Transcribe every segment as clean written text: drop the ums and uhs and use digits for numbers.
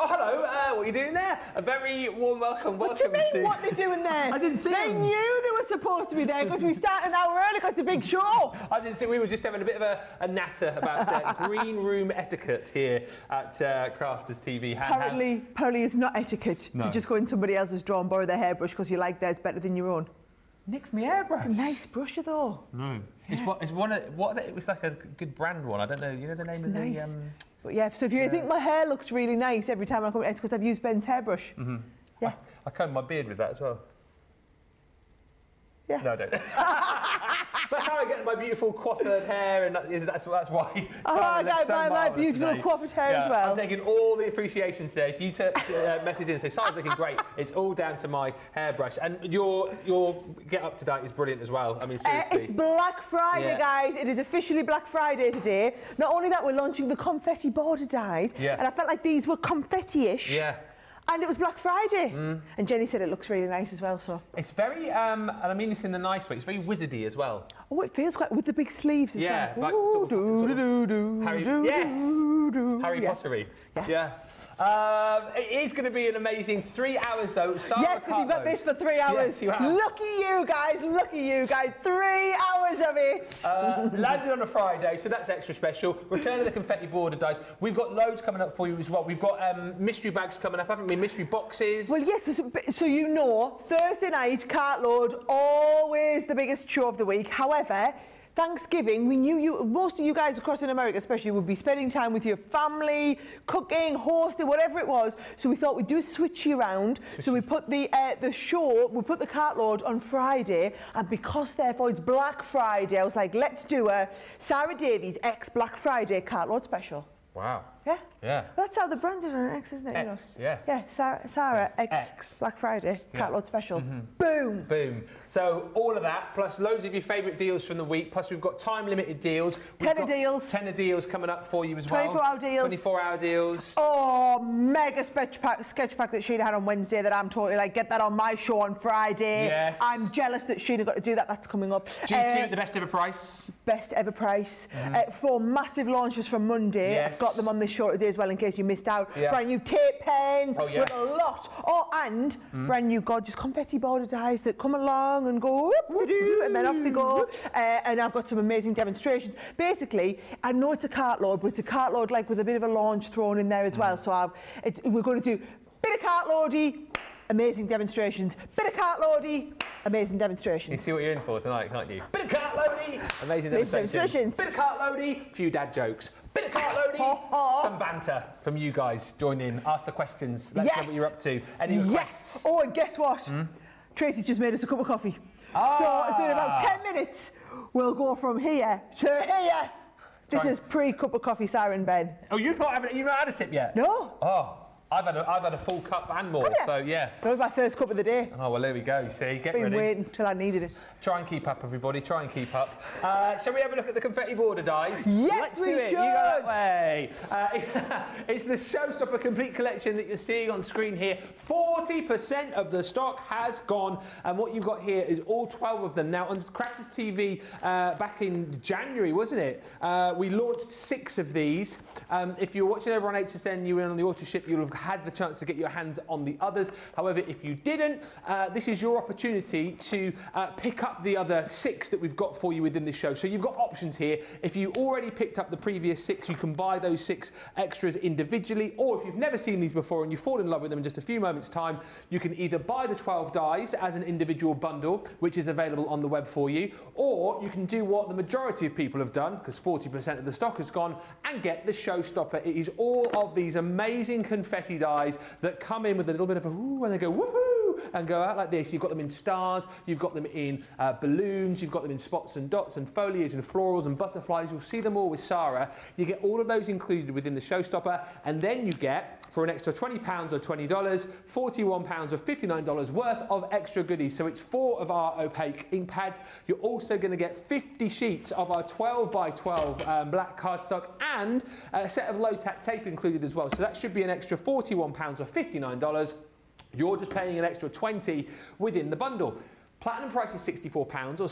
Oh, hello. What are you doing there? A very warm welcome. What do you mean, what they're doing there? I didn't see They them. knew they were supposed to be there because we started an hour early because it's a big show. I didn't see. We were just having a bit of a natter about green room etiquette here at Crafters TV. Apparently it's not etiquette to just go in somebody else's drawer and borrow their hairbrush because you like theirs better than your own. Nick's my hairbrush. It's a nice brush though. No. Yeah. It's one of what it was like a good brand one. I don't know. You know the name of nice. the. But yeah, so if you think my hair looks really nice every time I come, it's because I've used Ben's hairbrush. Mm-hmm. Yeah. I comb my beard with that as well. Yeah. No, I don't. That's how I get my beautiful coiffured hair, and that's why. Oh, I got my beautiful coiffured hair as well. I'm taking all the appreciation today. If you message in and say, Sara's looking great, it's all down to my hairbrush. And your get up to date is brilliant as well. I mean, seriously. It's Black Friday, guys. It is officially Black Friday today. Not only that, we're launching the confetti border dyes. Yeah. And I felt like these were confetti-ish. Yeah. And it was Black Friday. And Jenny said it looks really nice as well, so. It's very, and I mean this in the nice way, it's very wizardy as well. Oh, it feels quite, with the big sleeves as well. Yeah, like sort of Harry Pottery. Yeah. It is going to be an amazing 3 hours though. Sara, yes, because you've got this for 3 hours. Yes, you have. Lucky you guys, 3 hours of it. Landed on a Friday, so that's extra special. Return of the confetti border dies. We've got loads coming up for you as well. We've got mystery bags coming up, haven't we? Mystery boxes. Well, yes, so you know, Thursday night, Cartload, always the biggest show of the week. However, Thanksgiving, we knew most of you guys across in America especially would be spending time with your family, cooking, hosting, whatever it was. So we thought we'd do a switchy around. So we put the Cartload on Friday, and because therefore it's Black Friday, I was like, let's do a Sara Davies X Black Friday Cartload special. Wow. Yeah? Yeah. That's how the brand is on X, isn't it? X, yeah. Yeah, Sara X Black Friday Cartload special. Boom. Boom. So all of that, plus loads of your favourite deals from the week, plus we've got time-limited deals. Tenner deals. Tenner deals coming up for you as well. 24-hour deals. 24-hour deals. Oh, mega sketch pack that Sheena had on Wednesday that I'm totally like, get that on my show on Friday. Yes. I'm jealous that Sheena got to do that. That's coming up. GT at the best ever price. Best ever price. 4 massive launches from Monday. Yes. I've got them on this show today as well in case you missed out. Yeah. Brand new tape pens with a lot. Oh, and brand new gorgeous confetti border dies that come along and go and then off they go. And I've got some amazing demonstrations. Basically, I know it's a Cartload, but it's a Cartload like with a bit of a launch thrown in there as well. So we're going to do bit of Cartloady, amazing demonstrations. Bit of Cartloady, amazing demonstrations. You see what you're in for tonight, can't you? Bit of Cartloady, amazing demonstrations. Bit of Cartloady, few dad jokes. Bit of Cartloady, some banter from you guys. Join in, ask the questions. Let us know what you're up to. Any requests? Oh, and guess what? Tracy's just made us a cup of coffee. So in about 10 minutes, we'll go from here to here. This is pre-cup of coffee, Sara and Ben. Oh, you've not had a sip yet? No. Oh. I've had a full cup and more, so yeah. That was my first cup of the day. Oh, well, there we go. See, get ready. Been waiting till I needed it. Try and keep up, everybody. Try and keep up. Shall we have a look at the confetti border dies? Yes, we should. You go that way. It's the Showstopper Complete Collection that you're seeing on screen here. 40% of the stock has gone, and what you've got here is all 12 of them. Now, on Crafters TV back in January, wasn't it? We launched 6 of these. If you're watching over on HSN, you were on the auto ship, you'll have had the chance to get your hands on the others. However, if you didn't, this is your opportunity to pick up the other 6 that we've got for you within this show. So you've got options here. If you already picked up the previous 6, you can buy those 6 extras individually, or if you've never seen these before and you fall in love with them in just a few moments' time, you can either buy the 12 dies as an individual bundle, which is available on the web for you, or you can do what the majority of people have done, because 40% of the stock has gone, and get the Showstopper. It is all of these amazing confetti dies that come in with a little bit of a woo, and they go woohoo, and go out like this. You've got them in stars, you've got them in balloons, you've got them in spots and dots and foliage and florals and butterflies. You'll see them all with Sara. You get all of those included within the Showstopper, and then you get, for an extra £20 or $20, £41 or $59 worth of extra goodies. So it's 4 of our opaque ink pads. You're also going to get 50 sheets of our 12 by 12 black cardstock, and a set of low-tack tape included as well. So that should be an extra £41 or $59. You're just paying an extra $20 within the bundle. Platinum price is £64 or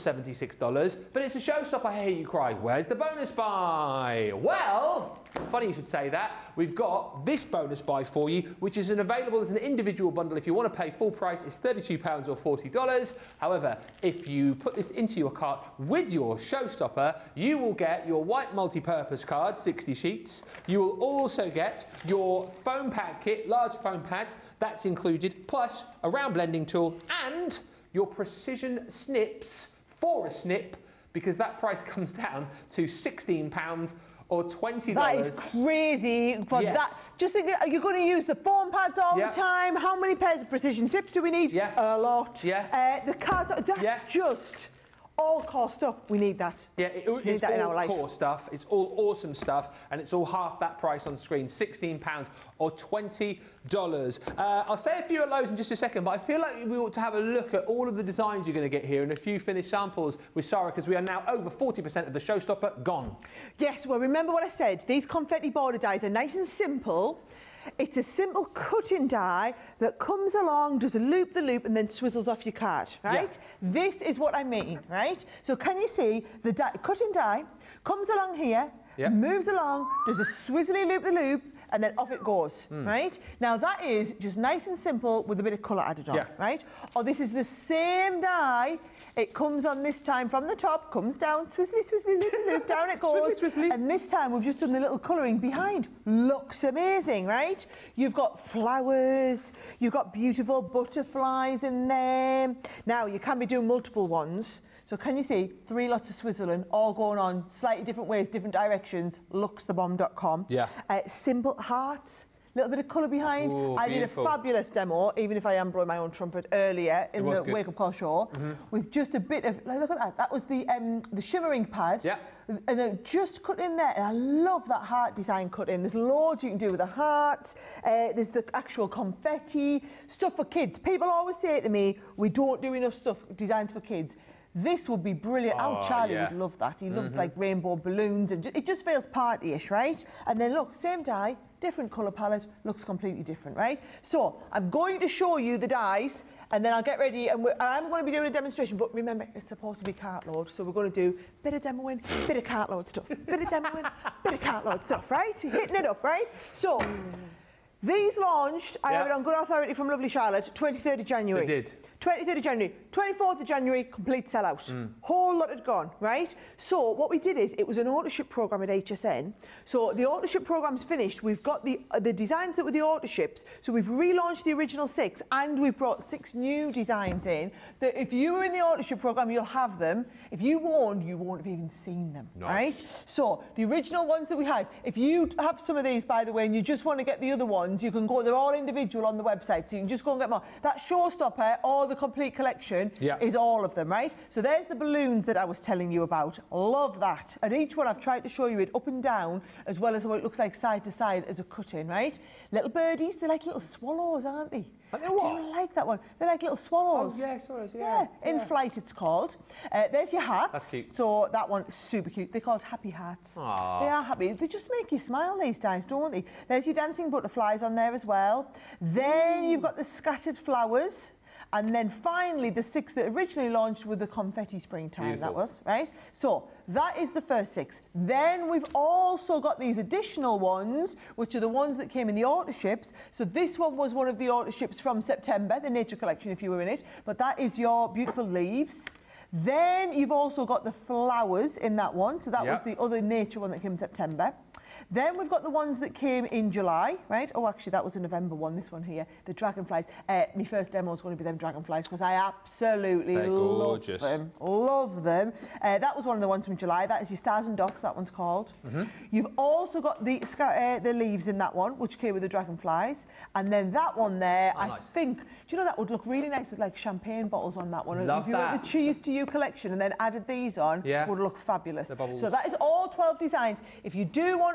$76, but it's a showstopper. I hear you cry, where's the bonus buy? Well, funny you should say that. We've got this bonus buy for you, which is available as an individual bundle. If you want to pay full price, it's £32 or $40. However, if you put this into your cart with your showstopper, you will get your white multi-purpose card, 60 sheets. You will also get your foam pad kit, large foam pads, that's included, plus a round blending tool and your precision snips for a snip, because that price comes down to £16 or $20. That is crazy for that. Just think, are you going to use the foam pads all the time? How many pairs of precision snips do we need? A lot. The cards, that's just all core stuff. We need that. Yeah, it's that all core stuff. It's all awesome stuff, and it's all half that price on screen, £16 or $20. I'll say a few of those in just a second, but I feel like we ought to have a look at all of the designs you're going to get here and a few finished samples with Sara, because we are now over 40% of the showstopper gone. Yes, well, remember what I said. These confetti border dies are nice and simple. It's a simple cutting die that comes along, does a loop the loop, and then swizzles off your card, right? This is what I mean, right? So can you see the cutting die comes along here, moves along, does a swizzly loop the loop, and then off it goes, right? Now that is just nice and simple with a bit of colour added on, right? Or this is the same die. It comes on this time from the top, comes down, swizzly, swizzly, loop, loop, down it goes. Swizzly, swizzly. And this time we've just done the little colouring behind. Looks amazing, right? You've got flowers, you've got beautiful butterflies in there. Now you can be doing multiple ones. So can you see 3 lots of swizzling, all going on slightly different ways, different directions, luxthebomb.com. Simple hearts, little bit of colour behind. Ooh, I did a fabulous demo, even if I am blowing my own trumpet earlier in the Wake Up Call show, with just a bit of, look at that, that was the shimmering pad. And then just cut in there, and I love that heart design cut in. There's loads you can do with the hearts. There's the actual confetti, stuff for kids. People always say to me, we don't do enough stuff, designs for kids. This would be brilliant. Oh, Charlie would love that. He loves like rainbow balloons, and it just feels party-ish, right? And then look, same die, different colour palette, looks completely different, right? So I'm going to show you the dies, and then I'll get ready, and I'm going to be doing a demonstration, but remember, it's supposed to be Cartload, so we're going to do a bit of demoing, bit of Cartload stuff, bit of demoing, bit of Cartload stuff, right? Hitting it up, right? So these launched, I have it on good authority from lovely Charlotte, 23rd of January. They did. 23rd of January. 24th of January, complete sellout. Whole lot had gone, right? So what we did is, it was an auto-ship programme at HSN. So the auto-ship programme's finished. We've got the designs that were the auto-ships. So we've relaunched the original 6, and we've brought 6 new designs in, that if you were in the auto-ship programme, you'll have them. If you won't have even seen them, right? So the original ones that we had, if you have some of these, by the way, and you just want to get the other ones, you can go, they're all individual on the website, so you can just go and get more. That showstopper, or the complete collection, is all of them, right? So there's the balloons that I was telling you about. Love that. And each one I've tried to show you it up and down, as well as what it looks like side to side as a cut-in, right? Little birdies, they're like little swallows, aren't they? I do like that one. They're like little swallows. Oh, yeah, swallows, in flight it's called. There's your hearts. That's cute. So that one is super cute. They're called happy hearts. Aww. They are happy. They just make you smile these days, don't they? There's your dancing butterflies on there as well. Then you've got the scattered flowers. And then finally, the 6 that originally launched with the confetti springtime, that was, right? So that is the first 6. Then we've also got these additional ones, which are the ones that came in the auto ships. So this one was one of the auto ships from September, the Nature Collection, if you were in it. But that is your beautiful leaves. Then you've also got the flowers in that one. So that was the other nature one that came in September. Then we've got the ones that came in July, right? Oh, actually, that was a November one, this one here, the dragonflies. My first demo is going to be them dragonflies, because I absolutely love them. Love them. That was one of the ones from July. That is your stars and dots, that one's called. You've also got the leaves in that one, which came with the dragonflies. And then that one there, I think, do you know, that would look really nice with like champagne bottles on that one. Love if you want the Cheers to You collection and then added these on, would look fabulous. So that is all 12 designs. If you do want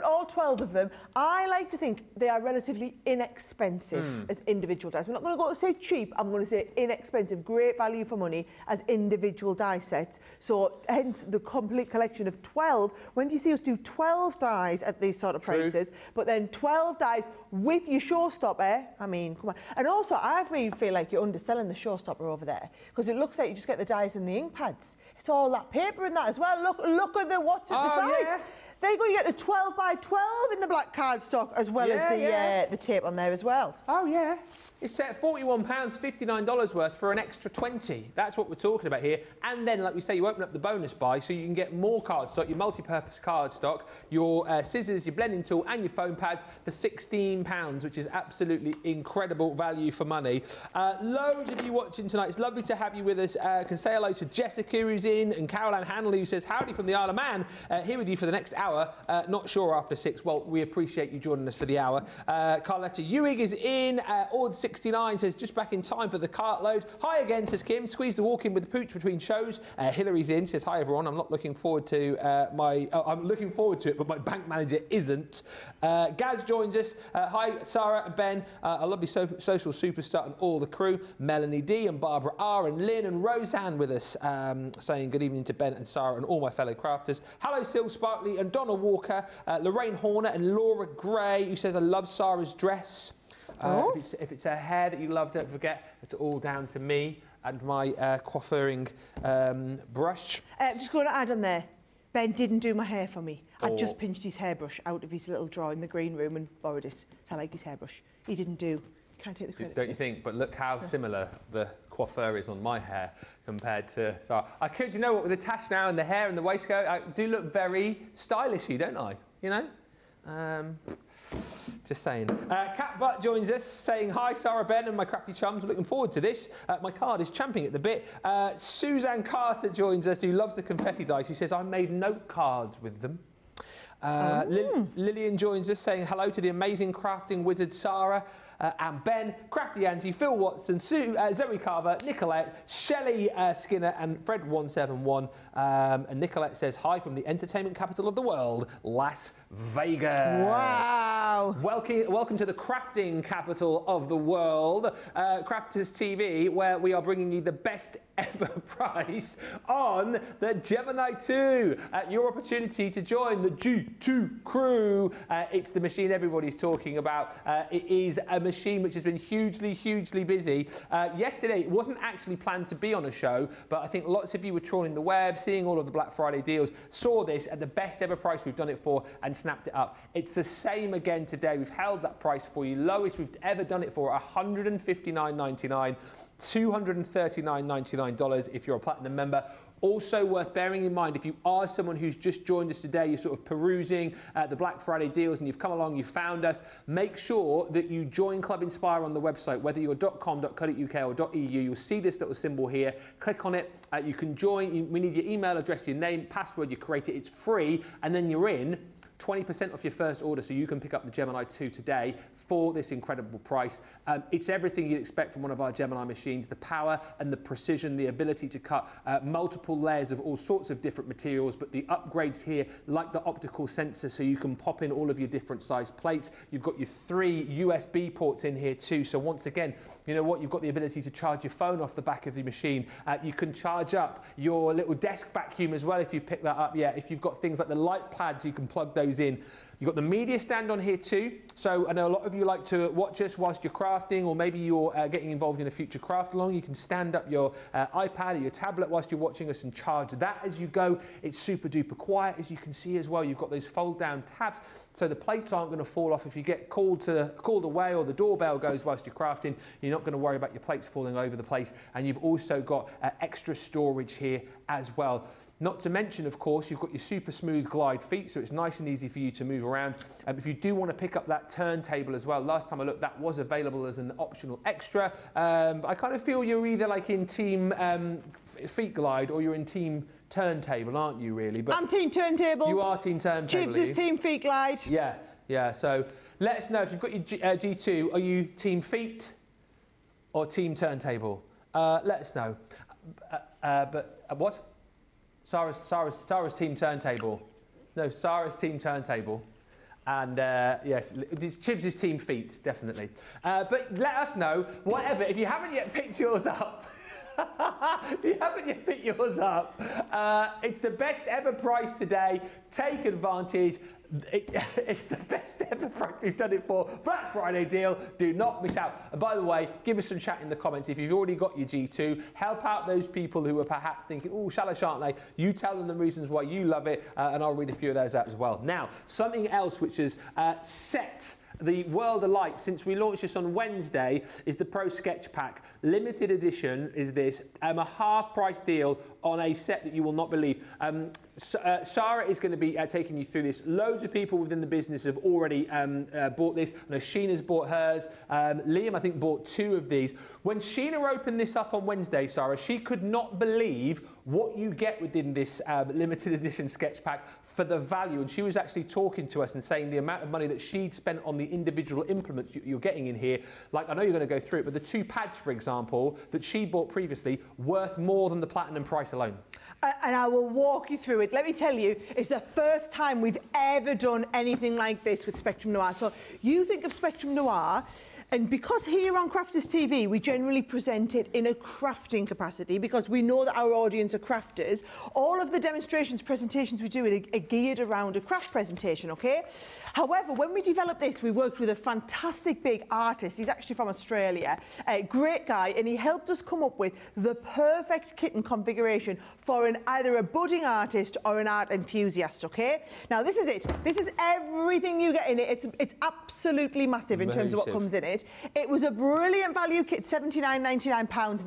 all 12 of them. I like to think they are relatively inexpensive as individual dice. We're not going to go to say cheap, I'm going to say inexpensive, great value for money as individual die sets. So hence the complete collection of 12. When do you see us do 12 dies at these sort of prices? But then 12 dies with your showstopper. I mean, come on. And also, I really feel like you're underselling the showstopper over there because it looks like you just get the dies and the ink pads. It's all that paper in that as well. Look at the what's at the side. Yeah. They're going to get the 12 by 12 in the black cardstock as well as the tape on there as well. Oh, yeah. It's set £41, $59 worth for an extra 20. That's what we're talking about here. And then, like we say, you open up the bonus buy so you can get more cardstock, your multi-purpose cardstock, your scissors, your blending tool and your foam pads for £16, which is absolutely incredible value for money. Loads of you watching tonight. It's lovely to have you with us. Can say hello to Jessica, who's in, and Caroline Hanley, who says, howdy from the Isle of Man. Here with you for the next hour. Not sure after 6. Well, we appreciate you joining us for the hour. Carletta Ewing is in. Ord 69 says, just back in time for the Cartload. Hi again, says Kim. Squeeze the walk in with the pooch between shows. Hillary's in, says, hi everyone. I'm not looking forward to I'm looking forward to it, but my bank manager isn't. Gaz joins us. Hi, Sara and Ben, a lovely social superstar and all the crew. Melanie D and Barbara R and Lynn and Roseanne with us, saying good evening to Ben and Sara and all my fellow crafters. Hello, Sil Sparkley and Donna Walker. Lorraine Horner and Laura Gray, who says, I love Sara's dress. If it's her hair that you love, don't forget, it's all down to me and my coiffeuring brush. Just going to add on there, Ben didn't do my hair for me. I just pinched his hairbrush out of his little drawer in the green room and borrowed it. So I like his hairbrush. He didn't do. Can't take the credit. Don't you think? But look how similar the coiffeur is on my hair compared to Sara. I could, you know what, with the tash now and the hair and the waistcoat, I do look very stylish-y, don't I? You know? Just saying. Cat Butt joins us saying, hi, Sara, Ben and my crafty chums. Looking forward to this. My card is champing at the bit. Suzanne Carter joins us, who loves the confetti dice. She says, I made note cards with them. Lillian joins us saying hello to the amazing crafting wizard Sara and Ben, Crafty Angie, Phil Watson, Zoe Carver, Nicolette, Shelley Skinner and Fred171. And Nicolette says hi from the entertainment capital of the world, Las Vegas. Wow. Welcome to the crafting capital of the world, Crafters TV, where we are bringing you the best ever price on the Gemini 2. Your opportunity to join the G2 crew. It's the machine everybody's talking about. It is a machine which has been hugely busy. Yesterday, it wasn't actually planned to be on a show, but I think lots of you were trawling the web, seeing all of the Black Friday deals, saw this at the best ever price we've done it for and snapped it up. It's the same again today. We've held that price for you. Lowest we've ever done it for, $159.99. $239.99 if you're a platinum member. Also worth bearing in mind, if you are someone who's just joined us today, you're sort of perusing the Black Friday deals and you've come along, you've found us, make sure that you join Club Inspire on the website, whether you're .com.co.uk or .eu, you'll see this little symbol here, click on it, you can join, we need your email address, your name, password, you create it, it's free, and then you're in. 20% off your first order, so you can pick up the Gemini 2 today for this incredible price. It's everything you'd expect from one of our Gemini machines, the power and the precision, the ability to cut multiple layers of all sorts of different materials, but the upgrades here, like the optical sensor, so you can pop in all of your different size plates. You've got your 3 USB ports in here too, so once again, you know what, you've got the ability to charge your phone off the back of the machine. You can charge up your little desk vacuum as well if you pick that up. Yeah, if you've got things like the light pads, you can plug those in. You've got the media stand on here too. So I know a lot of you like to watch us whilst you're crafting, or maybe you're getting involved in a future craft along. You can stand up your iPad or your tablet whilst you're watching us and charge that as you go. It's super duper quiet, as you can see as well. You've got those fold down tabs, so the plates aren't going to fall off if you get called away or the doorbell goes whilst you're crafting. You're not going to worry about your plates falling over the place. And you've also got extra storage here as well. Not to mention, of course, you've got your super smooth glide feet, so it's nice and easy for you to move around. If you do want to pick up that turntable as well, last time I looked, that was available as an optional extra. I kind of feel you're either like in team feet glide or you're in team turntable, aren't you, really? But I'm team turntable. You are team turntable. Chips is team feet glide. Yeah. So let us know if you've got your G2, are you team feet or team turntable? Let us know. What? Sara's team turntable. No, Sara's team turntable. And yes, it's Chivs' team feat, definitely. But let us know, whatever, if you haven't yet picked yours up, if you haven't yet picked yours up, it's the best ever price today. Take advantage. It's the best ever price we've done it for. Black Friday deal. Do not miss out. And by the way, give us some chat in the comments if you've already got your G2. Help out those people who are perhaps thinking, oh, shall I, shan't I? You tell them the reasons why you love it, and I'll read a few of those out as well. Now, something else which has set the world alight since we launched this on Wednesday is the Pro Sketch Pack. Limited edition is this, a half-price deal on a set that you will not believe. Sara is going to be taking you through this. Loads of people within the business have already bought this. I know Sheena's bought hers. Liam, I think, bought 2 of these. When Sheena opened this up on Wednesday, Sara, she could not believe what you get within this limited edition sketch pack for the value. And she was actually talking to us and saying the amount of money that she'd spent on the individual implements you're getting in here. Like, I know you're going to go through it, but the 2 pads, for example, that she bought previously, worth more than the platinum price alone. And I will walk you through it. Let me tell you, it's the first time we've ever done anything like this with Spectrum Noir. So you think of Spectrum Noir, and because here on Crafters TV, we generally present it in a crafting capacity because we know that our audience are crafters. All of the demonstrations, presentations we do are geared around a craft presentation, okay? However, when we developed this, we worked with a fantastic big artist. He's actually from Australia, a great guy, and he helped us come up with the perfect kitten configuration for either a budding artist or an art enthusiast, okay? Now, this is it. This is everything you get in it. It's absolutely massive in terms of what comes in it. It was a brilliant value kit, £79.99,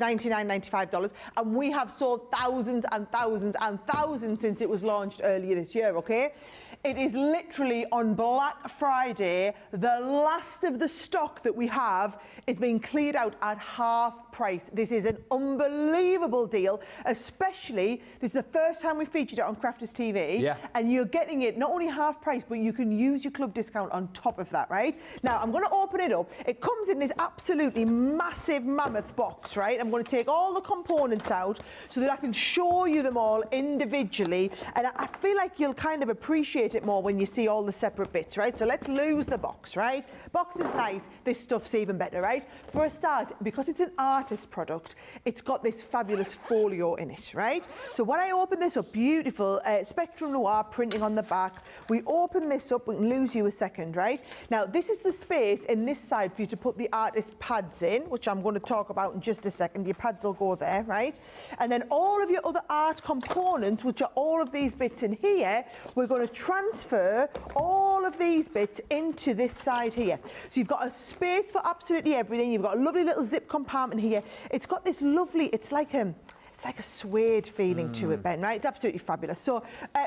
$99.95, and we have sold thousands and thousands and thousands since it was launched earlier this year, okay? It is literally on Black Friday, the last of the stock that we have is being cleared out at half price. This is an unbelievable deal, especially, this is the first time we featured it on Crafters TV, and you're getting it not only half price, but you can use your club discount on top of that, right? Now, I'm going to open it up. It comes in this absolutely massive mammoth box, right? I'm going to take all the components out so that I can show you them all individually, and I feel like you'll kind of appreciate it more when you see all the separate bits, right? So let's lose the box, right? Box is nice. This stuff's even better, right? For a start, because it's an artist product, it's got this fabulous folio in it, right? So when I open this up, beautiful Spectrum Noir printing on the back. We open this up, we can lose you a second, right? Now, this is the space in this side for you to put the artist pads in, which I'm going to talk about in just a second. Your pads will go there, right? And then all of your other art components, which are all of these bits in here, we're going to transfer all of these bits into this side here. So you've got a space for absolutely everything. You've got a lovely little zip compartment here. It's got this lovely, it's like a suede feeling to it, Ben, right? It's absolutely fabulous. So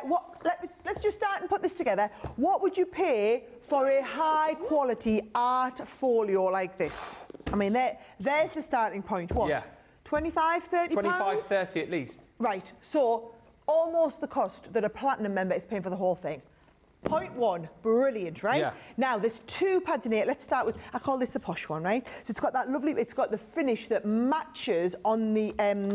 let's just start and put this together. What would you pay for a high quality art folio like this? I mean, there's the starting point. What? Yeah. 25, 30 25, pounds? 30 at least. Right. So almost the cost that a platinum member is paying for the whole thing. Point 1, brilliant, right? Yeah. Now, there's 2 pads in here. Let's start with, I call this the posh one, right? So it's got that lovely, it's got the finish that matches on the,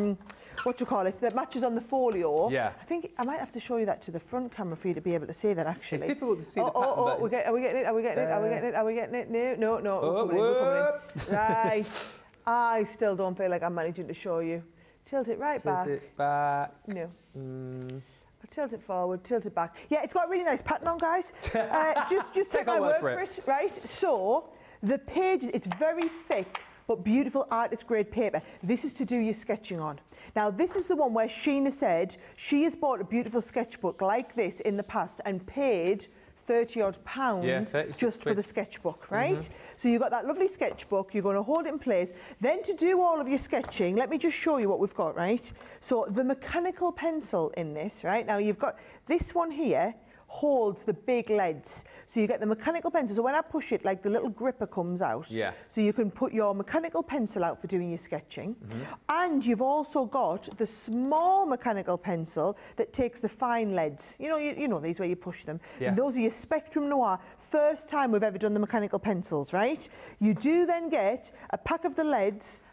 that matches on the folio. Yeah. I think I might have to show you that to the front camera for you to be able to see that, actually. It's difficult to see the pattern. Are we getting it? Are we getting it? No. We're coming in. Right. I still don't feel like I'm managing to show you. Tilt it right back. Tilt it back. No. Tilt it forward, tilt it back. Yeah, it's got a really nice pattern on, guys. Just take my word for it, right? So, the page, it's very thick, but beautiful artist grade paper. This is to do your sketching on. Now, this is the one where Sheena said she has bought a beautiful sketchbook like this in the past and paid £30 odd just for the sketchbook, right? So you've got that lovely sketchbook, you're going to hold it in place. Then to do all of your sketching, let me just show you what we've got, right? So the mechanical pencil in this, right? Now you've got this one here, holds the big leads. So you get the mechanical pencil. So when I push it, like the little gripper comes out. Yeah. So you can put your mechanical pencil out for doing your sketching. And you've also got the small mechanical pencil that takes the fine leads. You know these where you push them. Yeah. And those are your Spectrum Noir. First time we've ever done the mechanical pencils, right? You do then get a pack of the leads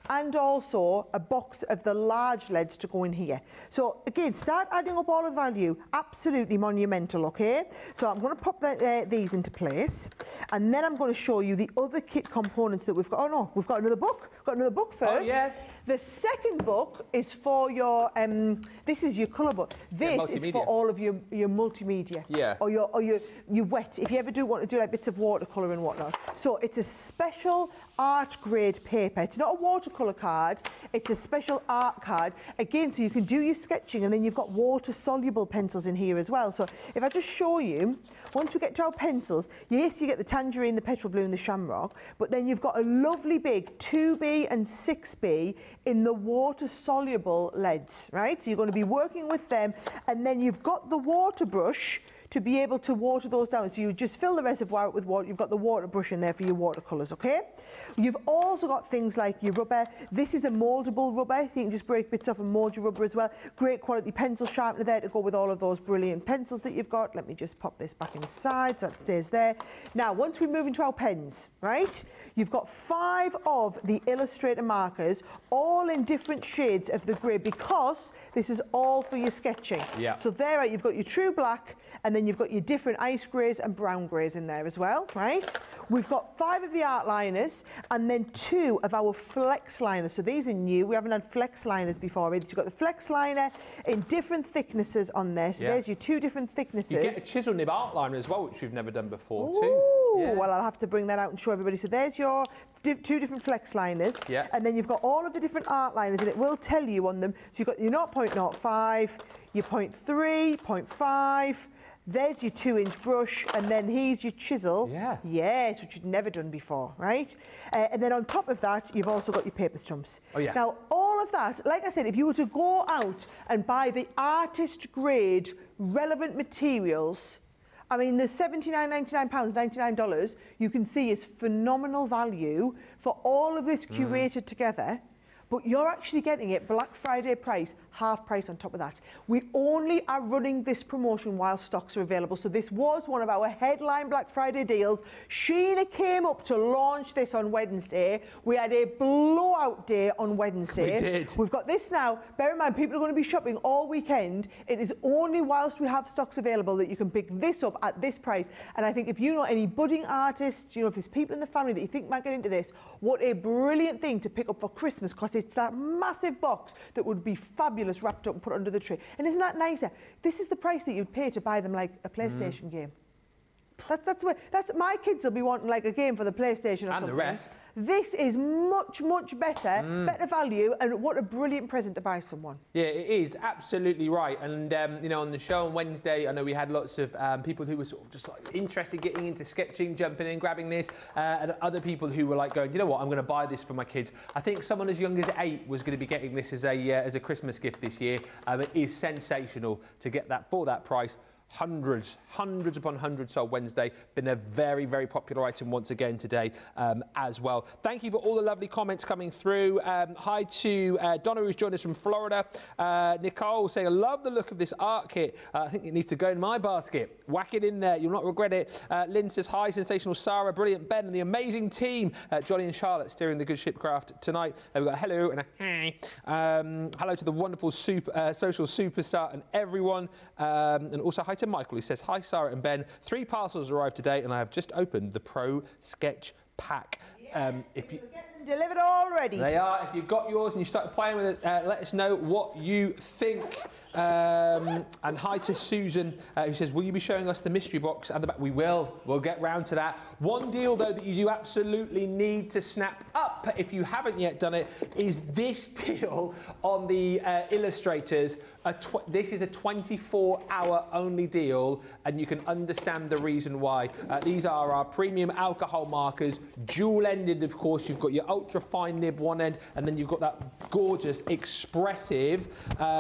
and also a box of the large leads to go in here. So again, start adding up all the value. Absolutely monumental, okay? So I'm going to pop these into place, and then I'm going to show you the other kit components that we've got. Oh no, we've got another book. Got another book first. Oh yeah. The second book is for your, this is your colour book. This is for all of your multimedia. Yeah. Or your wet, if you ever do want to do like bits of watercolour and whatnot. So it's a special art grade paper. It's not a watercolour card, it's a special art card. Again, so you can do your sketching, and then you've got water soluble pencils in here as well. So if I just show you, once we get to our pencils, yes, you get the tangerine, the petrol blue and the shamrock, but then you've got a lovely big 2B and 6B in the water-soluble leads, right? So you're going to be working with them, and then you've got the water brush to be able to water those down. So you just fill the reservoir with water. You've got the water brush in there for your watercolours, okay? You've also got things like your rubber. This is a mouldable rubber, so you can just break bits off and mould your rubber as well. Great quality pencil sharpener there to go with all of those brilliant pencils that you've got. Let me just pop this back inside so it stays there. Now, once we move into our pens, right? You've got 5 of the Illustrator markers, all in different shades of the grey, because this is all for your sketching. Yeah. So there, you've got your true black, and then you've got your different ice greys and brown greys in there as well, right? We've got 5 of the art liners, and then 2 of our flex liners. So these are new. We haven't had flex liners before. You've got the flex liner in different thicknesses on there. So there's your 2 different thicknesses. You get a chisel nib art liner as well, which we've never done before too. Yeah. Well, I'll have to bring that out and show everybody. So there's your 2 different flex liners. Yeah. And then you've got all of the different art liners, and it will tell you on them. So you've got your 0.05, your 0.3, 0.5. There's your 2-inch brush, and then here's your chisel. Yeah. Yes, which you'd never done before, right? And then on top of that, you've also got your paper stumps. Oh, yeah. Now, all of that, like I said, if you were to go out and buy the artist grade relevant materials, I mean, the £79.99, $99, you can see is phenomenal value for all of this curated together. But you're actually getting it Black Friday price, half price on top of that. We only are running this promotion while stocks are available. So this was one of our headline Black Friday deals. Sheena came up to launch this on Wednesday. We had a blowout day on Wednesday. We did. We've got this now. Bear in mind, people are going to be shopping all weekend. It is only whilst we have stocks available that you can pick this up at this price. And I think if you know any budding artists, you know, if there's people in the family that you think might get into this, what a brilliant thing to pick up for Christmas, because it's that massive box that would be fabulous wrapped up and put under the tree. And isn't that nicer? This is the price that you'd pay to buy them like a PlayStation game. That's my kids will be wanting like a game for the PlayStation or something. And the rest. This is much, much better, better value, and what a brilliant present to buy someone. Yeah, it is absolutely right. And you know, on the show on Wednesday, I know we had lots of people who were sort of just like interested, getting into sketching, jumping in, grabbing this, and other people who were like going, you know what, I'm going to buy this for my kids. I think someone as young as 8 was going to be getting this as a Christmas gift this year. It is sensational to get that for that price. Hundreds upon hundreds sold Wednesday. Been a very, very popular item once again today as well. Thank you for all the lovely comments coming through. Hi to Donna, who's joined us from Florida. Nicole saying, I love the look of this art kit. I think it needs to go in my basket. Whack it in there. You'll not regret it. Lynn says, hi, sensational Sara, brilliant Ben, and the amazing team. Johnny and Charlotte steering the Good Ship Craft tonight. We've got a hello and a hi. Hello to the wonderful social superstar and everyone. And also hi to Michael, who says, hi Sarah and Ben, 3 parcels arrived today and I have just opened the Pro Sketch Pack. If you get them delivered already. They are. If you've got yours and you started playing with it, let us know what you think. And hi to Susan, who says, will you be showing us the mystery box at the back? We will. We'll get round to that. One deal, though, that you do absolutely need to snap up, if you haven't yet done it, is this deal on the Illustrators. This is a 24-hour only deal, and you can understand the reason why. These are our premium alcohol markers, dual-ended, of course. You've got your ultra-fine nib one end, and then you've got that gorgeous, expressive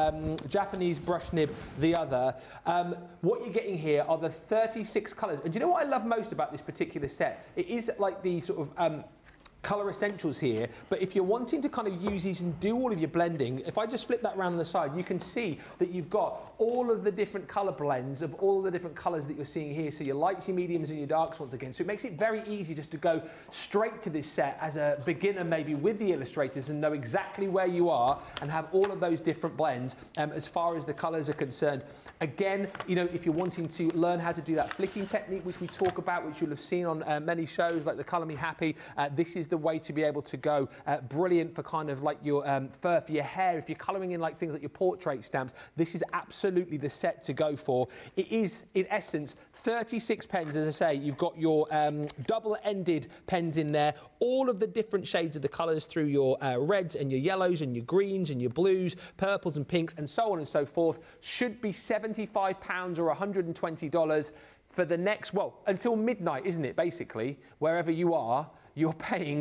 Japanese brush nib the other. What you're getting here are the 36 colours. And do you know what I love most about this particular set? It is like the sort of colour essentials here, but if you're wanting to kind of use these and do all of your blending, if I just flip that around on the side, you can see that you've got all of the different colour blends of all the different colours that you're seeing here. So your lights, your mediums and your darks once again. So it makes it very easy just to go straight to this set as a beginner maybe with the illustrators and know exactly where you are and have all of those different blends as far as the colours are concerned. Again, you know, if you're wanting to learn how to do that flicking technique, which we talk about, which you'll have seen on many shows like the Colour Me Happy, this is the way to be able to go. Brilliant for kind of like your fur for your hair. If you're colouring in like things like your portrait stamps, this is absolutely the set to go for. It is in essence 36 pens. As I say, you've got your double-ended pens in there, all of the different shades of the colours through your reds and your yellows and your greens and your blues, purples and pinks and so on and so forth. Should be £75 or $120 for the next, well, until midnight, isn't it, basically? Wherever you are, you're paying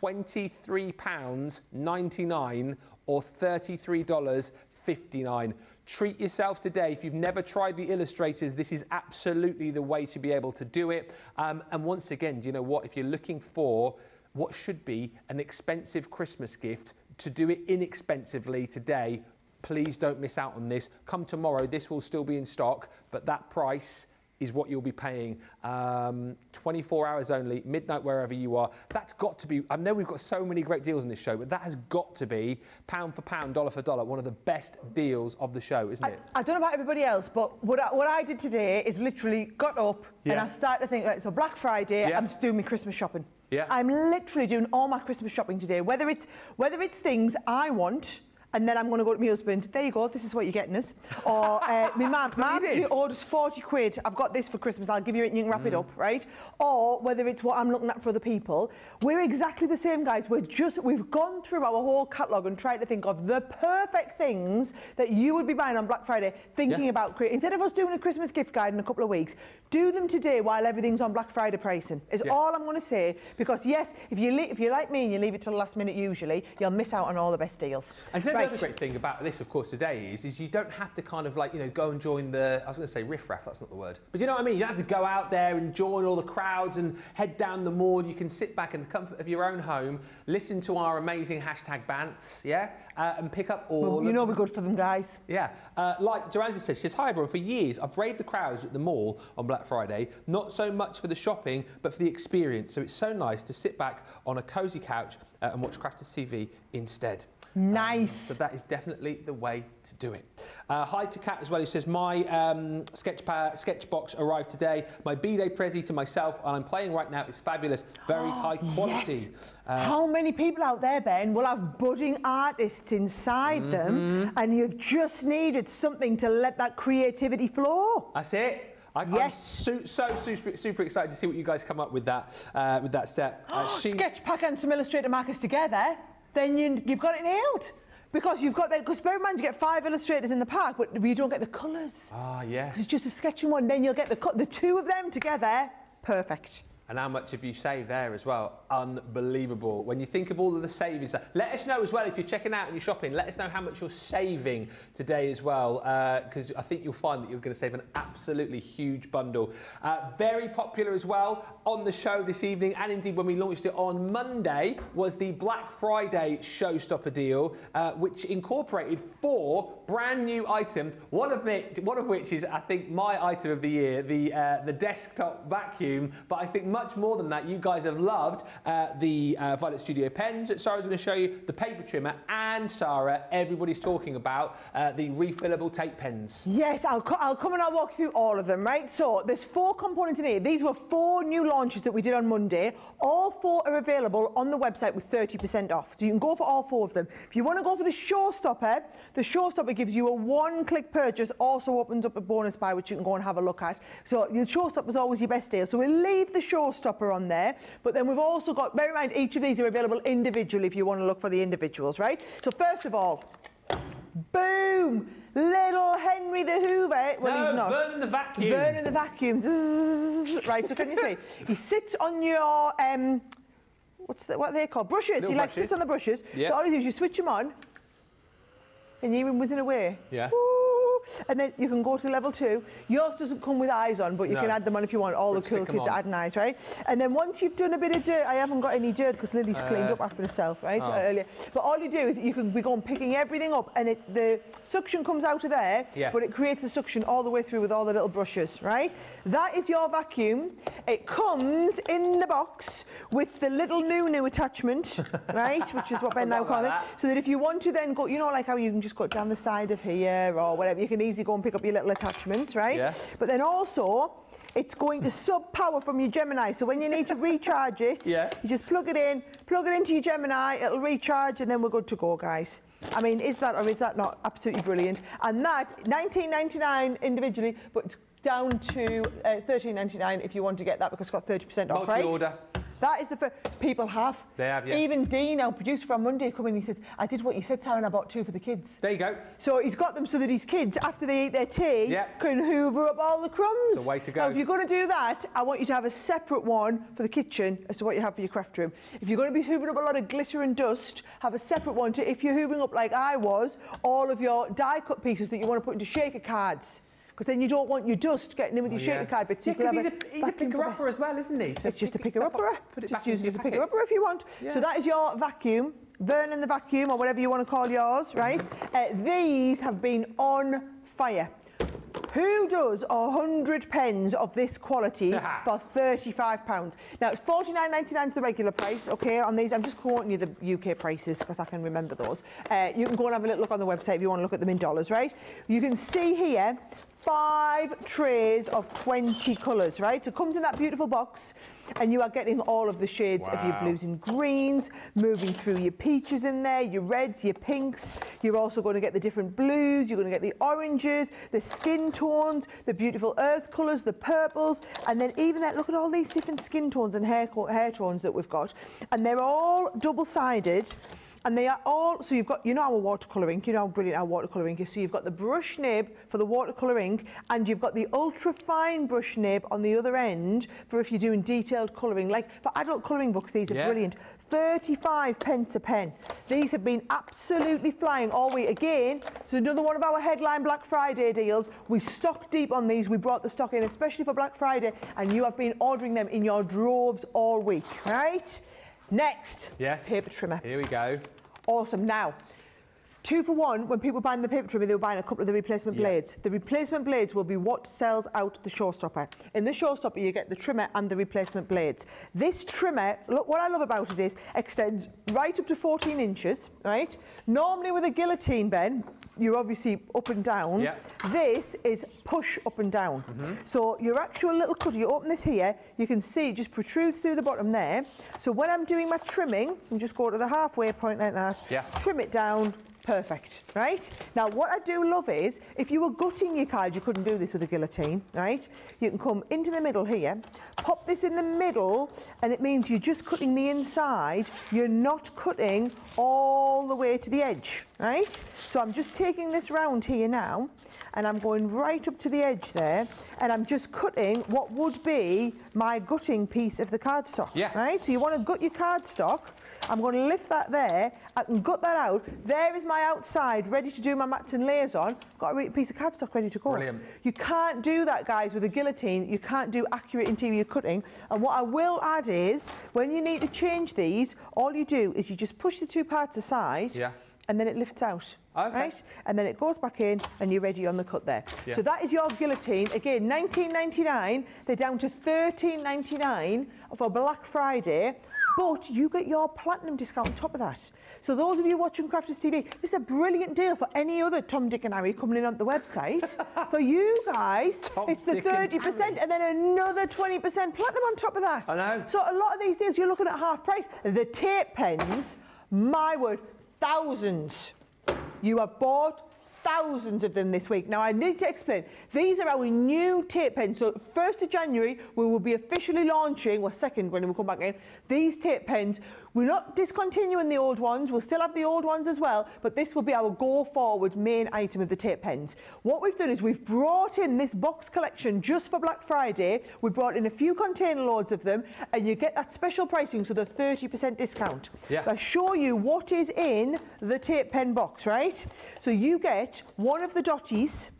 £23.99 or $33.59. Treat yourself today. If you've never tried the illustrators, this is absolutely the way to be able to do it. And once again, do you know what? If you're looking for what should be an expensive Christmas gift, to do it inexpensively today, please don't miss out on this. Come tomorrow, this will still be in stock, but that price is what you'll be paying. 24 hours only, midnight wherever you are. That's got to be, I know we've got so many great deals in this show, but that has got to be pound for pound, dollar for dollar, one of the best deals of the show, isn't it? I don't know about everybody else, but what I did today is literally got up and I started to think, right, so Black Friday, I'm just doing my Christmas shopping. Yeah. I'm literally doing all my Christmas shopping today, whether it's things I want, and then I'm going to go to my husband, there you go, this is what you're getting us. Or my mum, he orders 40 quid, I've got this for Christmas, I'll give you it and you can wrap it up, right? Or whether it's what I'm looking at for other people. We're exactly the same, guys. We've gone through our whole catalogue and tried to think of the perfect things that you would be buying on Black Friday, thinking about creating. Instead of us doing a Christmas gift guide in a couple of weeks, do them today while everything's on Black Friday pricing, is all I'm going to say. Because yes, if you're like me and you leave it till the last minute usually, you'll miss out on all the best deals. And the other great thing about this, of course, today is you don't have to kind of like, you know, go and join the, I was going to say riff-raff, that's not the word. But you know what I mean? You don't have to go out there and join all the crowds and head down the mall. You can sit back in the comfort of your own home, listen to our amazing hashtag bants, and pick up all... Well, you know we're good for them, guys. Yeah. Like Joanna says, she says, hi everyone, for years I've braved the crowds at the mall on Black Friday, not so much for the shopping, but for the experience. So it's so nice to sit back on a cosy couch and watch Crafters TV instead. Nice. So that is definitely the way to do it. Hi to Kat as well, who says, my sketch box arrived today. My B-Day prezi to myself, and I'm playing right now. It's fabulous. Very high quality. Yes. How many people out there, Ben, will have budding artists inside them, and you've just needed something to let that creativity flow? That's it. I'm super excited to see what you guys come up with that set. Sketch pack and some illustrator markers together, then you've got it nailed. Because you've got that, because bear in mind you get 5 illustrators in the pack, but you don't get the colours. Ah, yes. It's just a sketching one, then you'll get the 2 of them together, perfect. And how much have you saved there as well? Unbelievable. When you think of all of the savings, let us know as well if you're checking out and you're shopping. Let us know how much you're saving today as well, because I think you'll find that you're going to save an absolutely huge bundle. Very popular as well on the show this evening, and indeed when we launched it on Monday, was the Black Friday Showstopper deal, which incorporated 4 brand new items. One of which is, I think, my item of the year, the desktop vacuum. But I think much more than that, you guys have loved the Violet Studio pens that Sara's going to show you, the paper trimmer, and Sara, everybody's talking about the refillable tape pens. Yes, I'll come and I'll walk you through all of them, right? So there's 4 components in here. These were 4 new launches that we did on Monday. All 4 are available on the website with 30% off. So you can go for all 4 of them. If you want to go for the Showstopper gives you a 1-click purchase, also opens up a bonus buy, which you can go and have a look at. So the Showstopper is always your best deal. So we'll leave the Showstopper on there, but then we've also got, bear in mind, each of these are available individually if you want to look for the individuals, right? So first of all, boom! Little Henry the Hoover. Well, no, he's not. Vernon the vacuum. Vernon the vacuum. Zzz, right, so can you see? He sits on your, what are they called? Brushes. Little he like sits on the brushes. Yep. So all you do is you switch him on, and you even whizzing away. Yeah. Woo. And then you can go to level 2. Yours doesn't come with eyes on, but you can add them on if you want. All the cool kids are adding eyes, right? And then once you've done a bit of dirt, I haven't got any dirt because Lily's cleaned up after herself, right, earlier. But all you do is you can be going picking everything up, and the suction comes out of there, but it creates the suction all the way through with all the little brushes, right? That is your vacuum. It comes in the box with the little new attachment, right, which is what Ben now calls it, so that if you want to then go, you know, like how you can just go down the side of here or whatever, you can easily go and pick up your little attachments, right? Yeah. But then also, it's going to sub power from your Gemini, so when you need to recharge it, you just plug it into your Gemini, it'll recharge, and then we're good to go, guys. I mean, is that or is that not absolutely brilliant? And that, $19.99 individually, but it's down to $13.99 if you want to get that, because it's got 30% off, right? Multi-order. That is the first. People have. They have, yeah. Even Dean, our producer from Monday, come in and he says, I did what you said, Sarah, and I bought 2 for the kids. There you go. So he's got them so that his kids, after they eat their tea, can hoover up all the crumbs. The way to go. Now, if you're going to do that, I want you to have a separate one for the kitchen as to what you have for your craft room. If you're going to be hoovering up a lot of glitter and dust, have a separate one to, if you're hoovering up like I was, all of your die-cut pieces that you want to put into shaker cards. Because then you don't want your dust getting in with your shaker card bits. Yeah, because he's a picker-upper as well, isn't he? It's just a picker-upper. Just use it as a picker-upper if you want. Yeah. So that is your vacuum, Vernon the vacuum, or whatever you want to call yours, right? These have been on fire. Who does 100 pens of this quality for £35? Now, it's $49.99 to the regular price, OK, on these. I'm just quoting you the UK prices because I can remember those. You can go and have a little look on the website if you want to look at them in dollars, right? You can see here 5 trays of 20 colours, right? So it comes in that beautiful box, and you are getting all of the shades of your blues and greens, moving through your peaches in there, your reds, your pinks. You're also going to get the different blues, you're going to get the oranges, the skin tones, the beautiful earth colours, the purples, and then even that, look at all these different skin tones and hair tones that we've got. And they're all double-sided. And they are all, so you've got, you know our watercolour ink, you know how brilliant our watercolour ink is. So you've got the brush nib for the watercolour ink, and you've got the ultra fine brush nib on the other end for if you're doing detailed colouring. Like for adult colouring books, these are brilliant. 35p a pen. These have been absolutely flying all week. Again, so another one of our headline Black Friday deals. We stocked deep on these. We brought the stock in, especially for Black Friday, and you have been ordering them in your droves all week, right? Next, paper trimmer. Here we go. Awesome. Now, 2 for 1, when people buy the paper trimmer, they were buying a couple of the replacement blades. The replacement blades will be what sells out the showstopper. In the showstopper, you get the trimmer and the replacement blades. This trimmer, look, what I love about it is, extends right up to 14 inches, right? Normally with a guillotine, Ben, you're obviously up and down. This is push up and down. So your actual little cutter, you open this here, you can see it just protrudes through the bottom there. So when I'm doing my trimming, you just go to the halfway point like that, trim it down, perfect, right? Now, what I do love is, if you were gutting your card, you couldn't do this with a guillotine, right? You can come into the middle here, pop this in the middle, and it means you're just cutting the inside. You're not cutting all the way to the edge, right? So I'm just taking this round here now, and I'm going right up to the edge there, and I'm just cutting what would be my gutting piece of the cardstock, right? So you want to gut your cardstock. I'm going to lift that there. I can gut that out. There is my outside ready to do my mats and layers on. Got a piece of cardstock ready to go. Brilliant. You can't do that, guys, with a guillotine. You can't do accurate interior cutting. And what I will add is, when you need to change these, all you do is you just push the 2 parts aside, and then it lifts out. Right? And then it goes back in, and you're ready on the cut there. So that is your guillotine. Again, $19.99. They're down to $13.99 for Black Friday. But you get your platinum discount on top of that. So those of you watching Crafters TV, this is a brilliant deal for any other Tom, Dick and Harry coming in on the website. For you guys, it's the 30% and then another 20% platinum on top of that. I know. So a lot of these deals, you're looking at half price. The tape pens, my word, thousands. You have bought thousands of them this week. Now, I need to explain. These are our new tape pens. So 1st of January, we will be officially launching, well, 2nd when we come back in, these tape pens. We're not discontinuing the old ones. We'll still have the old ones as well, but this will be our go-forward main item of the tape pens. What we've done is we've brought in this box collection just for Black Friday. We brought in a few container loads of them, and you get that special pricing, so the 30% discount. I'll show you what is in the tape pen box, right? So you get one of the dotties,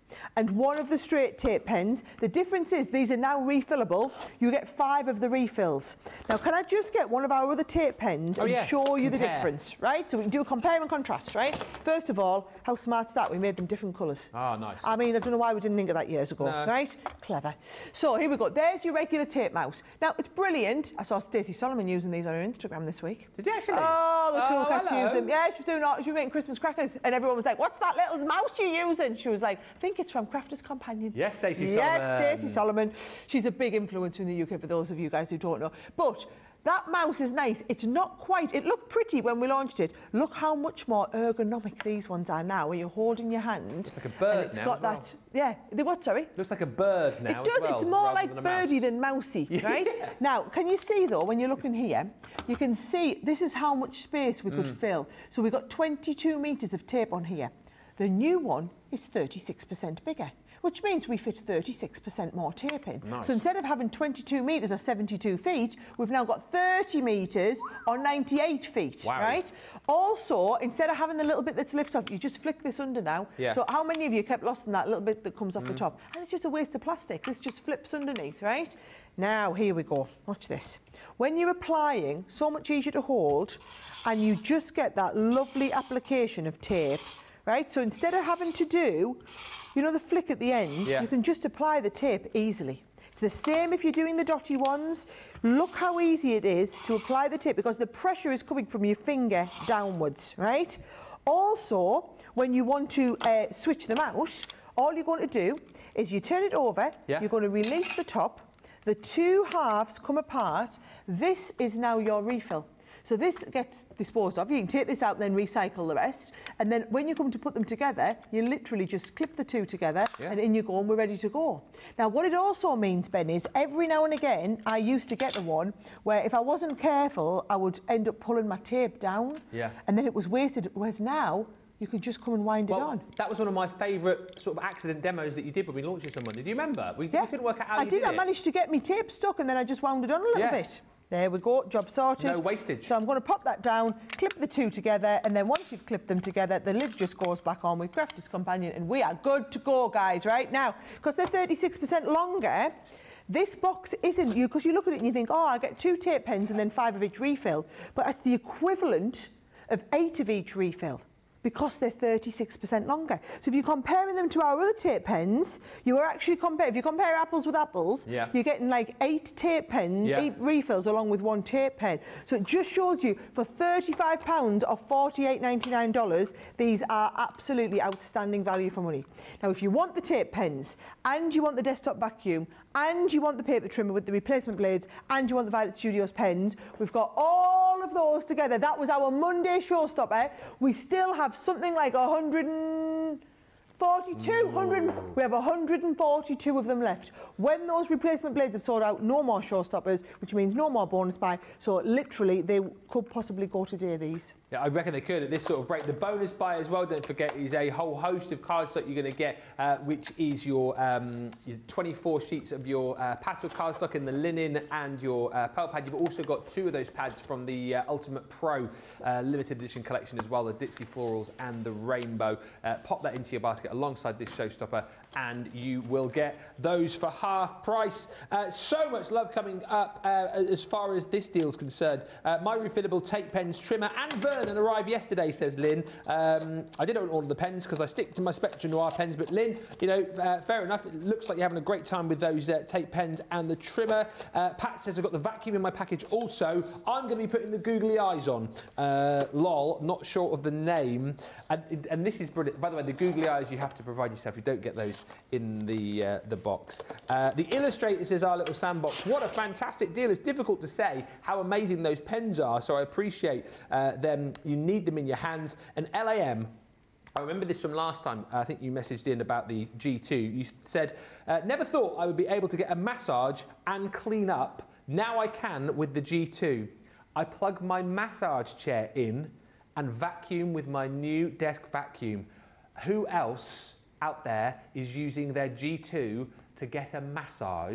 and one of the straight tape pens. The difference is these are now refillable. You get 5 of the refills. Now, can I just get one of our other tape pens and show you the difference, right? So we can do a compare and contrast, right? First of all, how smart's that? We made them different colours. Ah, nice. I mean, I don't know why we didn't think of that years ago, right? Clever. So here we go. There's your regular tape mouse. Now, it's brilliant. I saw Stacey Solomon using these on her Instagram this week. Did you actually? Oh, the cool cat to use them. Yeah, she was making Christmas crackers, and everyone was like, "What's that little mouse you're using?" She was like, "I think it's from Crafter's Companion." Yes, Stacey Solomon. Yes, Stacey Solomon. She's a big influencer in the UK, for those of you guys who don't know. But that mouse is nice. It's not quite, it looked pretty when we launched it. Look how much more ergonomic these ones are now, where you're holding your hand. It's like a bird and it's got that, yeah, what, sorry? Looks like a bird now. It does, as well, it's more like birdie than mousy, right? Yeah. Now, can you see though, when you're looking here, you can see this is how much space we could fill. So we've got 22 metres of tape on here. The new one is 36% bigger, which means we fit 36% more tape in. Nice. So instead of having 22 metres or 72 feet, we've now got 30 metres or 98 feet, right? Also, instead of having the little bit that's lifts off, you just flick this under now. Yeah. So how many of you kept lost in that little bit that comes off the top? And it's just a waste of plastic. This just flips underneath, right? Now, here we go. Watch this. When you're applying, so much easier to hold, and you just get that lovely application of tape, right? So instead of having to do, you know, the flick at the end, you can just apply the tape easily. It's the same if you're doing the dotty ones. Look how easy it is to apply the tape because the pressure is coming from your finger downwards, right? Also, when you want to switch them out, all you're going to do is you turn it over, you're going to release the top, the 2 halves come apart. This is now your refill. So this gets disposed of. You can take this out and then recycle the rest. And then when you come to put them together, you literally just clip the 2 together and in you go and we're ready to go. Now, what it also means, Ben, is every now and again, I used to get the one where if I wasn't careful, I would end up pulling my tape down and then it was wasted. Whereas now, you can just come and wind it on. That was one of my favourite sort of accident demos that you did when we launched this on Monday. Do you remember? We couldn't work out how you did it. I managed to get me tape stuck and then I just wound it on a little bit. There we go, job sorted. No wastage. So I'm going to pop that down, clip the 2 together, and then once you've clipped them together, the lid just goes back on with Crafter's Companion, and we are good to go, guys, right? Now, because they're 36% longer, this box isn't you, because you look at it and you think, oh, I get 2 tape pens and then 5 of each refill, but it's the equivalent of 8 of each refill, because they're 36% longer. So if you're comparing them to our other tape pens, you are actually if you compare apples with apples, you're getting like 8 tape pens, 8 refills along with 1 tape pen. So it just shows you for £35 or $48.99, these are absolutely outstanding value for money. Now, if you want the tape pens and you want the desktop vacuum and you want the paper trimmer with the replacement blades and you want the Violet Studios pens, we've got all of those together. That was our Monday showstopper. We still have something like 142, we have 142 of them left. When those replacement blades have sold out, no more showstoppers, which means no more bonus buy. So literally, they could possibly go today, these. Yeah, I reckon they could at this sort of rate. The bonus buy as well, don't forget, is a whole host of cardstock you're going to get, which is your 24 sheets of your pastel cardstock in the linen and your pearl pad. You've also got 2 of those pads from the Ultimate Pro limited edition collection as well, the Ditsy Florals and the Rainbow. Pop that into your basket alongside this showstopper and you will get those for half price. So much love coming up as far as this deal's concerned. My refillable tape pens, trimmer and Vernon arrived yesterday, says Lynn. I didn't order the pens because I stick to my Spectrum Noir pens, but Lynn, you know, fair enough. It looks like you're having a great time with those tape pens and the trimmer. Pat says I've got the vacuum in my package also. I'm going to be putting the googly eyes on. Lol, not sure of the name. And this is brilliant. By the way, the googly eyes you have to provide yourself. You don't get those in the box. The Illustrator says our little sandbox. What a fantastic deal. It's difficult to say how amazing those pens are, so I appreciate them. You need them in your hands. And LAM, I remember this from last time. I think you messaged in about the G2. You said, never thought I would be able to get a massage and clean up. Now I can with the G2. I plug my massage chair in and vacuum with my new desk vacuum. Who else out there is using their G2 to get a massage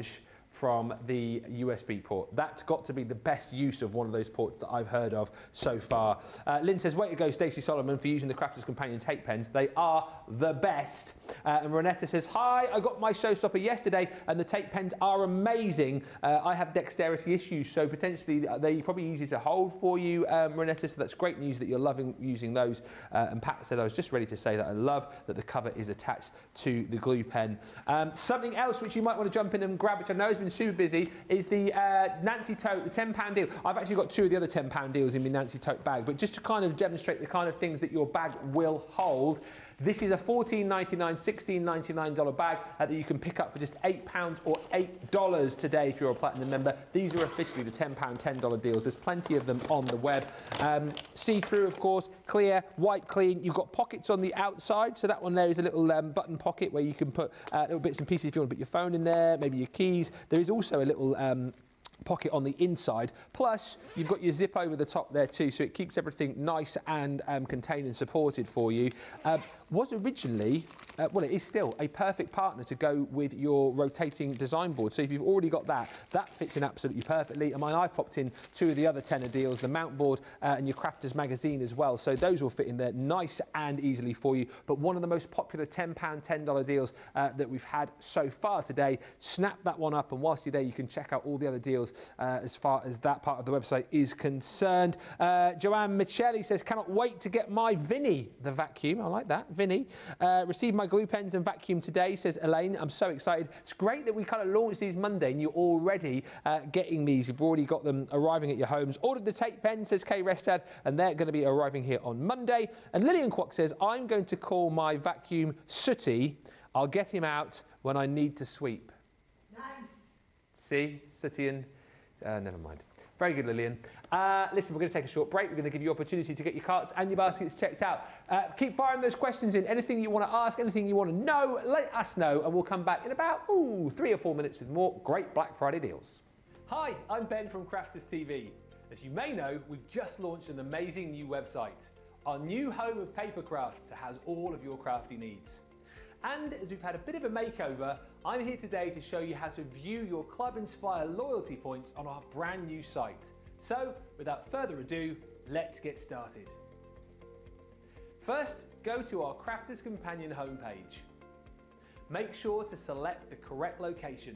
from the USB port. That's got to be the best use of one of those ports that I've heard of so far. Lynn says, way to go, Stacey Solomon, for using the Crafters Companion tape pens. They are the best. And Renetta says, hi, I got my showstopper yesterday and the tape pens are amazing. I have dexterity issues, so potentially they're probably easy to hold for you, Renetta, so that's great news that you're loving using those. And Pat said, I was just ready to say that I love that the cover is attached to the glue pen. Something else which you might want to jump in and grab, which I know has been super busy, is the Nancy Tote, the £10 deal. I've actually got 2 of the other £10 deals in my Nancy Tote bag, but just to kind of demonstrate the kind of things that your bag will hold, this is a $14.99, $16.99 bag that you can pick up for just £8 or $8 today if you're a Platinum member. These are officially the £10, $10 deals. There's plenty of them on the web. See-through, of course, clear, wipe clean. You've got pockets on the outside, so that one there is a little button pocket where you can put little bits and pieces if you want to put your phone in there, maybe your keys. There is also a little pocket on the inside, plus you've got your zip over the top there too, so it keeps everything nice and contained and supported for you. Was originally, well, it is still a perfect partner to go with your rotating design board. So if you've already got that, that fits in absolutely perfectly. And I've popped in 2 of the other tenner deals, the mount board and your Crafters magazine as well. So those will fit in there nice and easily for you. But one of the most popular £10, $10 deals that we've had so far today, snap that one up. And whilst you're there, you can check out all the other deals as far as that part of the website is concerned. Joanne Michelli says, cannot wait to get my Vinny, the vacuum. I like that. Vinny. Received my glue pens and vacuum today, says Elaine. I'm so excited. It's great that we kind of launched these Monday and you're already getting these. You've already got them arriving at your homes. Ordered the tape pens, says Kay Restad, and they're going to be arriving here on Monday. And Lillian Kwok says, I'm going to call my vacuum Sooty. I'll get him out when I need to sweep. Nice. See, Sooty and... never mind. Very good, Lillian. Listen, we're going to take a short break. We're going to give you opportunity to get your carts and your baskets checked out. Keep firing those questions in. Anything you want to ask, anything you want to know, let us know, and we'll come back in about 3 or 4 minutes with more great Black Friday deals. Hi, I'm Ben from Crafters TV. As you may know, we've just launched an amazing new website, our new home of papercraft to house all of your crafty needs. And as we've had a bit of a makeover, I'm here today to show you how to view your Club Inspire loyalty points on our brand new site. So, without further ado, let's get started. First, go to our Crafters Companion homepage. Make sure to select the correct location.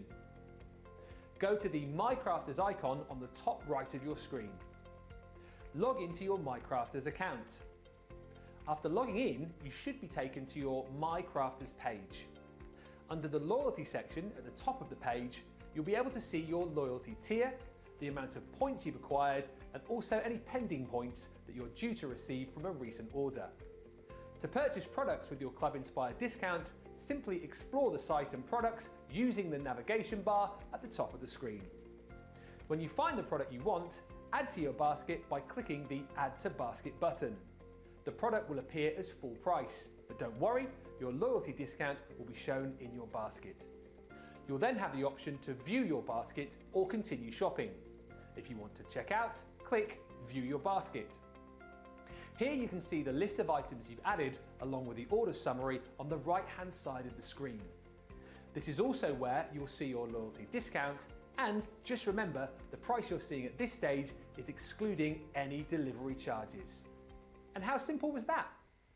Go to the My Crafters icon on the top right of your screen. Log into your My Crafters account. After logging in, you should be taken to your My Crafters page. Under the loyalty section at the top of the page, you'll be able to see your loyalty tier, the amount of points you've acquired, and also any pending points that you're due to receive from a recent order. To purchase products with your Club Inspire discount, simply explore the site and products using the navigation bar at the top of the screen. When you find the product you want, add to your basket by clicking the Add to Basket button. The product will appear as full price, but don't worry, your loyalty discount will be shown in your basket. You'll then have the option to view your basket or continue shopping. If you want to check out, click View Your Basket. Here you can see the list of items you've added along with the order summary on the right-hand side of the screen. This is also where you'll see your loyalty discount, and just remember, the price you're seeing at this stage is excluding any delivery charges. And how simple was that?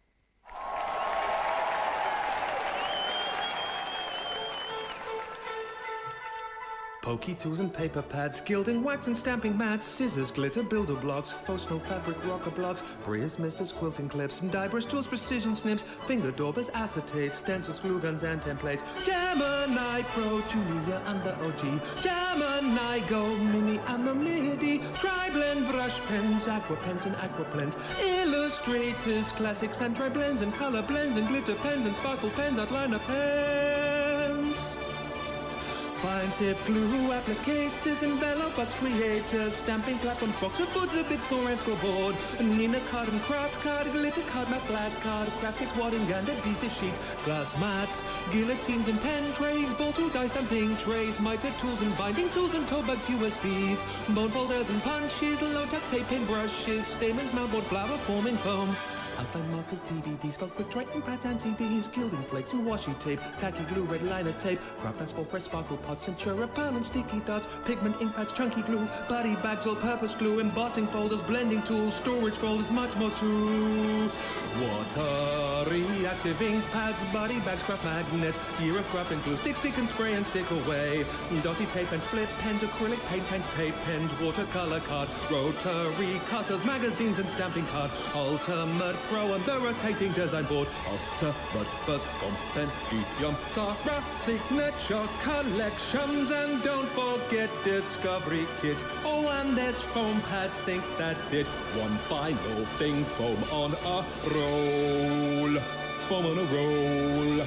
Pokey tools and paper pads, gilding, wax and stamping mats, scissors, glitter, builder blocks, faux snow fabric, rocker blocks, Bria's misters, quilting clips, and die brush tools, precision snips, finger daubers, acetates, stencils, glue guns and templates, Gemini Pro, Julia and the OG, Gemini Go, Mini and the MIDI, tri-blend brush pens, aqua pens and aqua blends, illustrators, classics and tri-blends and color blends and glitter pens and sparkle pens, outliner pens. Fine tip glue, applicators, envelopers, creators, stamping platforms, boxer boots, the big score and scoreboard, Nina card and craft card, glitter card, matte black card, graphics, wadding and adhesive sheets, glass mats, guillotines and pen trays, ball tool, dice and zinc trays, miter tools and binding tools and toe bags, USBs, bone folders and punches, low tuck tape, paint brushes, stamens, mountboard, flower forming foam, Outline markers, DVDs, spell quick writing pads and CDs, gilding flakes and washi tape, tacky glue, red liner tape, craft and press sparkle pots, Centura pearl and sticky dots, pigment ink pads, chunky glue, body bags, all-purpose glue, embossing folders, blending tools, storage folders, much more too. Water reactive ink pads, body bags, craft magnets, year of craft and glue, stick and spray and stick away, dotty tape and split pens, acrylic paint pens, tape pens, watercolor card, rotary cutters, magazines and stamping card, Ultimate Pro and the rotating design board, Ultimate First Compendium, Sara Signature Collections, and don't forget Discovery Kits. Oh, and there's foam pads, think that's it. One final thing, foam on a roll. Foam on a roll.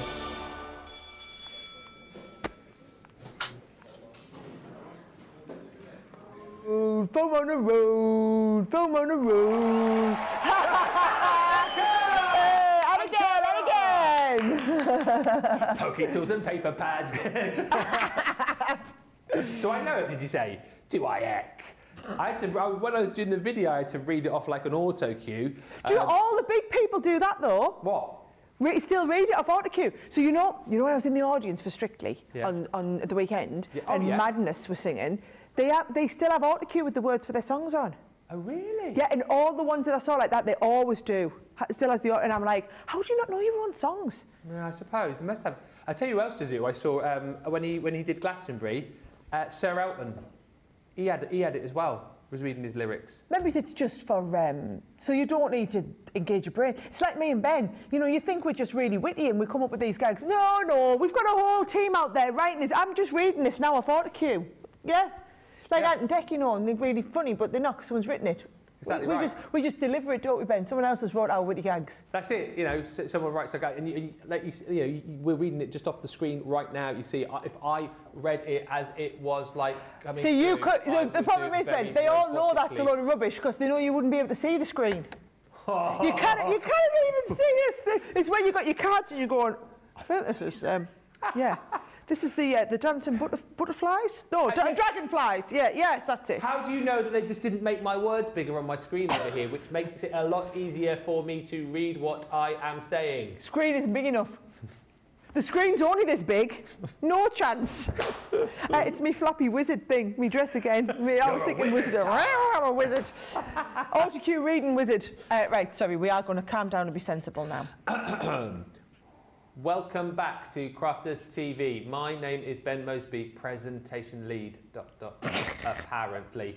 Foam on a road, foam on a road. And again. Pokey tools and paper pads. Do I know it, did you say? Do I heck? When I was doing the video, I had to read it off like an auto cue. Do all the big people do that though? What? Still read it off auto cue. So you know when I was in the audience for Strictly on the weekend, and Madness was singing, they still have auto cue with the words for their songs on. Oh really? Yeah, and all the ones that I saw like that, they always do. Still has the, and I'm like, how do you not know your own songs? Yeah, I suppose they must have. I tell you who else to do. I saw when he did Glastonbury, Sir Elton. He had it as well. Was reading his lyrics. Maybe it's just for so you don't need to engage your brain. It's like me and Ben. You know, you think we're just really witty and we come up with these gags. No, we've got a whole team out there writing this. I'm just reading this now off auto cue. Yeah. Like Ant and Dec, you know, and they're really funny, but they're not because someone's written it. Exactly we just deliver it, don't we, Ben? Someone else has wrote our witty gags. That's it, you know, someone writes a gag, and we're reading it just off the screen right now. You see, if I read it as it was like coming through, you could, the problem is, Ben, they all know that's a load of rubbish because they know you wouldn't be able to see the screen. You can't even see us. It's when you got your cards and you're going, I think this is, yeah. This is the dancing butterflies? No, dragonflies. Yeah, yes, that's it. How do you know that they just didn't make my words bigger on my screen over here, which makes it a lot easier for me to read what I am saying? Screen isn't big enough. The screen's only this big. No chance. It's me floppy wizard thing. Me dress again. I was thinking wizard. I'm a wizard. Auto cue reading wizard. Right, sorry, we are going to calm down and be sensible now. Welcome back to Crafters TV. My name is Ben Moseby, presentation lead, apparently.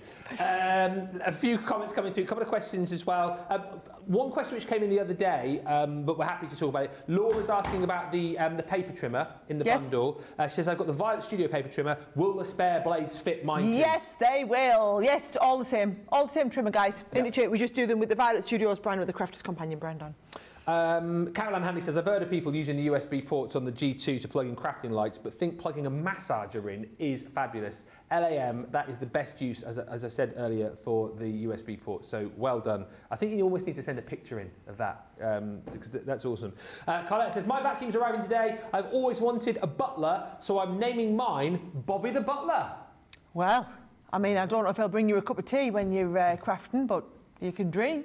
A few comments coming through, a couple of questions as well. One question which came in the other day, but we're happy to talk about it. Laura's asking about the paper trimmer in the bundle. She says, I've got the Violet Studio paper trimmer. Will the spare blades fit mine too? Yes, they will. Yes, it's all the same. All the same trimmer, guys. Yep. We just do them with the Violet Studios brand with the Crafters Companion brand on. Caroline Hanley says, I've heard of people using the USB ports on the G2 to plug in crafting lights, but think plugging a massager in is fabulous. LAM, that is the best use, as I said earlier, for the USB port, so well done. I think you almost need to send a picture in of that, because that's awesome. Carlette says, my vacuum's arriving today. I've always wanted a butler, so I'm naming mine Bobby the Butler. Well, I mean, I don't know if I'll bring you a cup of tea when you're crafting, but you can dream.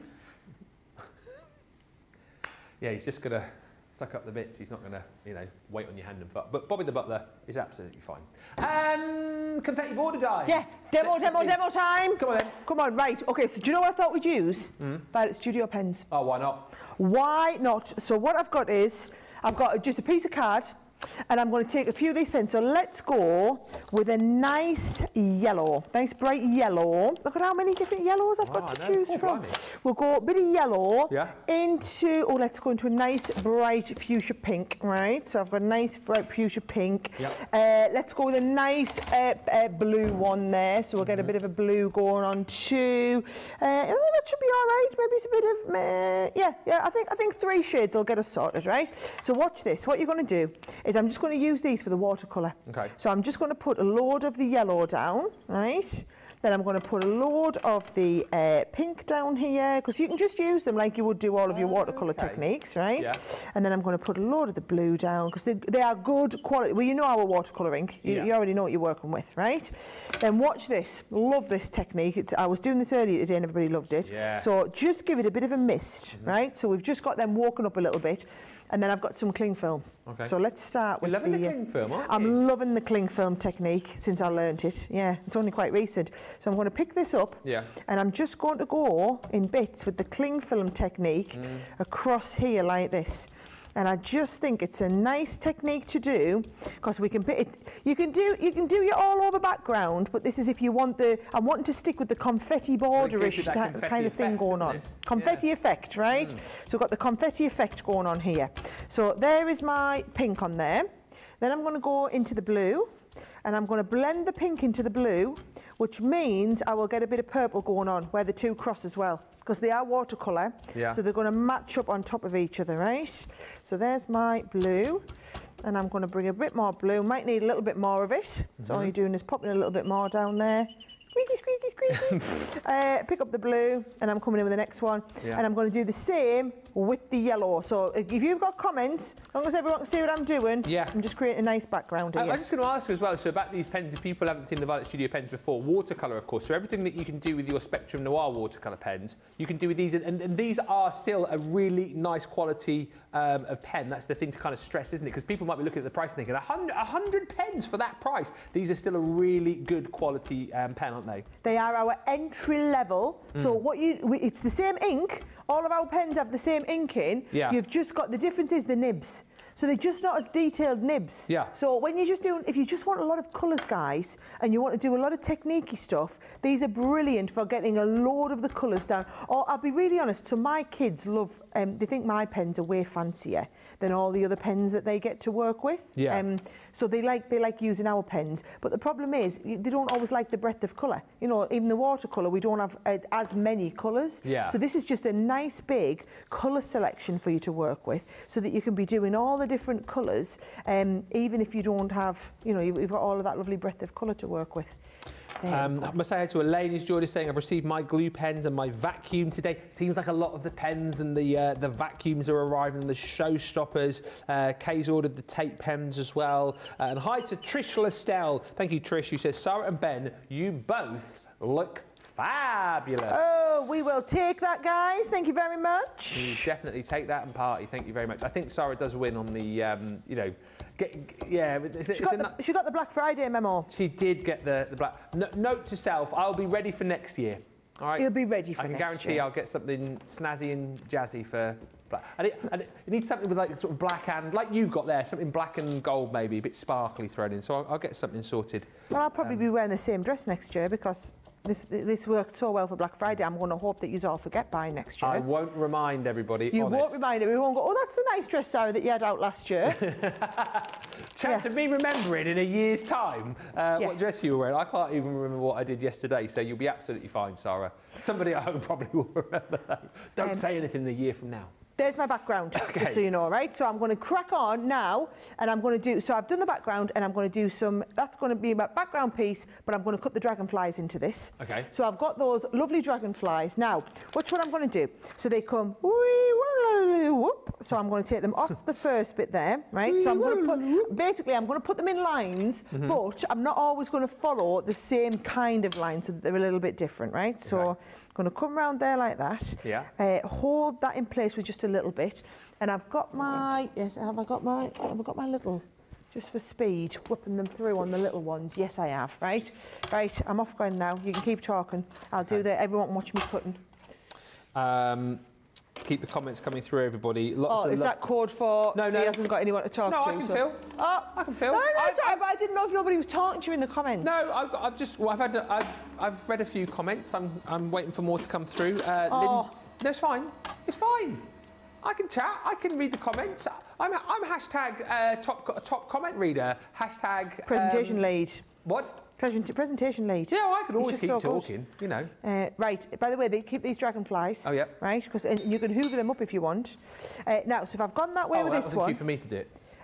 Yeah, he's just going to suck up the bits. He's not going to, wait on your hand and foot. But Bobby the Butler is absolutely fine. Confetti border dies. Yes, demo time. Come on then. Come on, right. OK, so do you know what I thought we'd use? Violet Studio pens. Oh, why not? Why not? So what I've got is, I've got just a piece of card, and I'm going to take a few of these pens. So let's go with a nice yellow, nice bright yellow. Look at how many different yellows I've got to choose from. Blimey. We'll go a bit of yellow into, let's go into a nice bright fuchsia pink, right? So I've got a nice bright fuchsia pink. Yep. Let's go with a nice blue one there. So we'll get a bit of a blue going on too. That should be all right. Maybe it's a bit of, I think 3 shades will get us sorted, right? So watch this. What you're going to do is I'm just going to use these for the watercolour. Okay. So I'm just going to put a load of the yellow down, right? Then I'm going to put a load of the pink down here, because you can just use them like you would do all of your watercolour techniques, right? Yeah. And then I'm going to put a load of the blue down, because they are good quality. Well, you know our watercolour ink. You already know what you're working with, right? Then watch this. Love this technique. I was doing this earlier today and everybody loved it. Yeah. So just give it a bit of a mist, right? So we've just got them walking up a little bit, and then I've got some cling film. Okay. So let's start with the cling film, aren't you? I'm loving the cling film technique since I learnt it. Yeah, it's only quite recent. So I'm going to pick this up, and I'm just going to go in bits with the cling film technique across here like this. And I just think it's a nice technique to do, because we can put it. You can do your all over background, but this is if you want the. I'm wanting to stick with the confetti borderish kind of thing going on. Confetti effect, right? So I've got the confetti effect going on here. So there is my pink on there. Then I'm going to go into the blue, and I'm going to blend the pink into the blue, which means I will get a bit of purple going on where the two cross as well, because they are watercolour, so they're going to match up on top of each other, right? So there's my blue, and I'm going to bring a bit more blue. Might need a little bit more of it. So all you're doing is popping a little bit more down there. Squeaky, squeaky, squeaky. Pick up the blue, and I'm coming in with the next one. And I'm going to do the same with the yellow. So if you've got comments, as long as everyone can see what I'm doing, I'm just creating a nice background here. I was just going to ask as well, so about these pens, if people haven't seen the Violet Studio pens before, watercolour, of course, so everything that you can do with your Spectrum Noir watercolour pens, you can do with these, and these are still a really nice quality of pen. That's the thing to kind of stress, isn't it? Because people might be looking at the price and thinking, 100 pens for that price. These are still a really good quality pen, aren't they? They are our entry level. So it's the same ink. All of our pens have the same ink in. You've just got, the difference is the nibs. So they're just not as detailed nibs. So when you're just doing, if you just want a lot of colours, guys, and you want to do a lot of technique-y stuff, these are brilliant for getting a load of the colours down. Or I'll be really honest, so my kids love, they think my pens are way fancier than all the other pens that they get to work with. So they like using our pens. But the problem is, they don't always like the breadth of colour. You know, even the watercolour, we don't have as many colours. So this is just a nice big colour selection for you to work with, so that you can be doing all the different colours, even if you don't have, you know, you've got all of that lovely breadth of colour to work with. I must say hi to Elaine, who's joined us, saying I've received my glue pens and my vacuum today. Seems like a lot of the pens and the vacuums are arriving, the showstoppers. Kay's ordered the tape pens as well. And hi to Trish Lestelle. Thank you, Trish, who says, Sara and Ben, you both look fabulous. Oh, we will take that, guys. Thank you very much. We definitely take that and party. Thank you very much. I think Sara does win on the, you know, she got the Black Friday memo. She did get the black. Note to self, I'll be ready for next year. All right. You'll be ready for next year. I can guarantee I'll get something snazzy and jazzy for black. And it needs something with like sort of black and, like you've got there, something black and gold maybe, a bit sparkly thrown in. So I'll get something sorted. Well, I'll probably be wearing the same dress next year, because this worked so well for Black Friday. I'm going to hope that you all forget by next year. I won't remind everybody. You won't remind everyone. Go, oh, that's the nice dress, Sara, that you had out last year. Chance of me remembering in a year's time what dress you were wearing. I can't even remember what I did yesterday, so you'll be absolutely fine, Sara. Somebody at home probably will remember that. Don't say anything a year from now. There's my background, just so you know, right? So I'm going to crack on now, and I'm going to do, so I've done the background, and I'm going to do some, that's going to be my background piece, but I'm going to cut the dragonflies into this. Okay. So I've got those lovely dragonflies. Now, watch what I'm going to do. So they come, whoop, so I'm going to take them off the first bit there, right? So I'm going to put, basically, I'm going to put them in lines, but I'm not always going to follow the same kind of line, so that they're a little bit different, right? So I'm going to come around there like that. Yeah. Hold that in place with just a little bit, and I've got my have I got my little, just for speed, whipping them through on the little ones. Yes, I have. Right, I'm off going now. You can keep talking. I'll do that. Everyone can watch me cutting. Keep the comments coming through, everybody. Lots is that code for? No, he hasn't got anyone to talk to. No, I can feel. Oh, I can feel. No, but I didn't know if nobody was talking to you in the comments. No, I've read a few comments. I'm waiting for more to come through. No, it's fine. It's fine. I can chat. I can read the comments. I'm hashtag top comment reader. Hashtag presentation lead. What? Presentation lead. Yeah, well, I could always keep talking. You know. Right. By the way, they keep these dragonflies. Oh yeah. Right, because you can hoover them up if you want. Now, so if I've gone that way with this one. Cue for me to do it.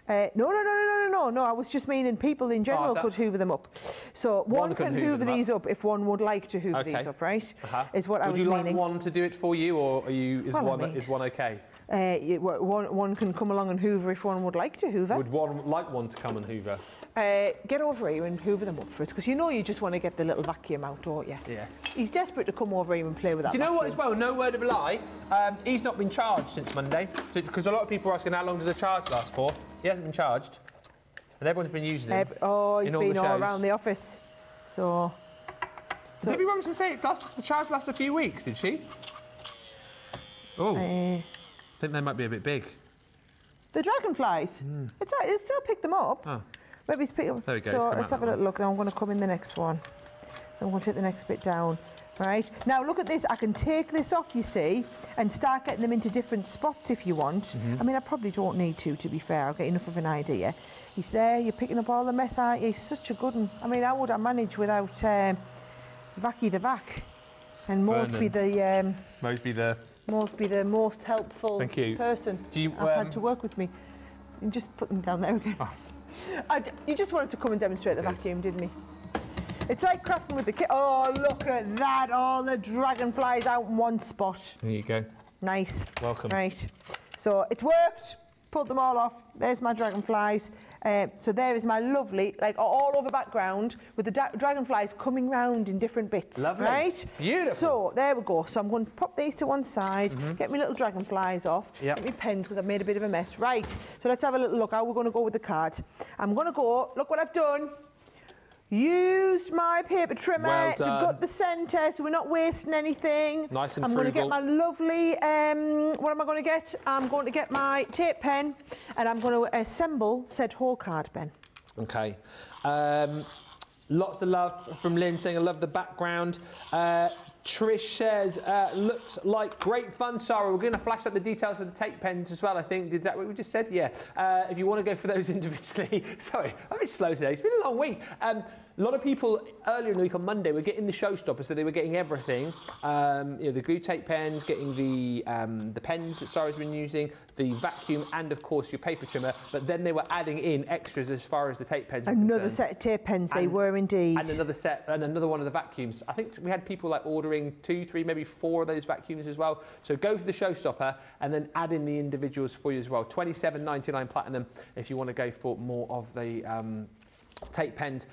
No. I was just meaning people in general could hoover them up. So one can hoover these up if one would like to hoover these up, right? Is what I was meaning. Would you like one to do it for you, or is one okay? One can come along and hoover if one would like to hoover. Would one like one to come and hoover? Get over here and hoover them up for us, because you know you just want to get the little vacuum out, don't you? Yeah. He's desperate to come over here and play with that. Do you know what as well? No word of a lie. He's not been charged since Monday, because a lot of people are asking how long does a charge last for. He hasn't been charged, and everyone's been using him. He's been all around the office. So did Debbie Robinson say the charge lasts a few weeks? Did she? Oh. I think they might be a bit big. The dragonflies. It's still pick them up. Oh. Maybe it's pick them. There we go. So let's have a little look. Now I'm going to come in the next one. So I'm going to take the next bit down. Right. Now look at this. I can take this off, you see, and start getting them into different spots if you want. I mean, I probably don't need to be fair. I'll get enough of an idea. He's there. You're picking up all the mess, aren't you? He's such a good one. I mean, how would I manage without Vacky the Vac and Moseby the... Moseby the most helpful person I've had to work with me. And just put them down there again. Oh. You just wanted to come and demonstrate the vacuum, didn't he? It's like crafting with the kit. Oh, look at that. All the dragonflies out in one spot. There you go. Nice. Welcome. Right. So it's worked. Pulled them all off. There's my dragonflies. So there is my lovely, like all over background with the dragonflies coming round in different bits. Lovely. Right? Beautiful. So there we go. So I'm going to pop these to one side, get my little dragonflies off, get my pens because I've made a bit of a mess. Right. So let's have a little look how we're going to go with the card. I'm going to go, look what I've done. Used my paper trimmer to gut the centre so we're not wasting anything. Nice and I'm going to get my lovely, what am I going to get? I'm going to get my tape pen and I'm going to assemble said whole card, Ben. Okay. Lots of love from Lynn saying I love the background. Trish says, looks like great fun, Sara. We're going to flash up the details of the tape pens as well, I think. Did that what we just said? Yeah. If you want to go for those individually. Sorry, I'm a bit slow today. It's been a long week. A lot of people earlier in the week on Monday were getting the showstopper, so they were getting everything. The glue tape pens, getting the pens that Sara's been using, the vacuum, and of course your paper trimmer. But then they were adding in extras as far as the tape pens. Another set of tape pens, they were indeed. And another set, and another one of the vacuums. I think we had people like ordering 2, 3, maybe 4 of those vacuums as well. So go for the showstopper and then add in the individuals for you as well. $27.99 platinum if you want to go for more of the tape pens,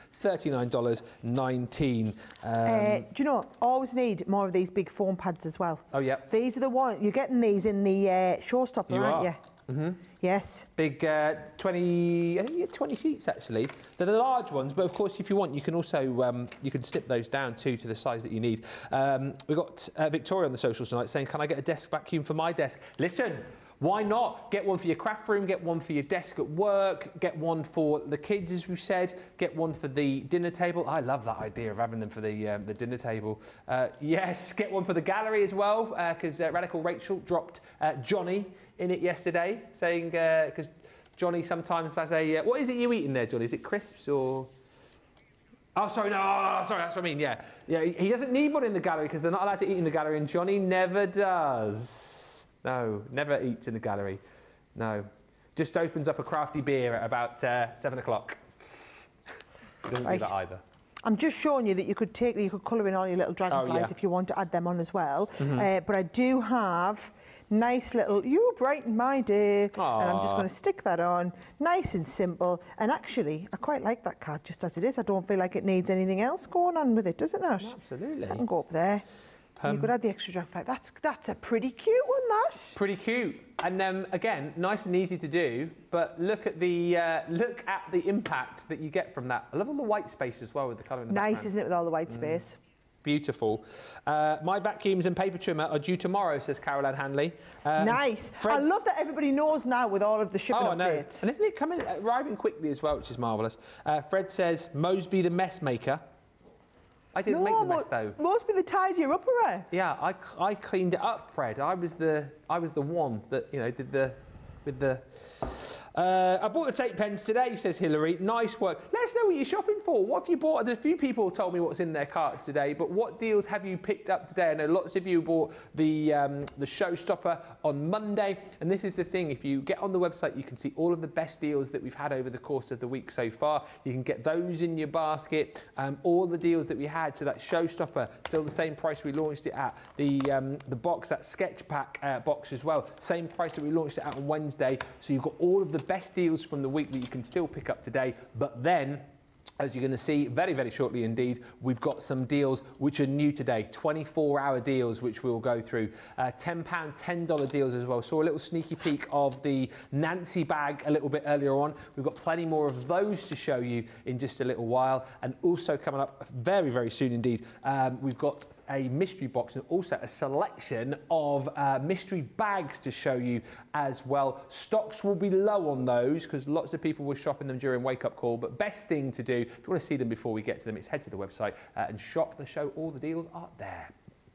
$39.19. Do you know, always need more of these big foam pads as well. Oh, yeah. These are the ones, you're getting these in the showstopper, aren't you? Yes. Big 20, I think you get 20 sheets actually. They're the large ones, but of course if you want you can also, you can snip those down too to the size that you need. We've got Victoria on the socials tonight saying, can I get a desk vacuum for my desk? Listen, why not? Get one for your craft room, get one for your desk at work, get one for the kids, as we've said, get one for the dinner table. I love that idea of having them for the dinner table. Yes, get one for the gallery as well, because Radical Rachel dropped Johnny in it yesterday, saying, because Johnny sometimes has a, what is it you eating there, Johnny? Is it crisps or... Oh, sorry, no, sorry, that's what I mean, yeah. He doesn't need one in the gallery because they're not allowed to eat in the gallery, and Johnny never does. No, never eats in the gallery. No. Just opens up a crafty beer at about 7 o'clock. Doesn't do that either. I'm just showing you that you could colour in all your little dragonflies if you want to add them on as well. But I do have nice little, you brighten my day. Aww. And I'm just going to stick that on, nice and simple. And actually, I quite like that card just as it is. I don't feel like it needs anything else going on with it, does it not? Absolutely. That can go up there. You could add the extra dragonfly. That's a pretty cute one, that. Pretty cute. And again, nice and easy to do, but look at the impact that you get from that. I love all the white space as well with the colour in the background. Nice, isn't it, with all the white space? Beautiful. My vacuums and paper trimmer are due tomorrow, says Caroline Hanley. Nice. I love that everybody knows now with all of the shipping updates. And isn't it arriving quickly as well, which is marvellous. Fred says, Moseby the mess maker. I didn't make the mess though. Moseby the tidier upper. Yeah, I cleaned it up, Fred. I was the one that did with the I bought the tape pens today, says Hilary. Nice work. Let us know what you're shopping for. What have you bought? There's a few people told me what's in their carts today, but what deals have you picked up today? I know lots of you bought the showstopper on Monday, and this is the thing. If you get on the website, you can see all of the best deals that we've had over the course of the week so far. You can get those in your basket. All the deals that we had, so that showstopper, still the same price we launched it at. The box, that sketch pack box as well, same price that we launched it at on Wednesday. So you've got all of the best deals from the week that you can still pick up today, but then, as you're going to see very, very shortly indeed, we've got some deals which are new today, 24-hour deals which we'll go through, £10, $10 deals as well. Saw a little sneaky peek of the Nancy bag a little bit earlier on. We've got plenty more of those to show you in just a little while, and also coming up very, very soon indeed, we've got a mystery box and also a selection of mystery bags to show you as well. Stocks will be low on those because lots of people were shopping them during Wake Up Call, but best thing to do, if you want to see them before we get to them, is head to the website and shop the show. All the deals are there.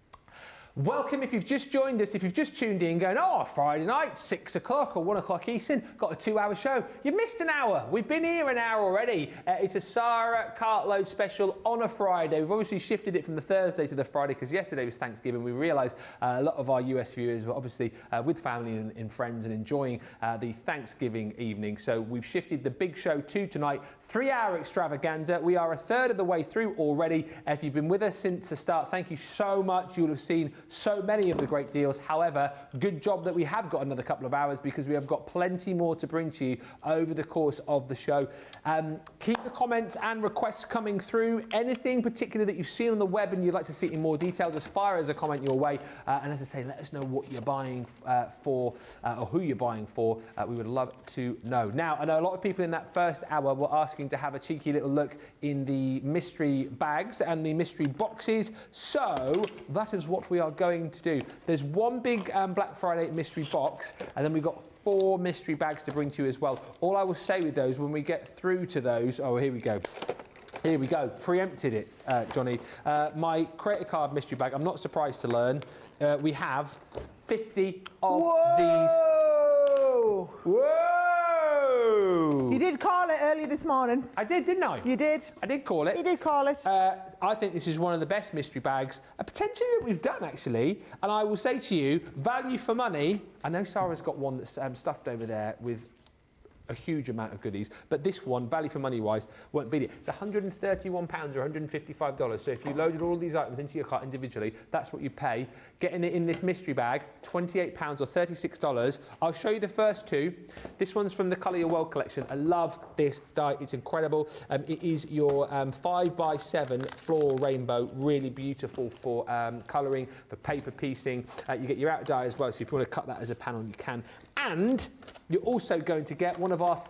Welcome if you've just joined us, if you've just tuned in going, oh, Friday night, 6 o'clock or 1 o'clock Eastern, got a 2-hour show. You missed an hour. We've been here an hour already. It's a Sara Cartload special on a Friday. We've obviously shifted it from the Thursday to the Friday because yesterday was Thanksgiving. We realised a lot of our US viewers were obviously with family and friends and enjoying the Thanksgiving evening. So we've shifted the big show to tonight, 3-hour extravaganza. We are a third of the way through already. If you've been with us since the start, thank you so much. You'll have seen so many of the great deals. However, good job that we have got another couple of hours because we have got plenty more to bring to you over the course of the show. Keep the comments and requests coming through. Anything particular that you've seen on the web and you'd like to see in more detail, just fire as a comment your way. And as I say, let us know what you're buying for or who you're buying for. We would love to know. Now, I know a lot of people in that first hour were asking to have a cheeky little look in the mystery bags and the mystery boxes. So that is what we are going to do. There's one big Black Friday mystery box, and then we've got 4 mystery bags to bring to you as well. All I will say with those, when we get through to those, oh, here we go. Here we go. Preempted it, Johnny. My credit card mystery bag, I'm not surprised to learn, we have 50 of these. Whoa! You did call it earlier this morning. I did, didn't I? You did. I did call it. You did call it. I think this is one of the best mystery bags, potentially that we've done actually. And I will say to you, value for money. I know Sarah's got one that's stuffed over there with a huge amount of goodies, but this one, value for money wise, won't beat it. It's £131 or $155. So if you loaded all of these items into your cart individually, that's what you pay. Getting it in this mystery bag, £28 or $36. I'll show you the first 2. This one's from the Colour Your World collection. I love this die. It's incredible. It is your 5x7 floral rainbow, really beautiful for colouring, for paper piecing. You get your out die as well, so if you want to cut that as a panel, you can. And you're also going to get one of our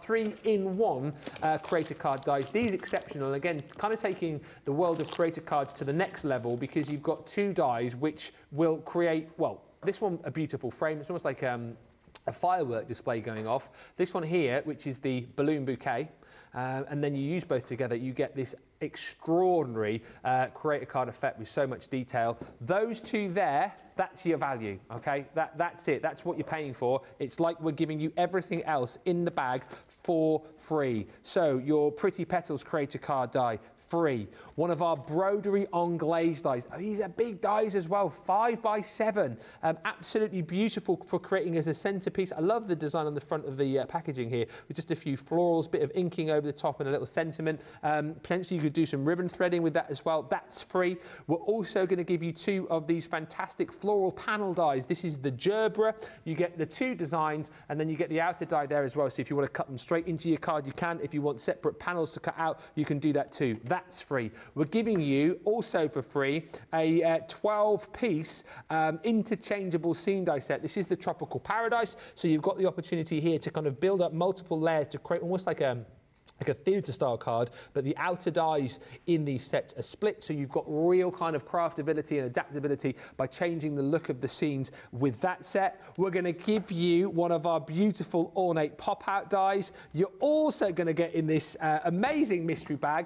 3-in-1 creator card dies. These exceptional, again, kind of taking the world of creator cards to the next level because you've got 2 dies which will create, well, this one, a beautiful frame. It's almost like a firework display going off. This one here, which is the balloon bouquet. And then you use both together, you get this extraordinary creator card effect with so much detail. Those 2 there, that's your value, okay? That's it, that's what you're paying for. It's like we're giving you everything else in the bag for free. So your Pretty Petals creator card die, free. One of our broderie on glaze dies. These are big dies as well, 5x7. Absolutely beautiful for creating as a centerpiece. I love the design on the front of the packaging here with just a few florals, bit of inking over the top and a little sentiment. Potentially you could do some ribbon threading with that as well. That's free. We're also going to give you 2 of these fantastic floral panel dies. This is the Gerbera. You get the 2 designs and then you get the outer die there as well. So if you want to cut them straight into your card, you can. If you want separate panels to cut out, you can do that too. That's free. We're giving you also for free a 12-piece interchangeable scene die set. This is the Tropical Paradise. So you've got the opportunity here to kind of build up multiple layers to create almost like a theatre style card, but the outer dies in these sets are split, so you've got real kind of craftability and adaptability by changing the look of the scenes with that set. We're going to give you one of our beautiful ornate pop-out dies. You're also going to get in this amazing mystery bag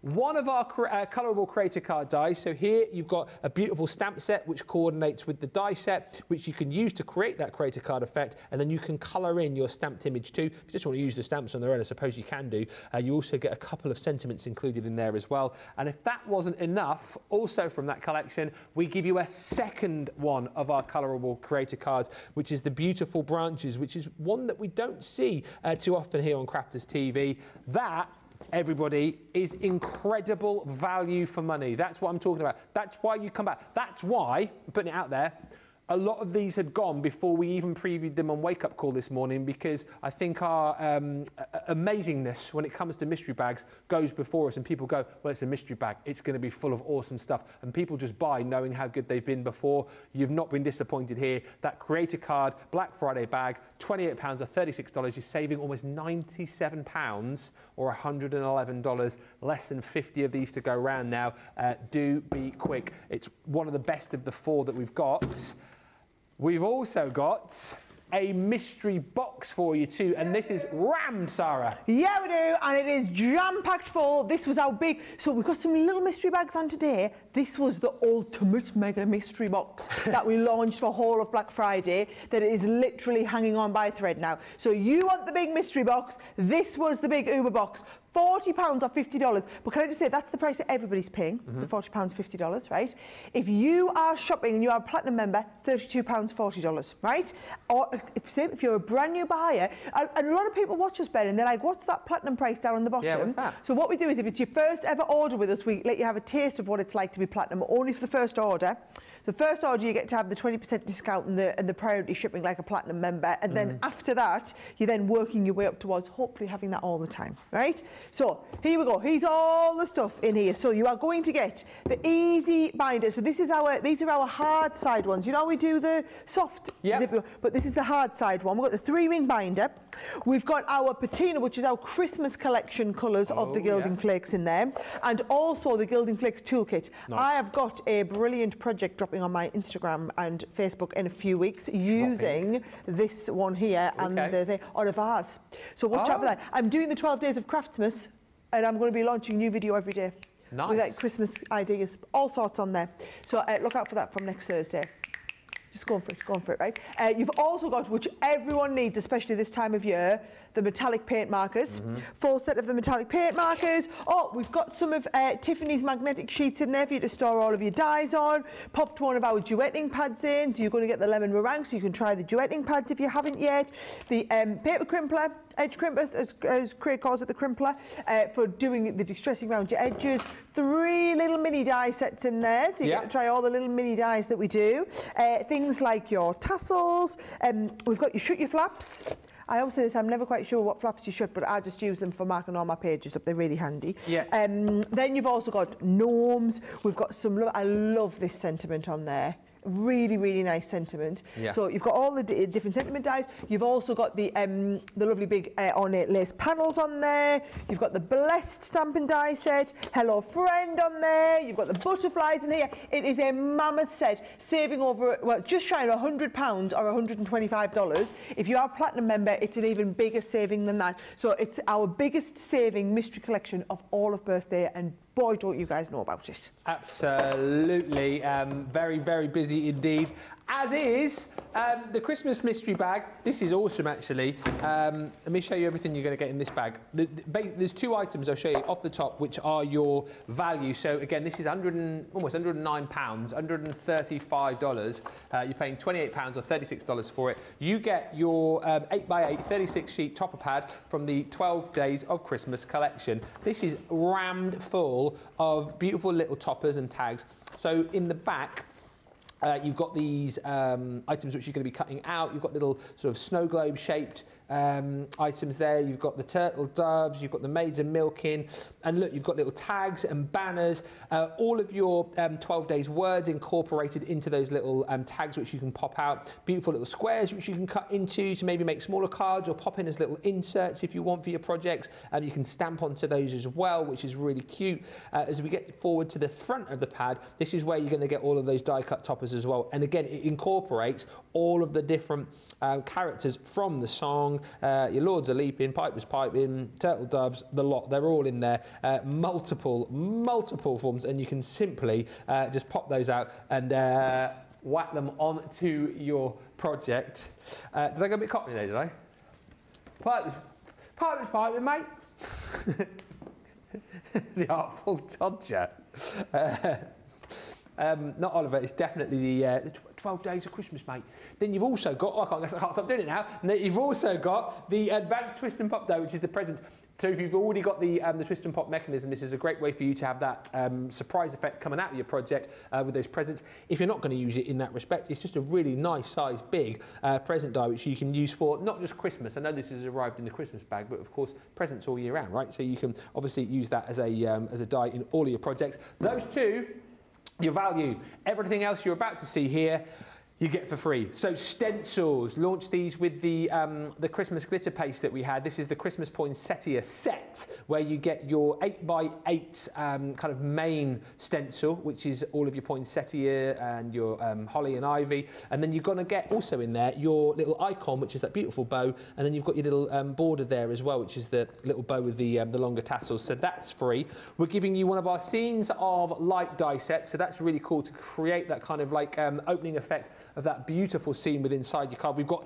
one of our colourable creator card dies. So here you've got a beautiful stamp set which coordinates with the die set, which you can use to create that creator card effect, and then you can colour in your stamped image too. If you just want to use the stamps on their own, I suppose you can do. You also get a couple of sentiments included in there as well. And if that wasn't enough, also from that collection, we give you a second one of our colourable creator cards, which is the beautiful branches, which is one that we don't see too often here on Crafters TV. That, everybody, is incredible value for money. That's what I'm talking about. That's why you come back. That's why, I'm putting it out there, a lot of these had gone before we even previewed them on Wake Up Call this morning, because I think our amazingness when it comes to mystery bags goes before us, and people go, well, it's a mystery bag, it's going to be full of awesome stuff, and people just buy knowing how good they've been before. You've not been disappointed here. That creator card Black Friday bag, £28 or $36, you're saving almost £97 or $111, less than 50 of these to go around now. Do be quick. It's one of the best of the four that we've got. We've also got a mystery box for you too, and this is rammed, Sarah. Yeah, we do, and it is jam-packed full. This was our big, so we've got some little mystery bags on today. This was the ultimate mega mystery box that we launched for whole of Black Friday, that is literally hanging on by a thread now. So you want the big mystery box, this was the big Uber box. £40 or $50, but can I just say that's the price that everybody's paying, the £40, $50, right? If you are shopping and you are a platinum member, £32, $40, right? Or if you're a brand new buyer, and a lot of people watch us, Ben, and they're like, what's that platinum price down on the bottom? Yeah, what's that? So what we do is, if it's your first ever order with us, we let you have a taste of what it's like to be platinum, only for the first order. The first order, you get to have the 20% discount and the priority shipping like a platinum member, and then after that, you're then working your way up towards hopefully having that all the time, right? So here we go. Here's all the stuff in here. So you are going to get the easy binder. So these are our hard side ones. You know, we do the soft zip, but this is the hard side one. We've got the 3-ring binder. We've got our patina, which is our Christmas collection colours of the Gilding Flakes in there, and also the Gilding Flakes toolkit. Nice. I have got a brilliant project dropping on my Instagram and Facebook in a few weeks using this one here and the on a vase. So watch out for that. I'm doing the 12 Days of Craftsmas, and I'm going to be launching a new video every day. Nice. With like Christmas ideas, all sorts on there. So look out for that from next Thursday. Just going for it, right? You've also got, which everyone needs, especially this time of year, the metallic paint markers. Full set of the metallic paint markers. Oh, we've got some of Tiffany's magnetic sheets in there for you to store all of your dies on. Popped one of our duetting pads in, so you're going to get the lemon meringue, so you can try the duetting pads if you haven't yet. The paper crimpler, edge crimper, as Craig calls it, the crimpler, for doing the distressing around your edges. 3 little mini die sets in there, so you get to try all the little mini dies that we do. Things like your tassels. We've got your shut your flaps. I always say this, I'm never quite sure what flaps you shut, but I just use them for marking all my pages up. They're really handy. Yeah. Then you've also got gnomes. We've got some, I love this sentiment on there. Really, really nice sentiment. Yeah. So you've got all the different sentiment dies. You've also got the lovely big ornate lace panels on there. You've got the Blessed stamping die set. Hello Friend on there. You've got the butterflies in here. It is a mammoth set, saving over, well, just shy of £100 or $125. If you are a platinum member, it's an even bigger saving than that. So it's our biggest saving mystery collection of all of birthday, and boy, don't you guys know about it. Absolutely. Very, very busy indeed. As is the Christmas mystery bag. This is awesome, actually. Let me show you everything you're going to get in this bag. There's 2 items I'll show you off the top, which are your value. So, again, this is almost £109, $135. You're paying £28 or $36 for it. You get your 8x8 36-sheet topper pad from the 12 Days of Christmas collection. This is rammed full of beautiful little toppers and tags. So in the back, you've got these items which you're going to be cutting out. You've got little sort of snow globe shaped items there. You've got the turtle doves, you've got the maids of milking, and look, you've got little tags and banners. All of your 12 days words incorporated into those little tags which you can pop out. Beautiful little squares which you can cut into to maybe make smaller cards or pop in as little inserts if you want for your projects. You can stamp onto those as well, which is really cute. As we get forward to the front of the pad, this is where you're going to get all of those die cut toppers covers as well. And again, it incorporates all of the different characters from the song. Your lords are leaping, pipers piping, turtle doves, the lot. They're all in there. Multiple forms, and you can simply just pop those out and whack them onto your project. Did I go a bit cockney there, did I? Pipers piping, mate. The Artful Dodger. Not Oliver, it's definitely the 12 Days of Christmas, mate. Then you've also got, I can't stop doing it now. And then you've also got the Advanced Twist and Pop Dough, which is the presents. So if you've already got the twist and pop mechanism, this is a great way for you to have that surprise effect coming out of your project with those presents. If you're not going to use it in that respect, it's just a really nice size, big present die, which you can use for not just Christmas. I know this has arrived in the Christmas bag, but of course, presents all year round, right? So you can obviously use that as a die in all of your projects. Those two, your value. Everything else you're about to see here, you get for free. So stencils, launch these with the Christmas glitter paste that we had. This is the Christmas poinsettia set, where you get your 8x8 kind of main stencil, which is all of your poinsettia and your holly and ivy. And then you're gonna get also in there your little icon, which is that beautiful bow. And then you've got your little border there as well, which is the little bow with the longer tassels. So that's free. We're giving you one of our Scenes of Light die sets. So that's really cool to create that kind of like opening effect of that beautiful scene with inside your card. We've got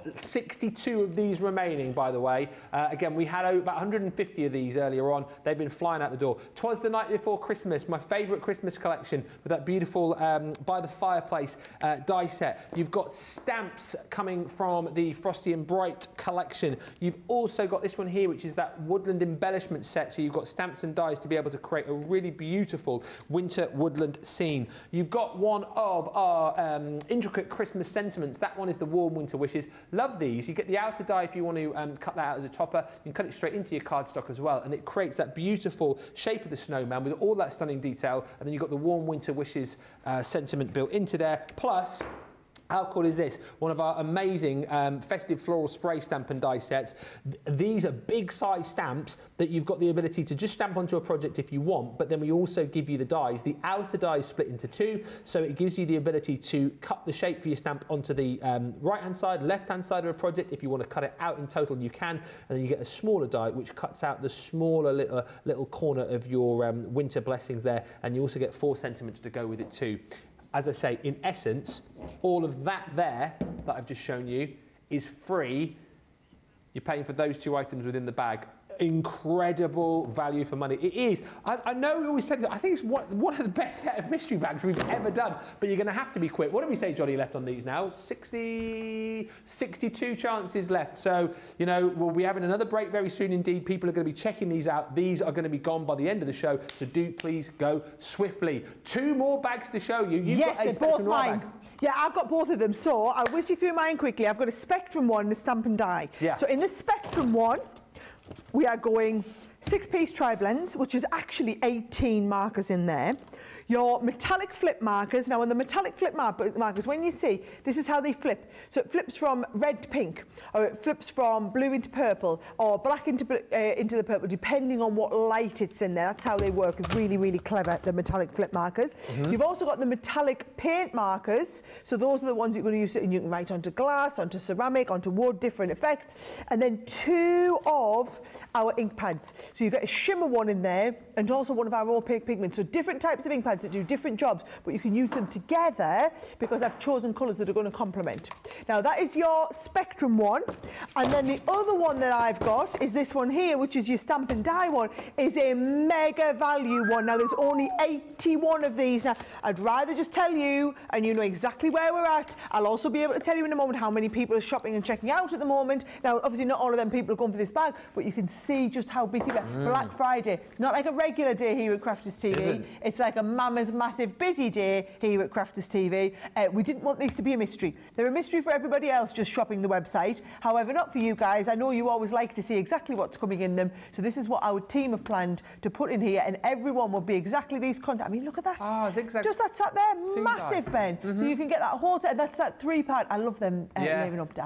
62 of these remaining, by the way. Again, we had about 150 of these earlier on. They've been flying out the door. 'Twas the Night Before Christmas, my favourite Christmas collection with that beautiful By the Fireplace die set. You've got stamps coming from the Frosty and Bright collection. You've also got this one here, which is that woodland embellishment set. So you've got stamps and dies to be able to create a really beautiful winter woodland scene. You've got one of our intricate Christmas sentiments. That one is the Warm Winter Wishes. Love these. You get the outer die if you want to cut that out as a topper. You can cut it straight into your cardstock as well, and it creates that beautiful shape of the snowman with all that stunning detail. And then you've got the Warm Winter Wishes sentiment built into there. Plus, how cool is this? One of our amazing festive floral spray stamp and die sets. These are big size stamps that you've got the ability to just stamp onto a project if you want, but then we also give you the dies. The outer die is split into two, so it gives you the ability to cut the shape for your stamp onto the right-hand side, left-hand side of a project. If you want to cut it out in total, you can, and then you get a smaller die which cuts out the smaller little corner of your winter blessings there, and you also get 4 sentiments to go with it too. As I say, in essence, all of that there that I've just shown you is free. You're paying for those 2 items within the bag. Incredible value for money. It is. I know we always said that. I think it's one of the best set of mystery bags we've ever done, but you're going to have to be quick. What do we say, Johnny, left on these now? 62 chances left. So, you know, we'll be having another break very soon indeed. People are going to be checking these out. These are going to be gone by the end of the show, so do please go swiftly. 2 more bags to show you. Yes, they're both mine. Yeah, I've got both of them. So I'll whiz you through mine quickly. I've got a Spectrum one and a Stamp and Die. Yeah. So in the Spectrum one, we are going 6-piece tri-blends, which is actually 18 markers in there. Your metallic flip markers. Now, on the metallic flip markers, when you see, this is how they flip. So it flips from red to pink, or it flips from blue into purple, or black into the purple, depending on what light it's in there. That's how they work. It's really, really clever, the metallic flip markers. You've also got the metallic paint markers. So those are the ones you're going to use, and you can write onto glass, onto ceramic, onto wood, different effects. And then 2 of our ink pads. So you've got a shimmer one in there, and also one of our opaque pigments. So different types of ink pads that do different jobs, but you can use them together because I've chosen colours that are going to complement. Now that is your Spectrum one, and then the other one that I've got is this one here, which is your Stamp and Die one. Is a mega value one. Now there's only 81 of these. Now I'd rather just tell you, and you know exactly where we're at. I'll also be able to tell you in a moment how many people are shopping and checking out at the moment. Now obviously not all of them people are going for this bag, but you can see just how busy. Black Friday, not like a regular day here at Crafters TV. It's like a mammoth, massive, busy day here at Crafters TV. We didn't want these to be a mystery. They're a mystery for everybody else just shopping the website. However, not for you guys. I know you always like to see exactly what's coming in them. So this is what our team have planned to put in here, and everyone will be exactly these content. I mean, look at that. Oh, zigzag. Just that sat there, massive, Ben. So you can get that whole set. That's that 3-part. I love them layering up dies.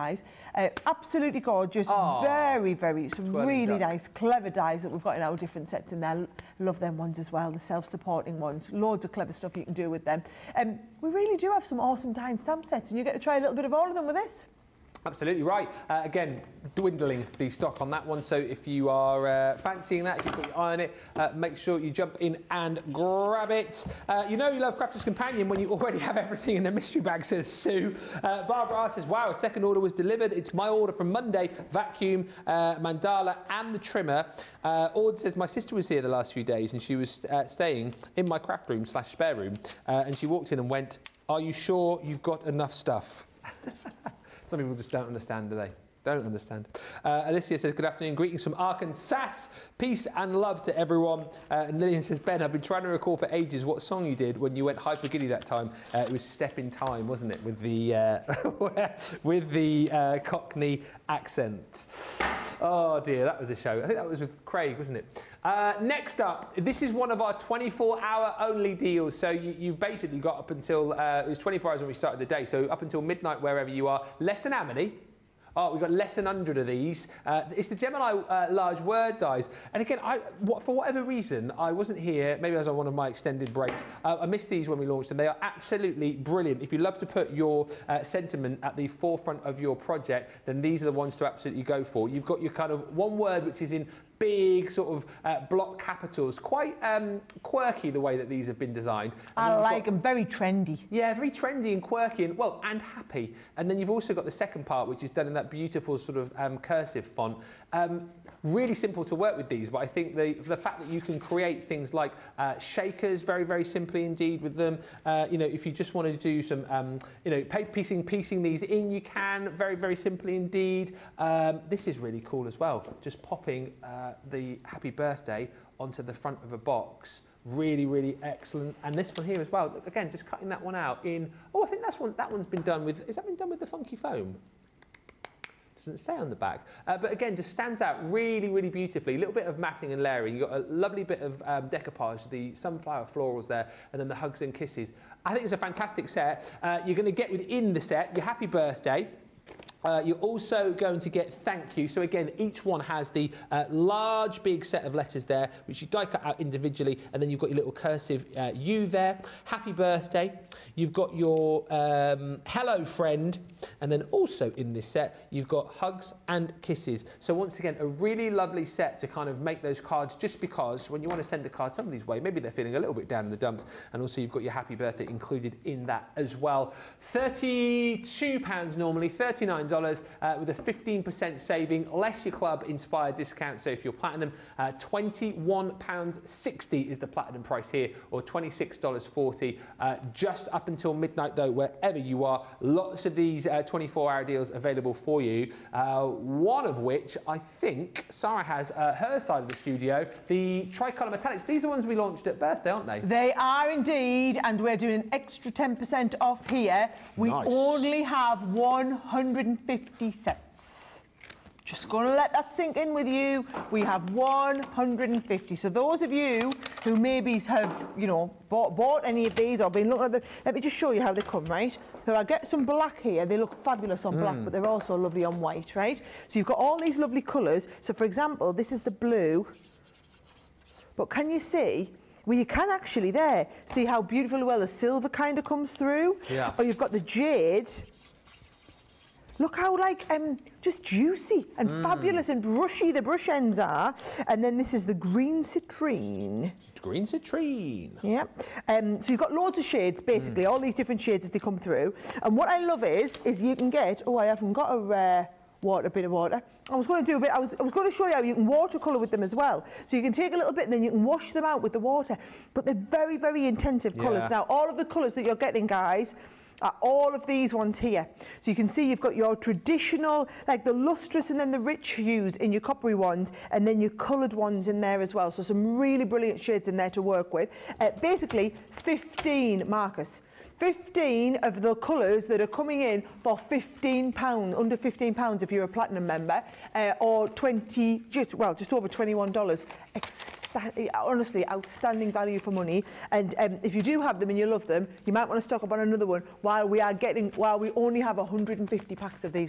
Absolutely gorgeous, very, some really nice, clever dies that we've got in our different sets in there. Love them ones as well, the self-supporting ones. Loads of clever stuff you can do with them. We really do have some awesome die and stamp sets, and you get to try a little bit of all of them with this. Absolutely right. Again, dwindling the stock on that one. So if you are fancying that, if you've got your eye on it, make sure you jump in and grab it. You know you love Crafter's Companion when you already have everything in the mystery bag, says Sue. Barbara says, wow, a second order was delivered. It's my order from Monday. Vacuum, mandala and the trimmer. Ord says, my sister was here the last few days and she was staying in my craft room / spare room. And she walked in and went, are you sure you've got enough stuff? Some people just don't understand, do they? Don't understand. Alicia says, good afternoon, greetings from Arkansas. Peace and love to everyone. And Lillian says, Ben, I've been trying to recall for ages what song you did when you went hyper giddy that time. It was Step in Time, wasn't it? With the Cockney accent. Oh dear, that was a show. I think that was with Craig, wasn't it? Next up, this is one of our 24-hour only deals. So you've basically got up until, it was 24 hours when we started the day, so up until midnight wherever you are, less than how many? Oh, we've got less than 100 of these. It's the Gemini large word dies. And again, for whatever reason, I wasn't here. Maybe I was on one of my extended breaks. I missed these when we launched them. They are absolutely brilliant. If you love to put your sentiment at the forefront of your project, then these are the ones to absolutely go for. You've got your kind of one word which is in big sort of block capitals. Quite quirky the way that these have been designed. I like them, very trendy. Yeah, very trendy and quirky and, well, and happy. And then you've also got the second part, which is done in that beautiful sort of cursive font. Really simple to work with these, but I think the fact that you can create things like shakers very simply indeed with them. You know, if you just want to do some, you know, paper piecing these in, you can very simply indeed. This is really cool as well. Just popping the happy birthday onto the front of a box. Really excellent. And this one here as well. Look, again, just cutting that one out in. Oh, I think that one's been done with. Has that been done with the funky foam? Doesn't say on the back, but again, just stands out really beautifully. A little bit of matting and layering. You've got a lovely bit of decoupage, the sunflower florals there, and then the hugs and kisses. I think it's a fantastic set. You're going to get within the set your happy birthday. You're also going to get thank you. So again, each one has the large, big set of letters there, which you die cut out individually, and then you've got your little cursive U there. Happy birthday. You've got your hello friend, and then also in this set, you've got hugs and kisses. So once again, a really lovely set to kind of make those cards, just because when you want to send a card somebody's way, maybe they're feeling a little bit down in the dumps, and also you've got your happy birthday included in that as well. £32 normally, $39 with a 15% saving, less your club inspired discount. So if you're platinum, £21.60 is the platinum price here, or $26.40. Just up until midnight though, wherever you are, lots of these 24-hour deals available for you. One of which I think Sara has her side of the studio, the tricolour metallics. These are ones we launched at birthday, aren't they? They are indeed, and we're doing an extra 10% off here. We only have 150 sets. Just going to let that sink in with you. We have 150. So those of you who maybe have, you know, bought any of these or been looking at them, let me just show you how they come, right? So I get some black here. They look fabulous on black, but they're also lovely on white, right? So you've got all these lovely colours. So for example, this is the blue. But can you see? Well, you can actually there see how beautiful well the silver kind of comes through. Yeah. Or you've got the jade. Look how like just juicy and fabulous and brushy the brush ends are. And then this is the green citrine. Green citrine. Yeah. So you've got loads of shades, basically, all these different shades as they come through. And what I love is you can get, oh, I haven't got a rare bit of water. I was going to do a bit, I was going to show you how you can watercolour with them as well. So you can take a little bit and then you can wash them out with the water. But they're very intensive colours. Now, all of the colours that you're getting, guys, are all of these ones here. So you can see you've got your traditional, like the lustrous and then the rich hues in your coppery ones, and then your coloured ones in there as well. So some really brilliant shades in there to work with. Basically, 15, Marcus. 15 of the colours that are coming in for £15, under £15 if you're a platinum member, or just over $21. Honestly, outstanding value for money. And if you do have them and you love them, you might want to stock up on another one while we only have 150 packs of these left.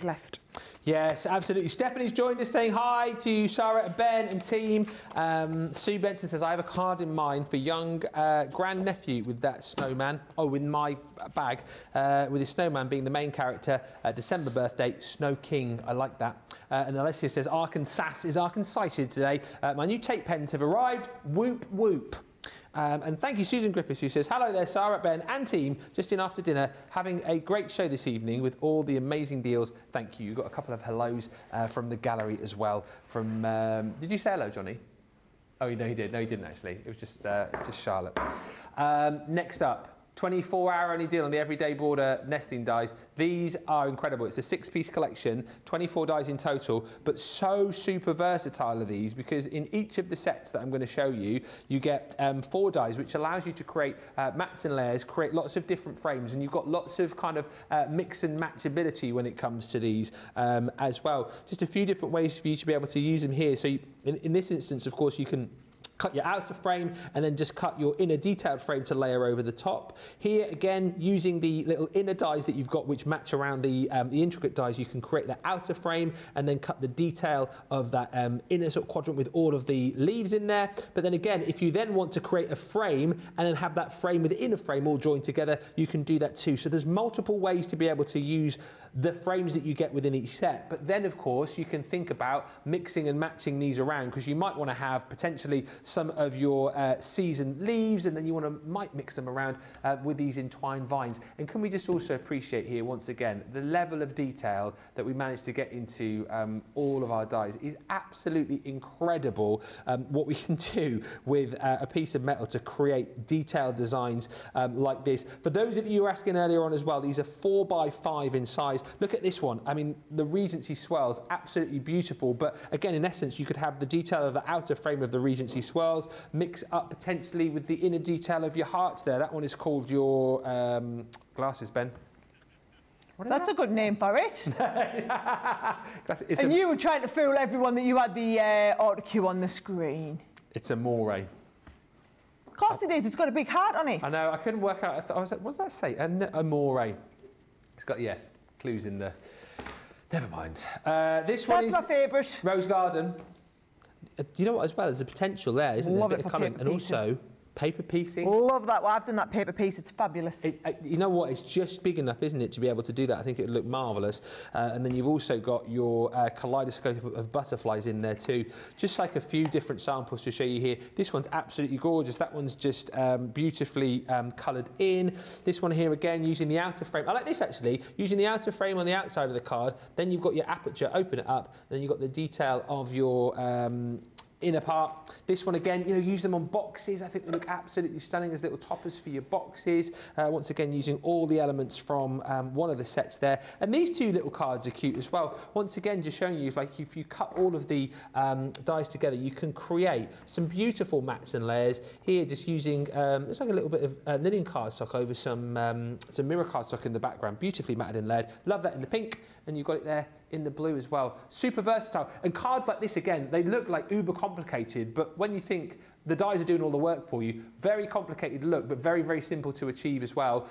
Yes, absolutely. Stephanie's joined us saying hi to Sara, Ben and team. Sue Benson says, I have a card in mind for young grandnephew with that snowman. Oh, with my bag, with his snowman being the main character. December birthday, Snow King. I like that. And Alessia says, Arkansas is Arkansas-cited today. My new tape pens have arrived. Whoop, whoop. And thank you, Susan Griffiths, who says, hello there, Sara, Ben and team, just in after dinner, having a great show this evening with all the amazing deals. Thank you. You've got a couple of hellos from the gallery as well. From, did you say hello, Johnny? Oh, no, he did. No, he didn't, actually. It was just Charlotte. Next up. 24-hour only deal on the everyday border nesting dies. These are incredible. It's a 6-piece collection, 24 dies in total, but so super versatile are these because in each of the sets that I'm going to show you, you get 4 dies, which allows you to create mats and layers, create lots of different frames, and you've got lots of kind of mix and matchability when it comes to these as well. Just a few different ways for you to be able to use them here. So you, in this instance, of course, you can cut your outer frame and then just cut your inner detailed frame to layer over the top. Here again, using the little inner dies that you've got which match around the intricate dies, you can create the outer frame and then cut the detail of that inner sort of quadrant with all of the leaves in there. But then again, if you then want to create a frame and then have that frame with the inner frame all joined together, you can do that too. So there's multiple ways to be able to use the frames that you get within each set. But then of course you can think about mixing and matching these around because you might want to have potentially some of your seasoned leaves and then you might mix them around with these entwined vines. And can we just also appreciate here once again the level of detail that we managed to get into all of our dies is absolutely incredible. What we can do with a piece of metal to create detailed designs like this. For those of you who were asking earlier on as well, these are 4x5 in size. Look at this one. I mean, the Regency swirls, absolutely beautiful. But again, in essence, you could have the detail of the outer frame of the Regency swirls mix up potentially with the inner detail of your hearts there. That one is called your glasses, Ben. That's a good name for it. And you were trying to fool everyone that you had the autocue on the screen. It's a moire. Of course it is. It's got a big heart on it. I know. I couldn't work out. I was like, what does that say? A moire. It's got, yes, clues in there. Never mind. This one is my favourite. Rose Garden. You know what, as well, there's a potential there, isn't there? A bit of coloring. And also paper piecing. Love that. Well, I've done that paper piece. It's fabulous. You know what? It's just big enough, isn't it, to be able to do that? I think it would look marvellous. And then you've also got your kaleidoscope of butterflies in there too. Just like a few different samples to show you here. This one's absolutely gorgeous. That one's just beautifully coloured in. This one here again, using the outer frame. I like this actually. Using the outer frame on the outside of the card. Then you've got your aperture. Open it up. Then you've got the detail of your inner part. This one again, you know, use them on boxes. I think they look absolutely stunning as little toppers for your boxes. Once again, using all the elements from one of the sets there. And these two little cards are cute as well. Once again, just showing you, if you cut all of the dies together, you can create some beautiful mats and layers. Here, just using, it's like a little bit of linen cardstock over some mirror cardstock in the background. Beautifully matted and layered. Love that in the pink. And you've got it there in the blue as well. Super versatile. And cards like this, again, they look like uber complicated, but when you think the dies are doing all the work for you, very complicated look, but very, very simple to achieve as well.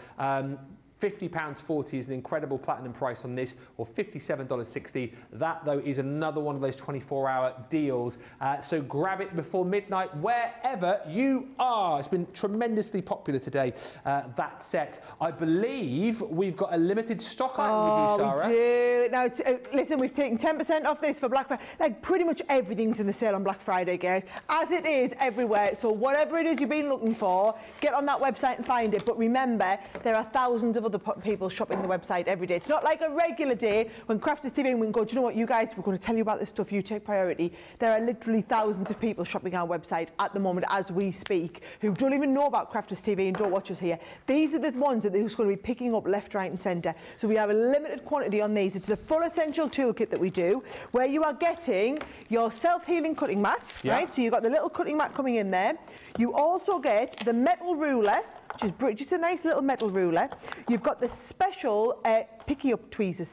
£50.40 is an incredible platinum price on this, or $57.60. That, though, is another one of those 24-hour deals. So grab it before midnight, wherever you are. It's been tremendously popular today, that set. I believe we've got a limited stock item with you, Sara. We do. Now, listen, we've taken 10% off this for Black Friday. Like, pretty much everything's in the sale on Black Friday, guys, as it is everywhere. So whatever it is you've been looking for, get on that website and find it. But remember, there are thousands of other people shopping the website every day. It's not like a regular day when Crafters TV and we can go, do you know what, you guys, we're going to tell you about this stuff, you take priority. There are literally thousands of people shopping our website at the moment as we speak who don't even know about Crafters TV and don't watch us here. These are the ones that they're just going to be picking up left, right and centre. So we have a limited quantity on these. It's the full essential toolkit that we do, where you are getting your self-healing cutting mat, right? So you've got the little cutting mat coming in there. You also get the metal ruler, which is just a nice little metal ruler. You've got the special picky up tweezers.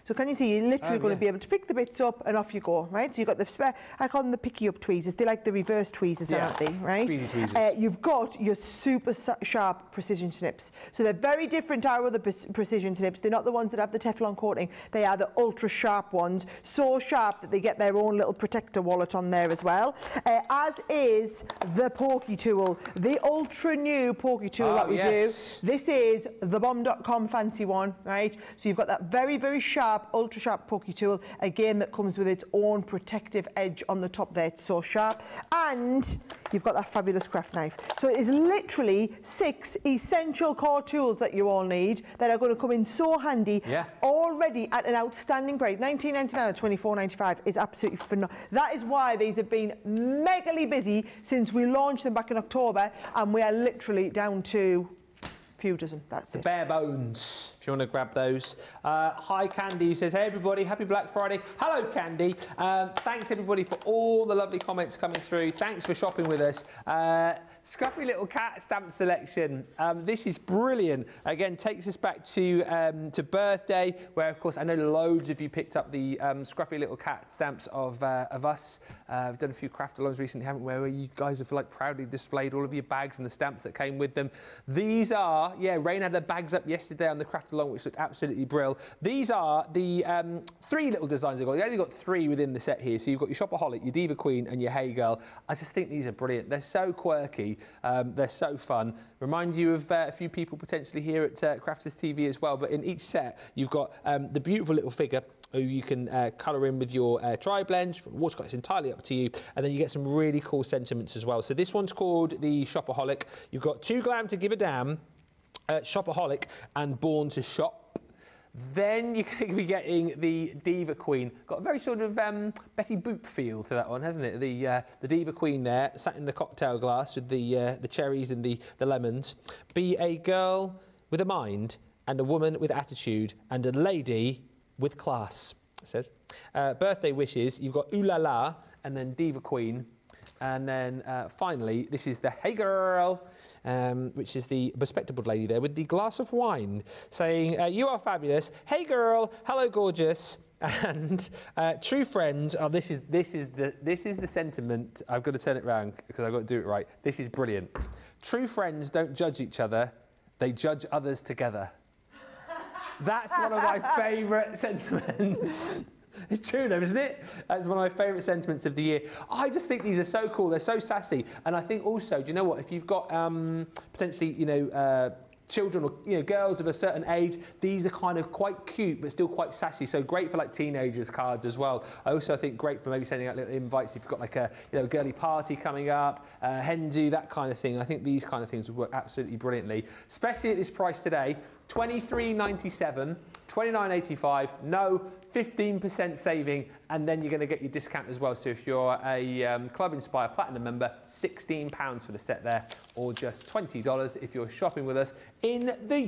So can you see, you're literally going to be able to pick the bits up and off you go, right? So you've got the spare, I call them the picky up tweezers. They're like the reverse tweezers, aren't they, right? Tweezers. You've got your super sharp precision snips. So they're very different to our other precision snips. They're not the ones that have the Teflon coating. They are the ultra sharp ones. So sharp that they get their own little protector wallet on there as well. As is the pokey tool, the ultra new pokey tool that we do. This is the bomb.com fancy one, right? So you've got that very, very sharp, ultra sharp pokey tool, again, that comes with its own protective edge on the top there. It's so sharp. And you've got that fabulous craft knife. So it is literally 6 essential core tools that you all need that are going to come in so handy. Already at an outstanding price. $19.99 or $24.95 is absolutely phenomenal. That is why these have been megally busy since we launched them back in October, and we are literally down to a few dozen. That's it. Bare bones, if you want to grab those. Hi, Candy, who says, hey, everybody, happy Black Friday. Hello, Candy. Thanks, everybody, for all the lovely comments coming through. Thanks for shopping with us. Scruffy little cat stamp selection. This is brilliant. Again, takes us back to birthday, where, of course, I know loads of you picked up the scruffy little cat stamps of us. I've done a few craft-alongs recently, haven't we, where you guys have like proudly displayed all of your bags and the stamps that came with them. These are, Rain had her bags up yesterday on the craft-along, which looked absolutely brill. These are the 3 little designs I've got. You only got 3 within the set here. So you've got your Shopaholic, your Diva Queen, and your Hey Girl. I just think these are brilliant. They're so quirky. They're so fun. Remind you of a few people potentially here at Crafters TV as well. But in each set, you've got the beautiful little figure who you can colour in with your tri-blend. Watercolour, it's entirely up to you. And then you get some really cool sentiments as well. So this one's called the Shopaholic. You've got Too Glam to Give a Damn, Shopaholic, and Born to Shop. Then you're going to be getting the Diva Queen. Got a very sort of Betty Boop feel to that one, hasn't it? The Diva Queen there, sat in the cocktail glass with the cherries and the lemons. Be a girl with a mind, and a woman with attitude, and a lady with class, it says. Birthday wishes, you've got Ooh La La, and then Diva Queen. And then finally, this is the Hey Girl, which is the bespectacled lady there with the glass of wine, saying, you are fabulous. Hey girl, hello gorgeous, and true friends. Oh, this is the sentiment. I've got to turn it around because I've got to do it right. This is brilliant. True friends don't judge each other; they judge others together. That's one of my favourite sentiments. It's true though, isn't it? That's one of my favourite sentiments of the year. I just think these are so cool. They're so sassy. And I think also, do you know what? If you've got potentially, children or girls of a certain age, these are kind of quite cute but still quite sassy. So great for like teenagers cards as well. I also think great for maybe sending out little invites if you've got like a girly party coming up, hen do, that kind of thing. I think these kind of things would work absolutely brilliantly, especially at this price today. $23.97, $29.85, no 15% saving, and then you're going to get your discount as well. So if you're a Club Inspire Platinum member, £16 for the set there, or just $20 if you're shopping with us in the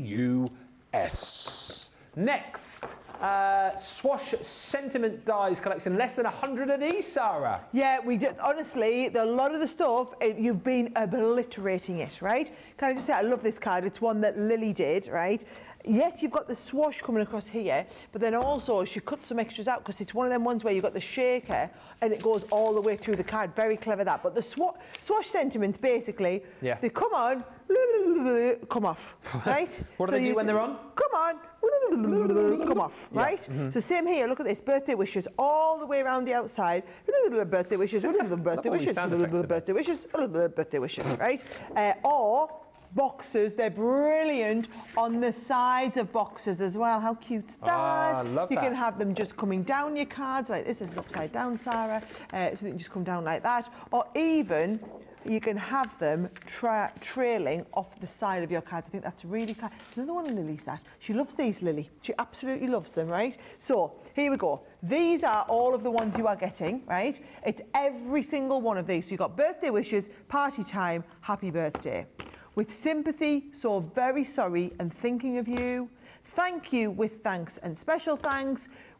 US. Next, Swash Sentiment Dies collection. Less than 100 of these, Sarah. Yeah, we did. Honestly, a lot of the stuff, you've been obliterating it, right? Can I just say, I love this card. It's one that Lily did, right? Yes, you've got the swash coming across here, but then also she cut some extras out because it's one of them ones where you've got the shaker and it goes all the way through the card. Very clever that. But the swash sentiments, basically, they come on, come off, right? What do they do when they're on? Come on, come off, right? So same here, look at this, birthday wishes all the way around the outside. Birthday wishes, birthday wishes, birthday wishes, birthday wishes, right? Or boxes, they're brilliant on the sides of boxes as well. How cute's that? I love that. You can have them just coming down your cards like this. This is upside down, Sarah. So they can just come down like that. Or even you can have them trailing off the side of your cards. I think that's really kind. Another one of Lily's that. She loves these, Lily. She absolutely loves them, right? So here we go. These are all of the ones you are getting, right? It's every single one of these. So you've got birthday wishes, party time, happy birthday. With sympathy, so very sorry and thinking of you. Thank you with thanks and special thanks.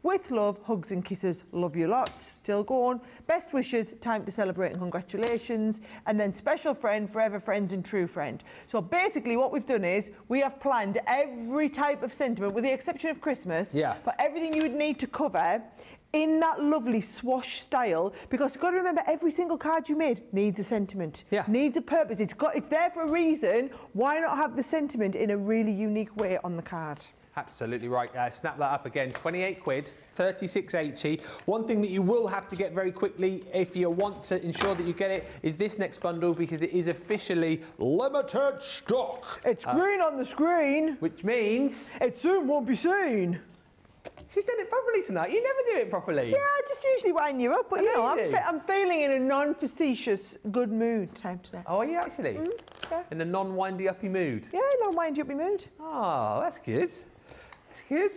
With love, hugs and kisses, love you lots. Still going. Best wishes, time to celebrate and congratulations. And then special friend, forever friends and true friend. So basically what we've done is we have planned every type of sentiment, with the exception of Christmas, but everything you would need to cover in that lovely swash style, because you've got to remember, every single card you made needs a sentiment, needs a purpose. It's there for a reason. Why not have the sentiment in a really unique way on the card? Absolutely right. Snap that up again. 28 quid, 36.80. One thing that you will have to get very quickly if you want to ensure that you get it is this next bundle, because it is officially limited stock. It's green on the screen. Which means it soon won't be seen. She's done it properly tonight. You never do it properly. Yeah, I just usually wind you up, but you know, I'm feeling in a non-facetious good mood time today. Oh, are you actually? Yeah. In a non-windy-uppy mood? Yeah, non-windy-uppy mood. Oh, that's good. That's good.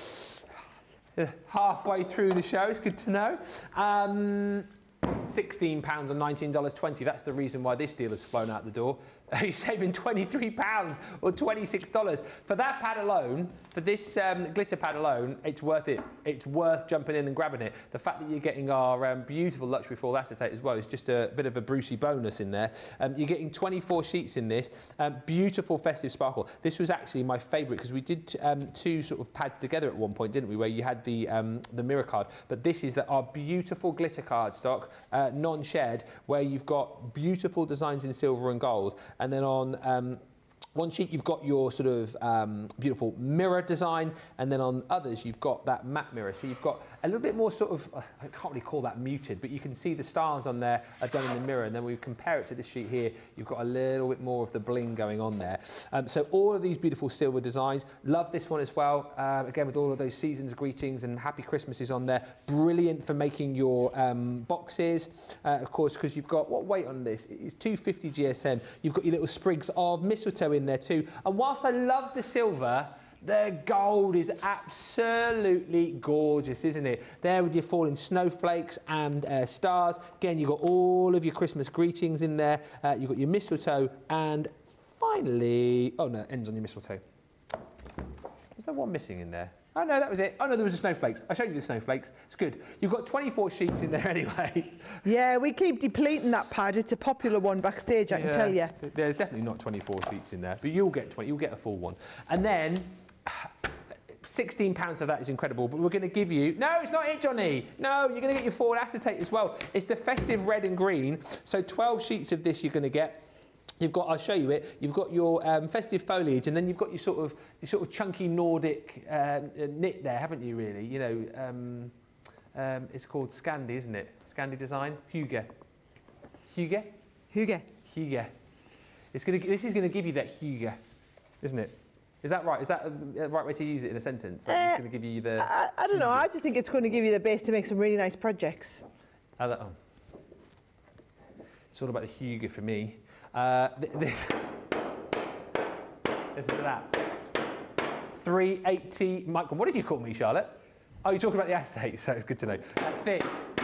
Halfway through the show, it's good to know. £16 or $19.20. That's the reason why this deal has flown out the door. You're saving £23 or $26 for that pad alone. For this glitter pad alone, it's worth it. It's worth jumping in and grabbing it. The fact that you're getting our beautiful luxury foil acetate as well is just a bit of a Brucey bonus in there. You're getting 24 sheets in this. Beautiful festive sparkle. This was actually my favourite because we did two sort of pads together at one point, didn't we? Where you had the mirror card, but this is our beautiful glitter card stock, non-shed, where you've got beautiful designs in silver and gold. And then on one sheet you've got your sort of beautiful mirror design, and then on others you've got that matte mirror. So you've got a little bit more sort of, I can't really call that muted, but you can see the stars on there are done in the mirror, and then we compare it to this sheet here, you've got a little bit more of the bling going on there. So all of these beautiful silver designs. Love this one as well, again with all of those seasons greetings and happy Christmases on there. Brilliant for making your boxes, of course, because you've got, what weight on this? It's 250 GSM. You've got your little sprigs of mistletoe in there too. And whilst I love the silver, the gold is absolutely gorgeous, isn't it? There with your falling snowflakes and stars. Again, you've got all of your Christmas greetings in there. You've got your mistletoe, and finally, oh no, it ends on your mistletoe. Is there one missing in there? Oh no, that was it. Oh no, there was the snowflakes. I showed you the snowflakes. It's good. You've got 24 sheets in there anyway. Yeah, we keep depleting that pad. It's a popular one backstage, I can tell you. There's definitely not 24 sheets in there, but you'll get 20. You'll get a full one. And then £16 of that is incredible, but we're going to give you... No, it's not it, Johnny. No, you're going to get your forward acetate as well. It's the festive red and green. So 12 sheets of this you're going to get. You've got, I'll show you it, you've got your festive foliage, and then you've got your sort of chunky Nordic knit there, haven't you, really? You know, it's called Scandi, isn't it? Scandi design? Hygge. Hygge? Hygge. Hygge. This is going to give you that hygge, isn't it? Is that right? Is that the right way to use it in a sentence? It's going to give you the... I don't know, I just think it's going to give you the base to make some really nice projects. It's all about the hygge for me. Listen to that. 380. Michael, what did you call me, Charlotte? Oh, you're talking about the acetate, so it's good to know. Thick.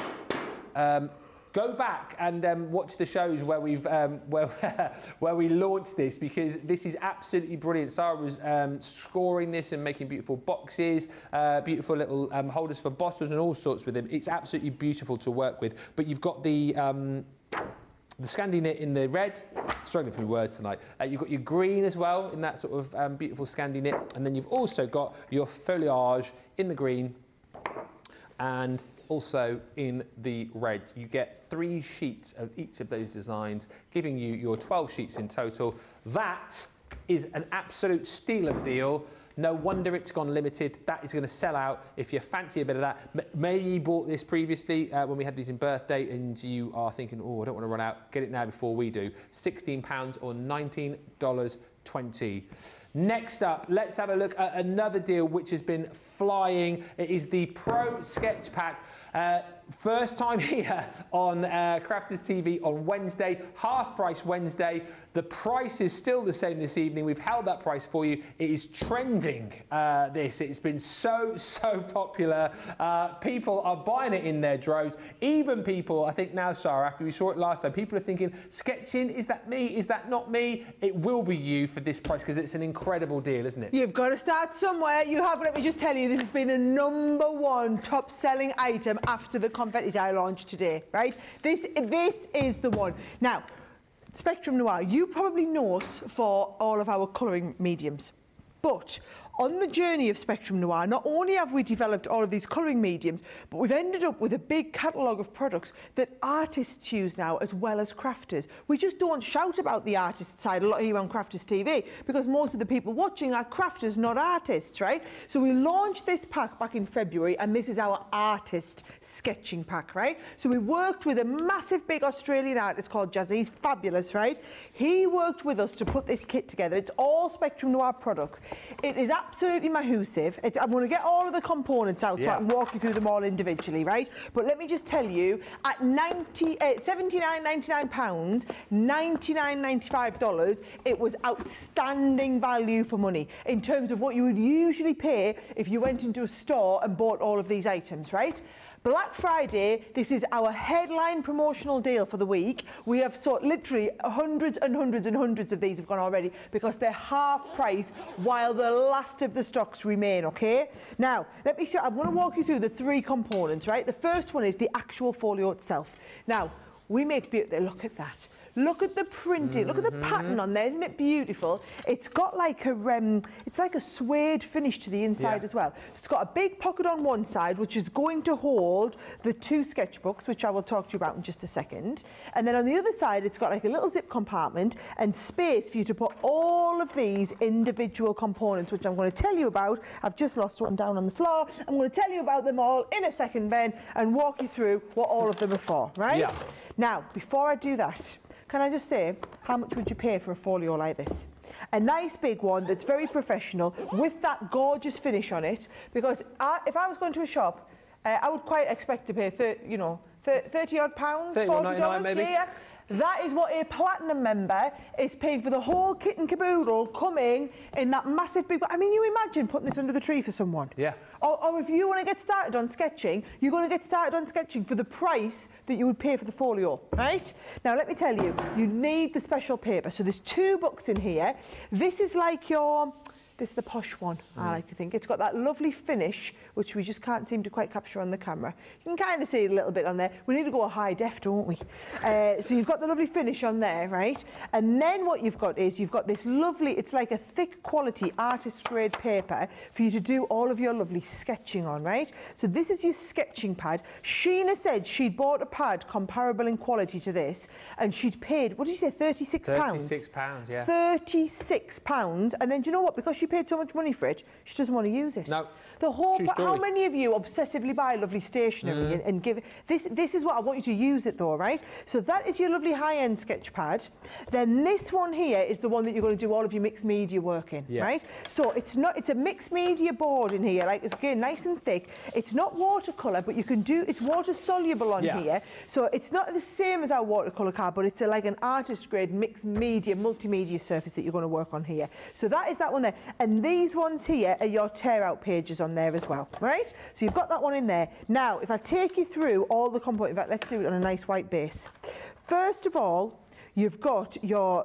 Go back and watch the shows where we've where we launched this, because this is absolutely brilliant. Sara was scoring this and making beautiful boxes, beautiful little holders for bottles and all sorts with them. It's absolutely beautiful to work with. But you've got the Scandi knit in the red, struggling through words tonight. You've got your green as well in that sort of beautiful Scandi knit, and then you've also got your foliage in the green and also in the red. You get 3 sheets of each of those designs, giving you your 12 sheets in total. That is an absolute steal of a deal. No wonder it's gone limited. That is going to sell out. If you fancy a bit of that, maybe you bought this previously when we had these in birthday and you are thinking, oh, I don't want to run out. Get it now before we do. £16 or $19.20. Next up, let's have a look at another deal which has been flying. It is the Pro Sketch Pack. First time here on Crafters TV on Wednesday, half price Wednesday. The price is still the same this evening. We've held that price for you. It is trending, this. It's been so popular. People are buying it in their droves. Even people, I think now, Sara, after we saw it last time, people are thinking, sketching, is that me? Is that not me? It will be you for this price, because it's an incredible incredible deal, isn't it? You've got to start somewhere. You have, let me just tell you, this has been the #1 top-selling item after the confetti die launch today, right? This is the one. Now, Spectrum Noir, you probably know us for all of our colouring mediums, but on the journey of Spectrum Noir, not only have we developed all of these colouring mediums, but we've ended up with a big catalogue of products that artists use now as well as crafters. We just don't shout about the artist side a lot here on Crafters TV because most of the people watching are crafters, not artists, right? So we launched this pack back in February, and this is our artist sketching pack, right? So we worked with a massive big Australian artist called Jazzy. He's fabulous, right? He worked with us to put this kit together. It's all Spectrum Noir products. It is absolutely massive. I'm going to get all of the components out so I can walk you through them all individually, right? But let me just tell you, at £79.99, $99.95, it was outstanding value for money in terms of what you would usually pay if you went into a store and bought all of these items, right? Black Friday, this is our headline promotional deal for the week. We have sold literally hundreds and hundreds and hundreds of these have gone already because they're half price while the last of the stocks remain, okay? Now, let me show, I'm going to walk you through the 3 components, right? The first one is the actual folio itself. Now, we make beauty, look at that. Look at the printing, look at the pattern on there, isn't it beautiful? It's got like a, it's like a suede finish to the inside as well. So it's got a big pocket on one side, which is going to hold the 2 sketchbooks, which I will talk to you about in just a second. And then on the other side, it's got like a little zip compartment and space for you to put all of these individual components, which I'm going to tell you about. I've just lost one down on the floor. I'm going to tell you about them all in a second, Ben, and walk you through what all of them are for, right? Yeah. Now, before I do that, can I just say, how much would you pay for a folio like this? A nice big one that's very professional with that gorgeous finish on it. Because if I was going to a shop, I would quite expect to pay, 30 odd pounds, $40 maybe. Yeah. That is what a platinum member is paying for the whole kit and caboodle coming in that massive big... I mean, you imagine putting this under the tree for someone. Yeah. Or if you want to get started on sketching, you're going to get started on sketching for the price that you would pay for the folio, right? Now, let me tell you, you need the special paper. So there's 2 books in here. This is like your... This is the posh one, I like to think. It's got that lovely finish, which we just can't seem to quite capture on the camera. You can kind of see it a little bit on there. We need to go a high def, don't we? So you've got the lovely finish on there, right? And then what you've got is you've got this lovely, it's like a thick quality artist grade paper for you to do all of your lovely sketching on, right? So this is your sketching pad. Sheena said she'd bought a pad comparable in quality to this, and she'd paid, what did you say, £36? £36, yeah. £36. And then do you know what? Because she paid so much money for it, she doesn't want to use it. No. The whole, how many of you obsessively buy lovely stationery and give this is what I want you to use it though, right? So that is your lovely high-end sketch pad. Then this one here is the one that you're going to do all of your mixed media work in, right? So it's a mixed media board in here, like it's again nice and thick. It's not watercolour, but you can do, it's water soluble on here. So it's not the same as our watercolour card, but it's like an artist grade mixed media, multimedia surface that you're going to work on here. So that is that one there. And these ones here are your tear out pages on there as well, right? So you've got that one in there. Now, if I take you through all the components, in fact, let's do it on a nice white base. First of all, you've got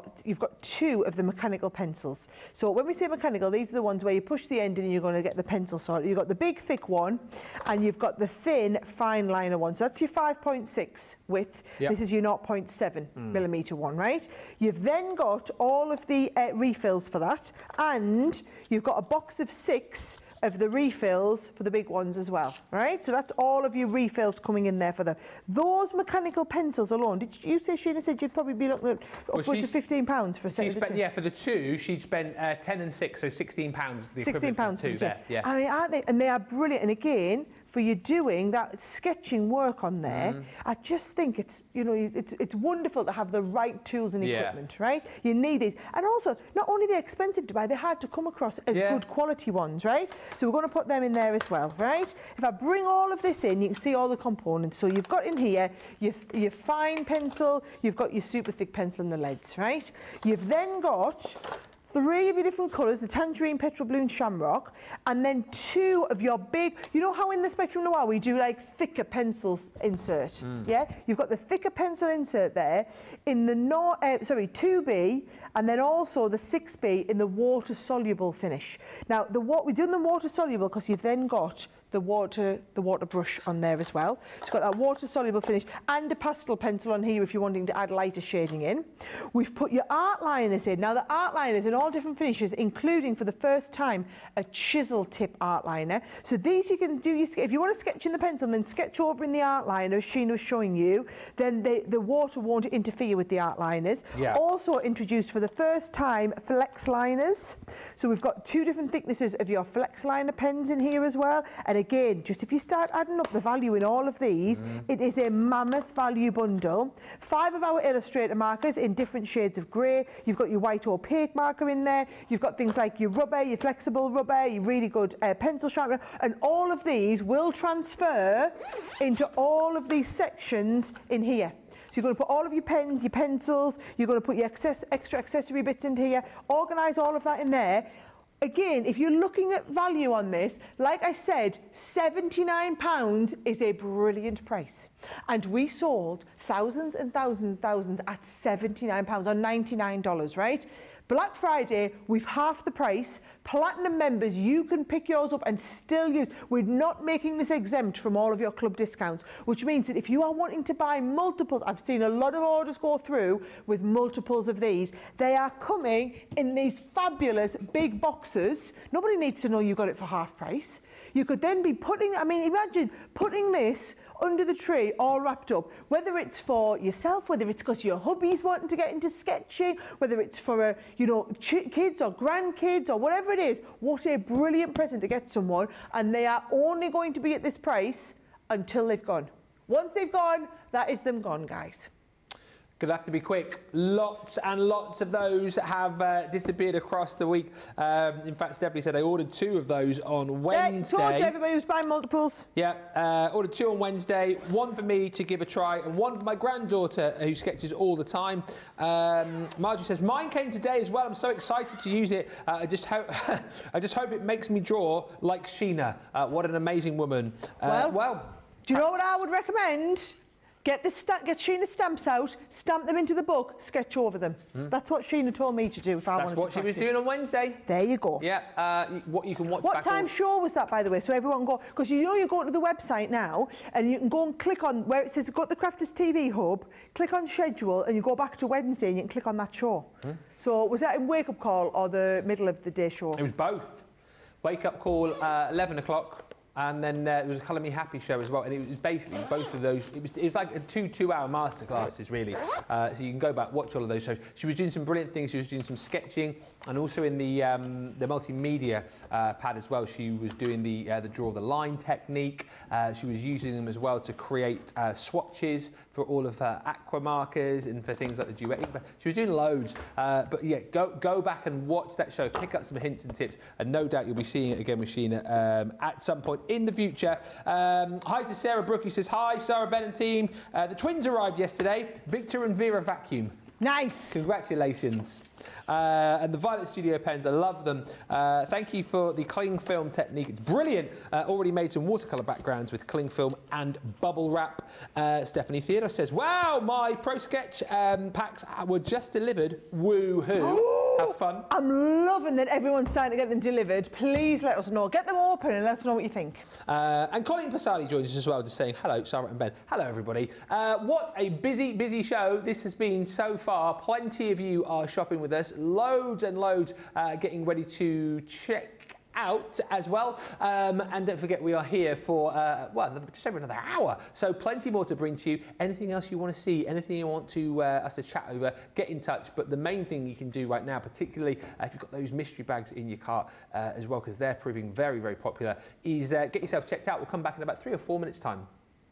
2 of the mechanical pencils. So when we say mechanical, these are the ones where you push the end in and you're going to get the pencil sorted. You've got the big thick one and you've got the thin fine liner one. So that's your 5.6 width. This is your 0.7 millimetre one, right? You've then got all of the refills for that, and you've got a box of 6 of the refills for the big ones as well, right? So that's all of your refills coming in there for them. Those mechanical pencils alone, did you say, Sheena said you'd probably be looking at upwards of £15 for a set of the 2? Yeah, for the 2, she'd spent 10 and 6, so £16. The £16 for the 2 there, yeah. I mean, aren't they? And they are brilliant. And again, for you doing that sketching work on there, I just think it's, you know, it's wonderful to have the right tools and equipment, right? You need these. And also, not only are they expensive to buy, they're hard to come across as good quality ones, right? So we're going to put them in there as well, right? If I bring all of this in, you can see all the components. So you've got in here your fine pencil, you've got your super thick pencil and the leads, right? You've then got 3 of your different colours, the tangerine, petrol blue and shamrock, and then 2 of your big, you know how in the Spectrum Noir we do like thicker pencils insert, yeah? You've got the thicker pencil insert there in the 2B, and then also the 6B in the water-soluble finish. Now, we're doing the water-soluble because you've then got the water brush on there as well. It's got that water-soluble finish and a pastel pencil on here if you're wanting to add lighter shading in. We've put your art liners in. Now, the art liners in all different finishes, including for the first time, a chisel tip art liner. So these you can do, if you want to sketch in the pencil and then sketch over in the art liner, as Sheena was showing you, then the water won't interfere with the art liners. Yeah. Also introduced for the first time, flex liners. So we've got 2 different thicknesses of your flex liner pens in here as well. And again, just if you start adding up the value in all of these, it is a mammoth value bundle. 5 of our Illustrator markers in different shades of grey. You've got your white opaque marker in there. You've got things like your rubber, your flexible rubber, your really good pencil sharpener, and all of these will transfer into all of these sections in here. So you're going to put all of your pens, your pencils, you're going to put your extra accessory bits into here, organise all of that in there. Again, if you're looking at value on this, like I said, £79 is a brilliant price. And we sold thousands and thousands and thousands at £79 or $99, right? Black Friday, we've halved the price. Platinum members, you can pick yours up and still use. We're not making this exempt from all of your club discounts, which means that if you are wanting to buy multiples, I've seen a lot of orders go through with multiples of these. They are coming in these fabulous big boxes. Nobody needs to know you got it for half price. You could then be putting, I mean, imagine putting this under the tree all wrapped up, whether it's for yourself, whether it's because your hubby's wanting to get into sketching, whether it's for kids or grandkids or whatever it is. What a brilliant present to get someone, and they are only going to be at this price until they've gone. Once they've gone, that is them gone, guys. Gonna have to be quick. Lots and lots of those have disappeared across the week. In fact, Stephanie said I ordered 2 of those on Wednesday. Yeah, told you everybody was buying multiples. Yeah, ordered 2 on Wednesday. 1 for me to give a try, and 1 for my granddaughter who sketches all the time. Marjorie says mine came today as well. I'm so excited to use it. I just hope it makes me draw like Sheena. What an amazing woman. Well, do you know what I would recommend? Get Sheena's stamps out, stamp them into the book, sketch over them. That's what Sheena told me to do if I wanted to practice. That's what she was doing on Wednesday. There you go. Yeah, what you can watch What back time show was that, by the way? So everyone go, because you know you go to the website now and you can go and click on where it says go to the Crafters TV Hub, click on schedule, and you go back to Wednesday and you can click on that show. So was that in Wake Up Call or the middle of the day show? It was both. Wake Up Call, 11 o'clock. And then there was a Colour Me Happy show as well, and it was basically both of those. It was like 2-hour masterclasses, really. So you can go back, watch all of those shows. She was doing some brilliant things. She was doing some sketching, and also in the multimedia pad as well. She was doing the draw the line technique. She was using them as well to create swatches for all of her aqua markers and for things like the duet ink. She was doing loads. But yeah, go back and watch that show. Pick up some hints and tips, and no doubt you'll be seeing it again with Sheena at some point in the future. Hi to Sarah Brooke, who says, hi, Sara Ben and team. The twins arrived yesterday, Victor and Vera Vacuum. Nice. Congratulations. And the Violet Studio pens, I love them. Thank you for the cling film technique. It's brilliant. Already made some watercolour backgrounds with cling film and bubble wrap. Stephanie Theodore says, wow, my Pro Sketch packs were just delivered. Woohoo. Have fun. I'm loving that everyone's starting to get them delivered. Please let us know. Get them open and let us know what you think. And Colleen Passali joins us as well, just saying hello, Sara and Ben. Hello, everybody. What a busy show this has been so far. Plenty of you are shopping with us. Loads and loads getting ready to check out as well. And don't forget, we are here for, just over another hour. So plenty more to bring to you. Anything else you want to see, anything you want to us to chat over, get in touch. But the main thing you can do right now, particularly if you've got those mystery bags in your cart as well, because they're proving very, very popular, is get yourself checked out. We'll come back in about 3 or 4 minutes' time.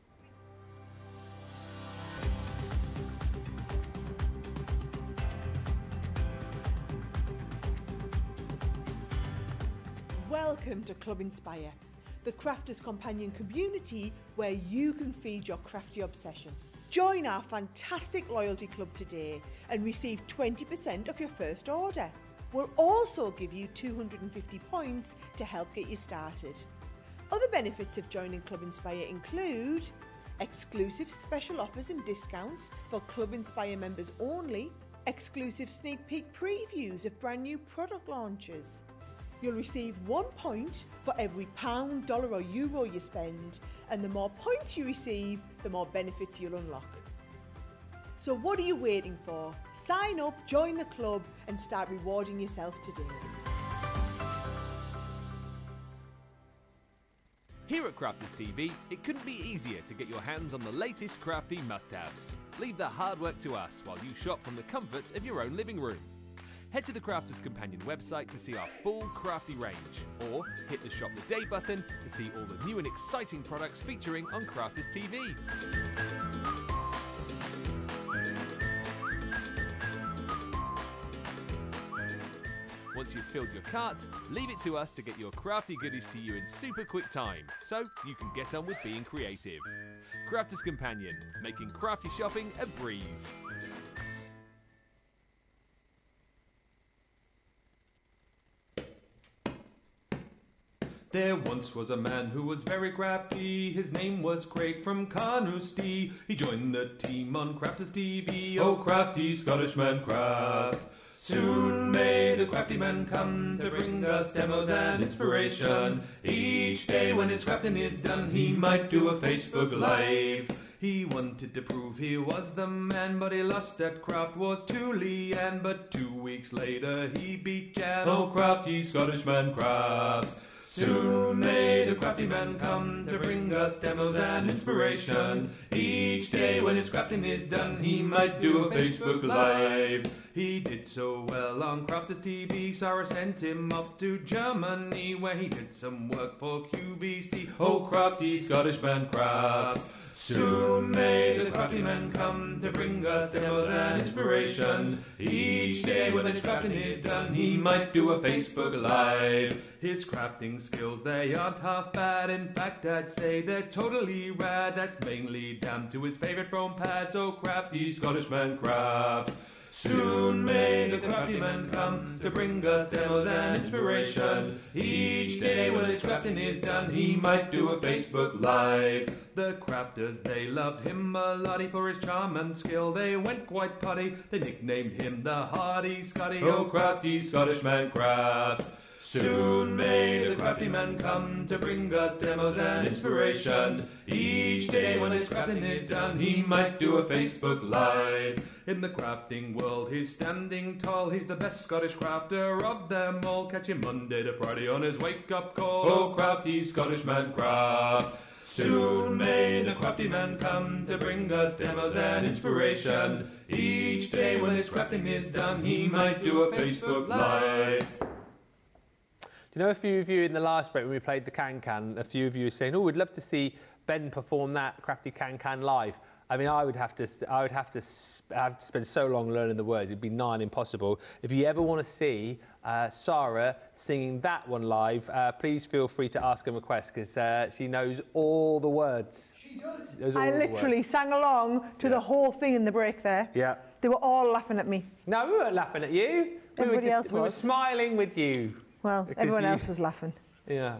Welcome to Club Inspire, the crafters' companion community where you can feed your crafty obsession. Join our fantastic loyalty club today and receive 20% of your first order. will also give you 250 points to help get you started. Other benefits of joining Club Inspire include exclusive special offers and discounts for Club Inspire members only, exclusive sneak peek previews of brand new product launches. You'll receive 1 point for every pound, dollar or euro you spend, and the more points you receive, the more benefits you'll unlock. So what are you waiting for? Sign up, join the club and start rewarding yourself today. Here at Crafters TV, it couldn't be easier to get your hands on the latest crafty must-haves. Leave the hard work to us while you shop from the comforts of your own living room. Head to the Crafters Companion website to see our full crafty range, or hit the Shop the Day button to see all the new and exciting products featuring on Crafters TV. Once you've filled your cart, leave it to us to get your crafty goodies to you in super quick time, so you can get on with being creative. Crafters Companion, making crafty shopping a breeze. There once was a man who was very crafty. His name was Craig from Carnoustie. He joined the team on Crafters TV. Oh, crafty Scottish man craft. Soon may the crafty man come to bring us demos and inspiration. Each day when his crafting is done, he might do a Facebook Live. He wanted to prove he was the man, but he lost at Craft Wars to Leanne. But 2 weeks later he beat Jan. Oh, crafty Scottish man craft. Soon may the crafty man come to bring us demos and inspiration. Each day when his crafting is done, he might do a Facebook Live. He did so well on Crafters TV, Sara sent him off to Germany, where he did some work for QVC. Oh, crafty Scottish man craft. Soon may the crafty man come to bring us demos and inspiration. Each day when his crafting is done, he might do a Facebook Live. His crafting skills, they aren't half bad. In fact, I'd say they're totally rad. That's mainly down to his favourite foam pads. Oh, crafty Scottish man craft. Soon may the crafty man come to bring us demos and inspiration. Each day when his crafting is done, he might do a Facebook Live. The crafters, they loved him a lot for his charm and skill. They went quite potty, they nicknamed him the Hardy Scotty. Oh, crafty Scottish man craft. Soon may the crafty man come to bring us demos and inspiration. Each day when his crafting is done, he might do a Facebook Live. In the crafting world, he's standing tall. He's the best Scottish crafter of them all. Catch him Monday to Friday on his wake-up call. Oh, crafty Scottish man craft. Soon may the crafty man come to bring us demos and inspiration. Each day when his crafting is done, he might do a Facebook Live. Do you know, a few of you in the last break when we played the Can-Can, a few of you were saying, oh, we'd love to see Ben perform that crafty Can-Can live. I mean, I would have to spend so long learning the words. It'd be nigh on impossible. If you ever want to see Sara singing that one live, please feel free to ask a request, because she knows all the words. She does. I literally sang along to the whole thing in the break there. Yeah. They were all laughing at me. No, we weren't laughing at you. Everybody else was. We were smiling with you. Well, everyone else was laughing. Yeah.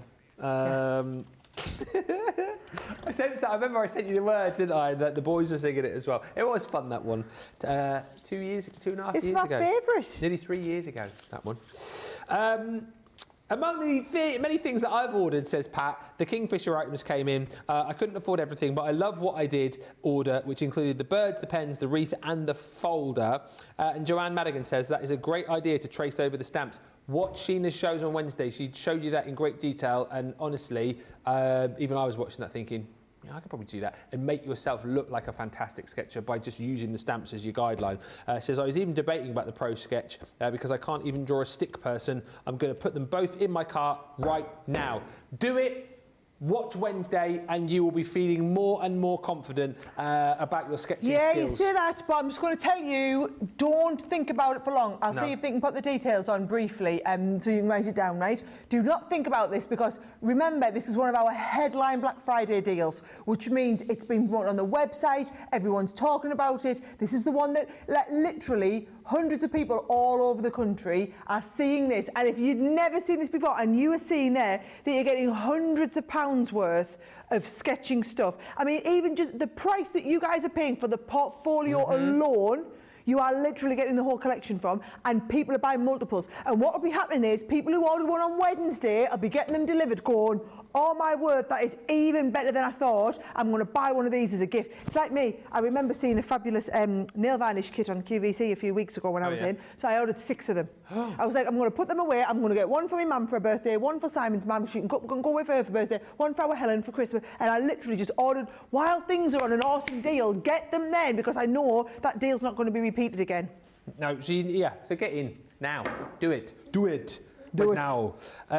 I remember I sent you the words, didn't I? That the boys were singing it as well. It was fun, that one. 2 and a half years ago. It's my favourite. Nearly 3 years ago, that one. Among the many things that I've ordered, says Pat, the Kingfisher items came in. I couldn't afford everything, but I love what I did order, which included the birds, the pens, the wreath and the folder. And Joanne Madigan says that is a great idea to trace over the stamps. Watch Sheena's shows on Wednesday. She showed you that in great detail, and honestly, even I was watching that thinking, yeah, I could probably do that and make yourself look like a fantastic sketcher by just using the stamps as your guideline. Says, I was even debating about the Pro Sketch because I can't even draw a stick person. I'm going to put them both in my cart right now. Do it watch Wednesday and you will be feeling more and more confident about your sketching skills. Yeah, you say that, but I'm just going to tell you, don't think about it for long. I'll see if they can put the details on briefly so you can write it down, right? Do not think about this because remember, this is one of our headline Black Friday deals, which means it's been put on the website, everyone's talking about it. This is the one that literally hundreds of people all over the country are seeing this. And if you'd never seen this before and you are seeing there that you're getting hundreds of pounds worth of sketching stuff. I mean, even just the price that you guys are paying for the portfolio alone, you are literally getting the whole collection from, and people are buying multiples. And what will be happening is people who ordered one on Wednesday will be getting them delivered going, oh my word, that is even better than I thought. I'm going to buy one of these as a gift. It's like me. I remember seeing a fabulous nail varnish kit on QVC a few weeks ago when I was in. So I ordered 6 of them. I was like, I'm going to put them away. I'm going to get one for my mum for her birthday, one for Simon's mum. She can go with her for birthday, one for our Helen for Christmas. And I literally just ordered, while things are on an awesome deal, get them then, because I know that deal's not going to be repeated again. No, so so get in now. Do it. Do it. Do it now.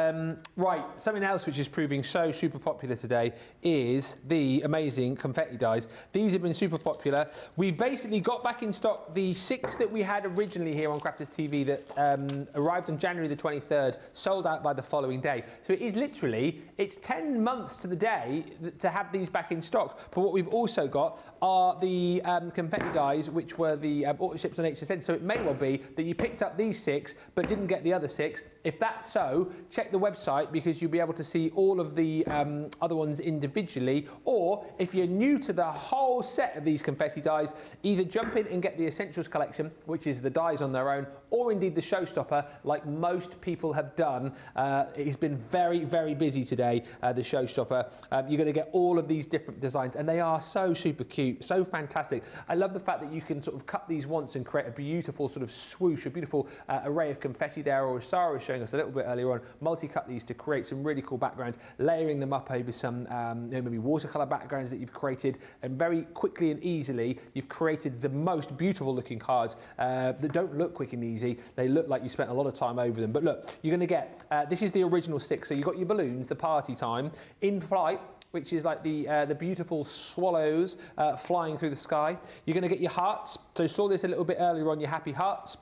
Right, something else which is proving so super popular today is the amazing confetti dies. These have been super popular. We've basically got back in stock the 6 that we had originally here on Crafters TV that arrived on January the 23rd, sold out by the following day. So it is literally, it's 10 months to the day to have these back in stock. But what we've also got are the confetti dies, which were the auto ships on HSN. So it may well be that you picked up these 6 but didn't get the other 6. If that's so, check the website because you'll be able to see all of the other ones individually. Or if you're new to the whole set of these confetti dies, either jump in and get the Essentials collection, which is the dies on their own, or indeed the Showstopper, like most people have done. It's been very, very busy today, the Showstopper. You're going to get all of these different designs, and they are so super cute, so fantastic. I love the fact that you can sort of cut these once and create a beautiful sort of swoosh, a beautiful array of confetti there, or as Sara was showing us a little bit earlier on, multi-cut these to create some really cool backgrounds, layering them up over some maybe watercolour backgrounds that you've created, and very quickly and easily you've created the most beautiful looking cards that don't look quick and easy. They look like you spent a lot of time over them. But look, you're going to get, this is the original 6, so you've got your balloons, the party time, in flight, which is like the beautiful swallows flying through the sky. You're going to get your hearts, so saw this a little bit earlier on, your happy hearts.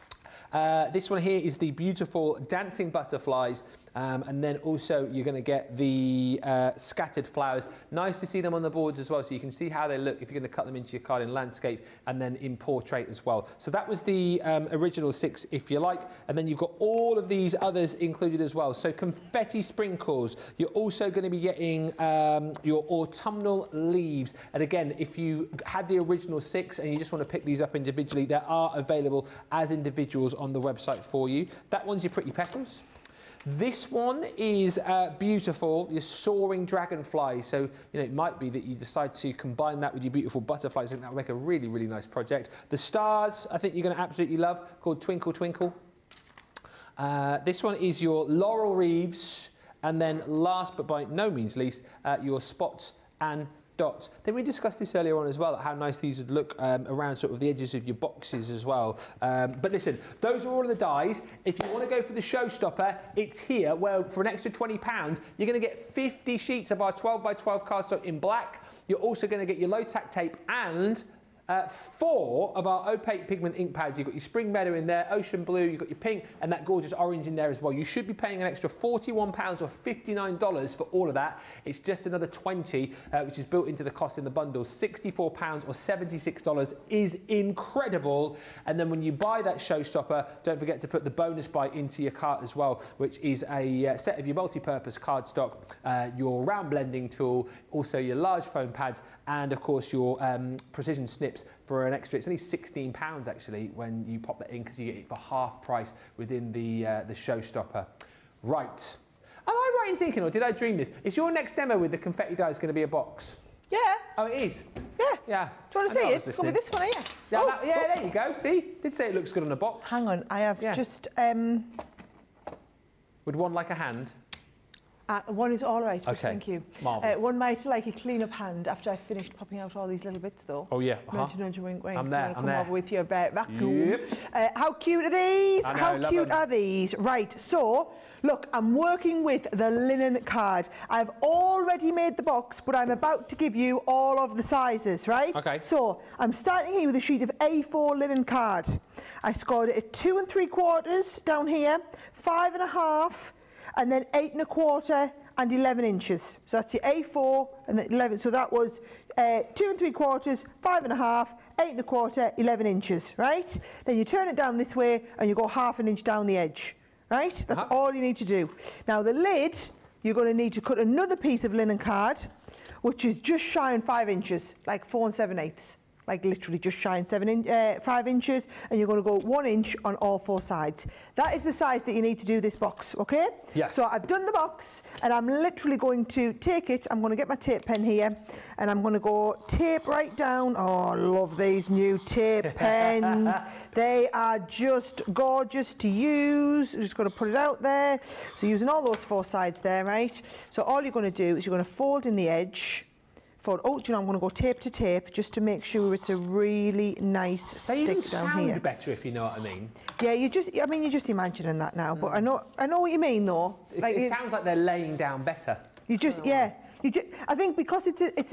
This one here is the beautiful dancing butterflies, and then also you're going to get the scattered flowers. Nice to see them on the boards as well, so you can see how they look if you're going to cut them into your card in landscape and then in portrait as well. So that was the original 6, if you like, and then you've got all of these others included as well. So confetti sprinkles. You're also going to be getting your autumnal leaves, and again, if you had the original 6 and you just want to pick these up individually, they are available as individuals on the website for you. That one's your pretty petals. This one is beautiful, your soaring dragonfly. So, you know, it might be that you decide to combine that with your beautiful butterflies. I think that will make a really, really nice project. The stars, I think you're going to absolutely love, called Twinkle Twinkle. This one is your laurel wreaths. And then last but by no means least, your spots and dots. Then we discussed this earlier on as well, how nice these would look around sort of the edges of your boxes as well. But listen, those are all of the dies. If you want to go for the Showstopper, it's here, where for an extra £20, you're going to get 50 sheets of our 12x12 cardstock in black. You're also going to get your low-tack tape and 4 of our opaque pigment ink pads. You've got your Spring Meadow in there, Ocean Blue, you've got your pink, and that gorgeous orange in there as well. You should be paying an extra £41 or $59 for all of that. It's just another $20, which is built into the cost in the bundle. £64 or $76 is incredible. And then when you buy that Showstopper, don't forget to put the bonus buy into your cart as well, which is a set of your multi-purpose cardstock, your round blending tool, also your large foam pads, and of course your precision snips for an extra. It's only £16 actually when you pop that in, because you get it for half price within the Showstopper. Right. Am I right in thinking, or did I dream this? Is your next demo with the confetti dies going to be a box? Yeah. Oh, it is? Yeah. Yeah. Do you want to see it? It's going to be this one here. Yeah, yeah, there you go. See? Did say it looks good on a box. Hang on, I have just... Would one like a hand? One is all right, Okay. thank you. Marvellous. One might like a clean-up hand after I've finished popping out all these little bits, though. Oh, yeah. Nudge, wink, wink. I'm there, Come I'm over there. with your vacuum. Yep. How cute are these? I know, How love cute them. are these? Right, so, look, I'm working with the linen card. I've already made the box, but I'm about to give you all of the sizes, right? Okay. So, I'm starting here with a sheet of A4 linen card. I scored it at 2 3/4 down here, 5 1/2, and then 8 1/4 and 11 inches. So that's your A4 and the 11. So that was 2 3/4, 5 1/2, 8 1/4, 11 inches, right? Then you turn it down this way and you go 1/2 inch down the edge, right? That's all you need to do. Now the lid, you're going to need to cut another piece of linen card, which is just shy on 5 inches, like 4 7/8. Like literally just shy on 5 inches, and you're going to go 1 inch on all 4 sides. That is the size that you need to do this box, okay? Yes. So I've done the box, and I'm literally going to take it. I'm going to get my tape pen here, and I'm going to go tape right down. Oh, I love these new tape pens. They are just gorgeous to use. I'm just going to put it out there. So using all those 4 sides there, right? So all you're going to do is you're going to fold in the edge. Oh, do you know, I'm going to go tape to tape just to make sure it's a really nice They even stick down sound here. better, if you know what I mean. Yeah, you're just imagining that now, but I know what you mean though. It sounds like they're laying down better. I think because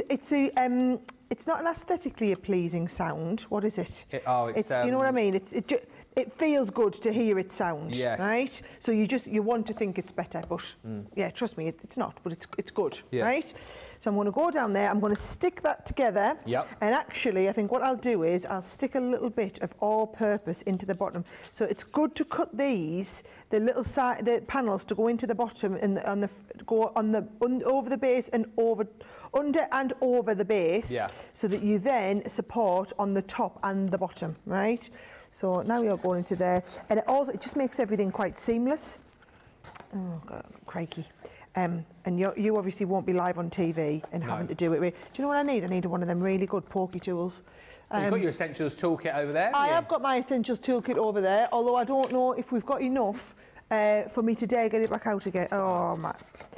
it's not an aesthetically pleasing sound. What is it? It's you know what I mean. It feels good to hear it sound, yes. right? So you want to think it's better, but yeah, trust me, it's not, but it's good, yeah. right? So I'm going to go down there. I'm going to stick that together. Yep. And actually, I think what I'll do is I'll stick a little bit of all-purpose into the bottom. So it's good to cut the panels to go into the bottom and over the base and under and over the base, yeah. So that you then support on the top and the bottom, right? So now you're going into there, and it just makes everything quite seamless. Oh, God, crikey. And you obviously won't be live on TV and having to do it. Do you know what I need? I need one of them really good pokey tools. You've got your Essentials toolkit over there. I have got my Essentials toolkit over there, although I don't know if we've got enough for me to dare get it back out again. Oh, man.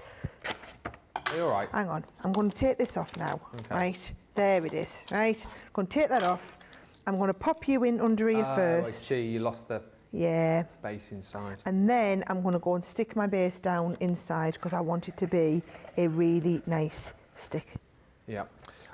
Are you all right? Hang on. I'm going to take this off now. Okay. Right? There it is. Right? I'm going to take that off. I'm going to pop you in under here first. I see. You lost the base inside. And then I'm going to go and stick my base down inside because I want it to be a really nice stick. Yeah.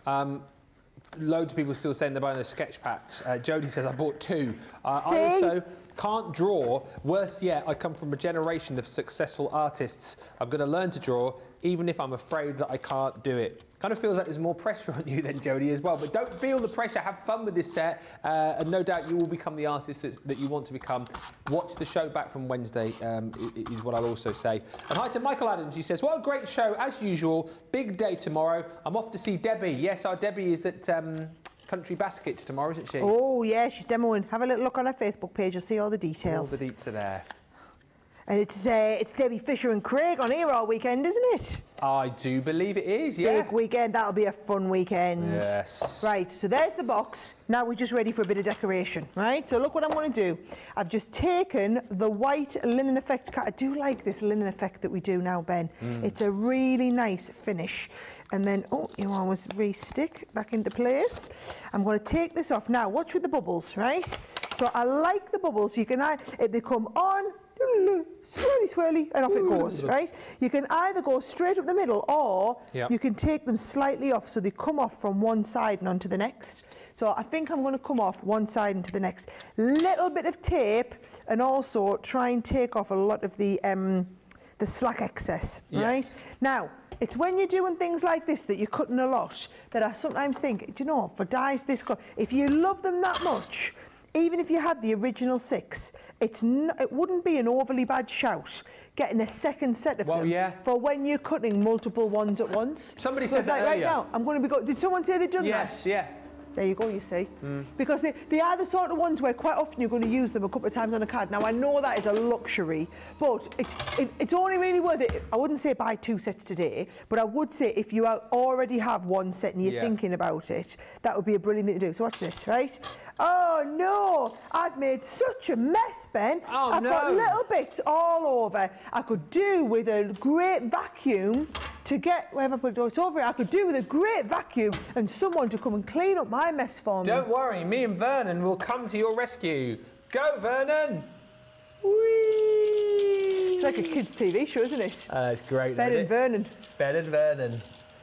Loads of people still saying they're buying those sketch packs. Jodie says, I bought 2. I also can't draw. Worst yet, I come from a generation of successful artists. I'm going to learn to draw, even if I'm afraid that I can't do it. Kind of feels like there's more pressure on you than Jodie as well. But don't feel the pressure. Have fun with this set. And no doubt you will become the artist that you want to become. Watch the show back from Wednesday, is what I'll also say. And hi to Michael Adams. He says, what a great show, as usual. Big day tomorrow. I'm off to see Debbie. Yes, our Debbie is at Country Baskets tomorrow, isn't she? Oh, yeah, she's demoing. Have a little look on her Facebook page. You'll see all the details. All the deets are there. And it's Debbie Fisher and Craig on here all weekend, isn't it? I do believe it is, yeah. Big weekend, that'll be a fun weekend. Yes. Right, so there's the box. Now we're just ready for a bit of decoration, right? So look what I'm going to do. I've just taken the white linen effect card. I do like this linen effect that we do now, Ben. It's a really nice finish. And then, you always re-stick back into place. I'm going to take this off. Now, watch with the bubbles, right? So I like the bubbles. You can, they come on, swirly, swirly, and off it goes, right? You can either go straight up the middle or you can take them slightly off so they come off from one side and onto the next. So I think I'm going to come off one side into the next. Little bit of tape and also try and take off a lot of the slack excess, right? Now, it's when you're doing things like this that you're cutting a lot that I sometimes think, do you know, for dies this good, if you love them that much, even if you had the original 6, it wouldn't be an overly bad shout getting a second set of them for when you're cutting multiple ones at once. Somebody said that earlier. Right now, I'm going to be did someone say they'd done that? Yes, yeah. There you go, you see. Because they are the sort of ones where quite often you're going to use them a couple of times on a card. Now, I know that is a luxury, but it's only really worth it. I wouldn't say buy 2 sets today, but I would say if you already have 1 set and you're thinking about it, that would be a brilliant thing to do. So watch this, right? Oh, no, I've made such a mess, Ben. Oh, I've got little bits all over. I could do with a great vacuum to get, where have I put it? It's over here. I could do with a great vacuum and someone to come and clean up my mess for me. Don't worry, me and Vernon will come to your rescue. Go, Vernon! Whee! It's like a kids' TV show, isn't it? It's great. Ben and Vernon. Ben and Vernon.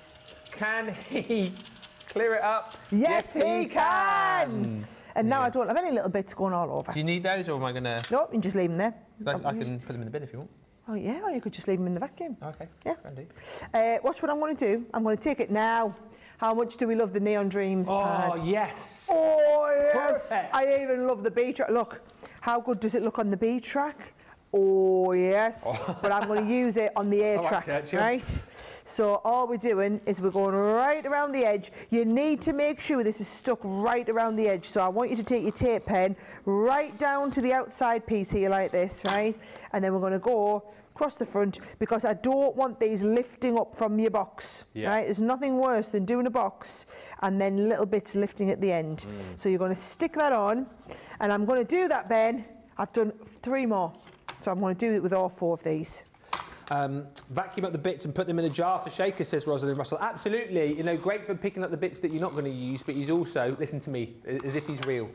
Can he clear it up? Yes, he can! And now I don't have any little bits going all over. Do you need those, or am I going to... Nope, you can just leave them there. I can put them in the bin if you want. Oh, yeah, or you could just leave them in the vacuum. Okay, yeah. Watch what I'm going to do. I'm going to take it now. How much do we love the Neon Dreams pad? Oh, yes. Oh, yes. Perfect. I even love the B track. Look, how good does it look on the B track? Oh, yes. But I'm going to use it on the A track, right? So all we're doing is we're going right around the edge. You need to make sure this is stuck right around the edge. So I want you to take your tape pen right down to the outside piece here like this, right? And then we're going to go across the front because I don't want these lifting up from your box, right? There's nothing worse than doing a box and then little bits lifting at the end. So you're going to stick that on, and I'm going to do that, Ben. I've done 3 more. So I'm going to do it with all 4 of these. Vacuum up the bits and put them in a jar for shakers, says Rosalind Russell. Absolutely, you know, great for picking up the bits that you're not going to use, but he's also, listen to me, as if he's real,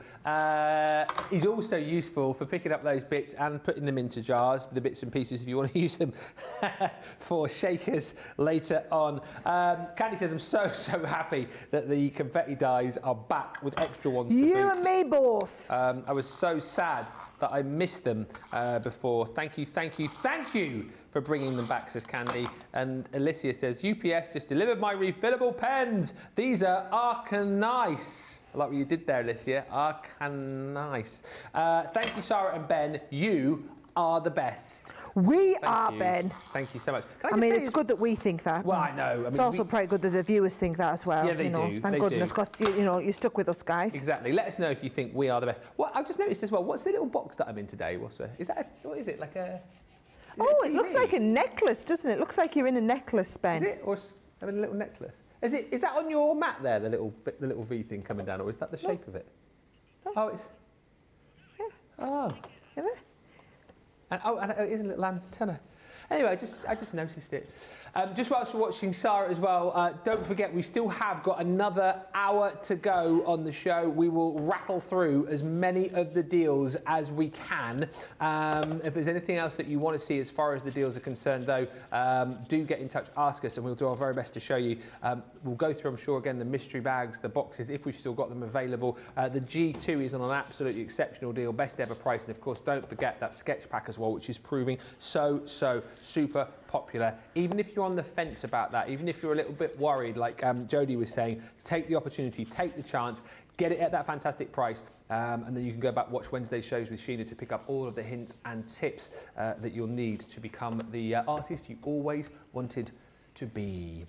he's also useful for picking up those bits and putting them into jars, the bits and pieces, if you want to use them for shakers later on. Candy says, I'm so happy that the confetti dies are back with extra ones to boot. You and me both. I was so sad that I missed them before. Thank you for bringing them back, says Candy. And Alicia says, UPS just delivered my refillable pens. These are Arcanice. I like what you did there, Alicia. Arcanice. Thank you, Sarah and Ben. You are the best. We are, Ben. Thank you so much. I mean, it's good that we think that. Well, I know. I mean, it's also pretty good that the viewers think that as well. Yeah, they do. Thank goodness, because you're stuck with us, guys. Exactly. Let us know if you think we are the best. Well, I've just noticed as well. What's the little box that I'm in today? Is that? What is it? Like a? Oh, it looks like a necklace, doesn't it? It looks like you're in a necklace, Ben. Is it? Or having a little necklace? Is that on your mat there? The little V thing coming down, or is that the shape of it? No. Oh, it's. Yeah. Oh. Yeah. And it is a little antenna. Anyway, I just noticed it. Just whilst we're watching Sara as well, don't forget we still have got another hour to go on the show. We will rattle through as many of the deals as we can. If there's anything else that you want to see as far as the deals are concerned, though, do get in touch, ask us, and we'll do our very best to show you. We'll go through, I'm sure, again, the mystery bags, the boxes, if we've still got them available. The G2 is on an absolutely exceptional deal, best ever price, and of course, don't forget that sketch pack as well, which is proving so super popular. Even if you're on the fence about that, even if you're a little bit worried, like Jodie was saying, take the opportunity, take the chance, get it at that fantastic price, and then you can go back, watch Wednesday's shows with Sheena to pick up all of the hints and tips that you'll need to become the artist you always wanted to be.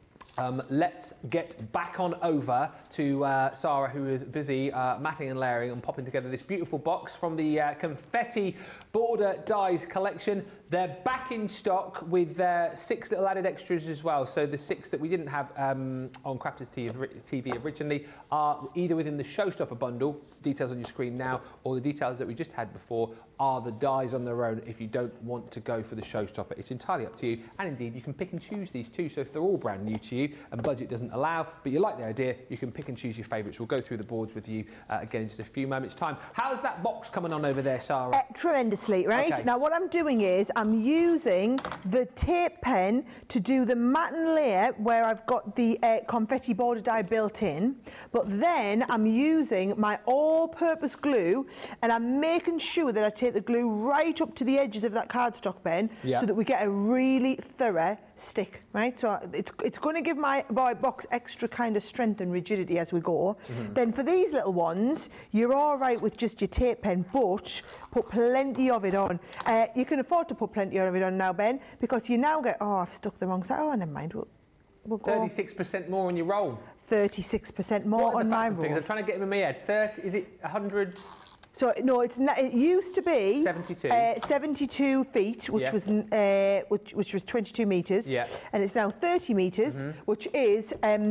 Let's get back on over to Sara, who is busy matting and layering and popping together this beautiful box from the Confetti Border Dies collection. They're back in stock with 6 little added extras as well. So the 6 that we didn't have on Crafters TV originally are either within the Showstopper bundle, details on your screen now, or the details that we just had before are the dies on their own if you don't want to go for the Showstopper. It's entirely up to you, and indeed you can pick and choose these too. So if they're all brand new to you and budget doesn't allow, but you like the idea, you can pick and choose your favourites. We'll go through the boards with you again in just a few moments' time. How's that box coming on over there, Sara? Tremendously, right? Okay. Now what I'm doing is I'm using the tape pen to do the matte and layer where I've got the confetti border die built in, but then I'm using my all-purpose glue and I'm making sure that I take the glue right up to the edges of that cardstock, Ben, so that we get a really thorough stick, right? So it's going to give my box extra kind of strength and rigidity as we go. Then for these little ones, you're all right with just your tape pen, but put plenty of it on. You can afford to put plenty of it on now, Ben, because you now get, oh, I've stuck the wrong side. Oh, never mind. We'll go 36% more on your roll. 36% more on my roll. I'm trying to get them in my head. 30, is it 100? So no, it used to be 72. 72 feet, which was 22 metres, and it's now 30 metres, which is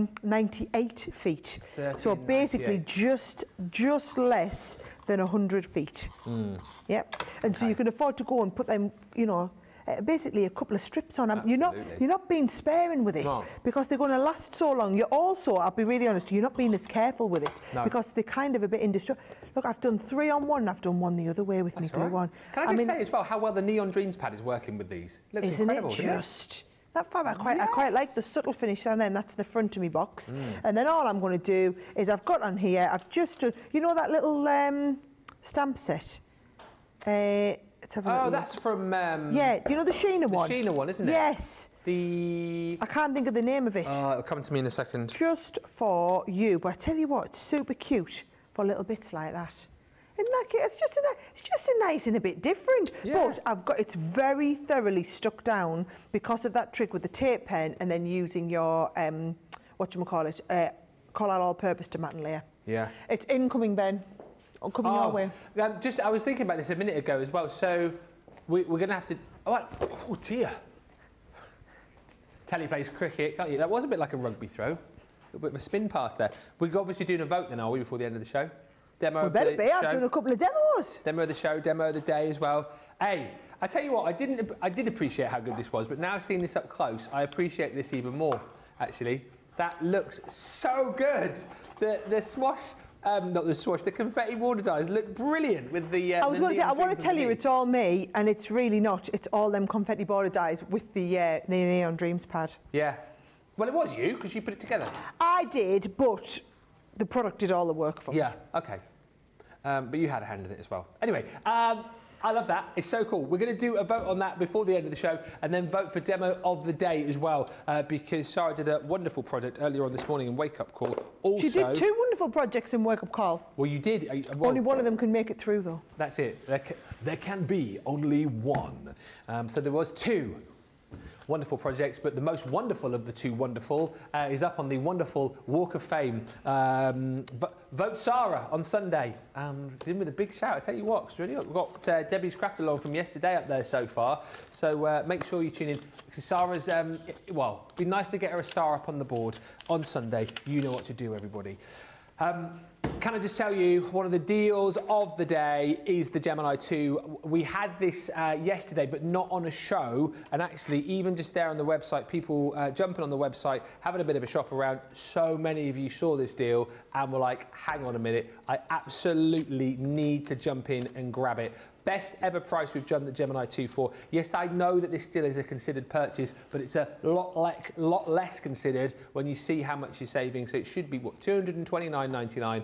98 feet. So basically, just less than 100 feet. Yep. And so you can afford to go and put them, you know, basically a couple of strips on them. You're not being sparing with it because they're going to last so long. You're also, I'll be really honest, you're not being as careful with it because they're kind of a bit indestructible. Look, I've done 3 on one and I've done one the other way with my glue one. Can I just say as well how well the Neon Dreams pad is working with these? Looks incredible, isn't it just? That fab, I quite like the subtle finish down there, and that's the front of my box. And then all I'm going to do is I've got on here, I've just done, you know that little stamp set? Let's have a look. That's from... yeah, do you know the Sheena one? The Sheena one, isn't it? Yes. I can't think of the name of it. It'll come to me in a second. Just for you, but I tell you what, it's super cute for little bits like that. Isn't that cute? It's just a nice and a bit different. Yeah. But it's very thoroughly stuck down because of that trick with the tape pen and then using your whatchamacallit, Collard all-purpose tomato layer. Yeah. It's incoming, Ben. Coming your way. I was thinking about this a minute ago as well. So we're going to have to. Oh dear. Telly plays cricket, can't you? That was a bit like a rugby throw. A little bit of a spin pass there. We're obviously doing a vote then, are we, before the end of the show? Demo. We better be. I've done a couple of demos. Demo of the show, demo of the day as well. Hey, I tell you what, I did appreciate how good this was, but now seeing this up close, I appreciate this even more. Actually, that looks so good. The swash. Not the swash, the confetti water dyes look brilliant with the... I was going to say, I want to tell you it's all me, and it's really not. It's all them confetti border dyes with the Neon Dreams pad. Yeah. Well, it was you, because you put it together. I did, but the product did all the work for me. Yeah, OK. But you had a hand in it as well. Anyway, I love that. It's so cool. We're going to do a vote on that before the end of the show and then vote for demo of the day as well because Sara did a wonderful project earlier on this morning in Wake Up Call. Also, she did 2 wonderful projects in Wake Up Call. Well, you did. Only one of them can make it through, though. That's it. There can be only one. So there was 2 wonderful projects, but the most wonderful of the 2 wonderful is up on the wonderful Walk of Fame. Vote Sara on Sunday. In with a big shout. I tell you what, we've got Debbie's Craft Along from yesterday up there so far. So make sure you tune in. Sara's, well, it'd be nice to get her a star up on the board on Sunday. You know what to do, everybody. Can I just tell you, one of the deals of the day is the Gemini 2. We had this yesterday, but not on a show. And actually, even just there on the website, people jumping on the website, having a bit of a shop around. So many of you saw this deal and were like, hang on a minute, I absolutely need to jump in and grab it. Best ever price we've done the Gemini 2 for. Yes, I know that this still is a considered purchase, but it's a lot less considered when you see how much you're saving. So it should be, what, £229.99,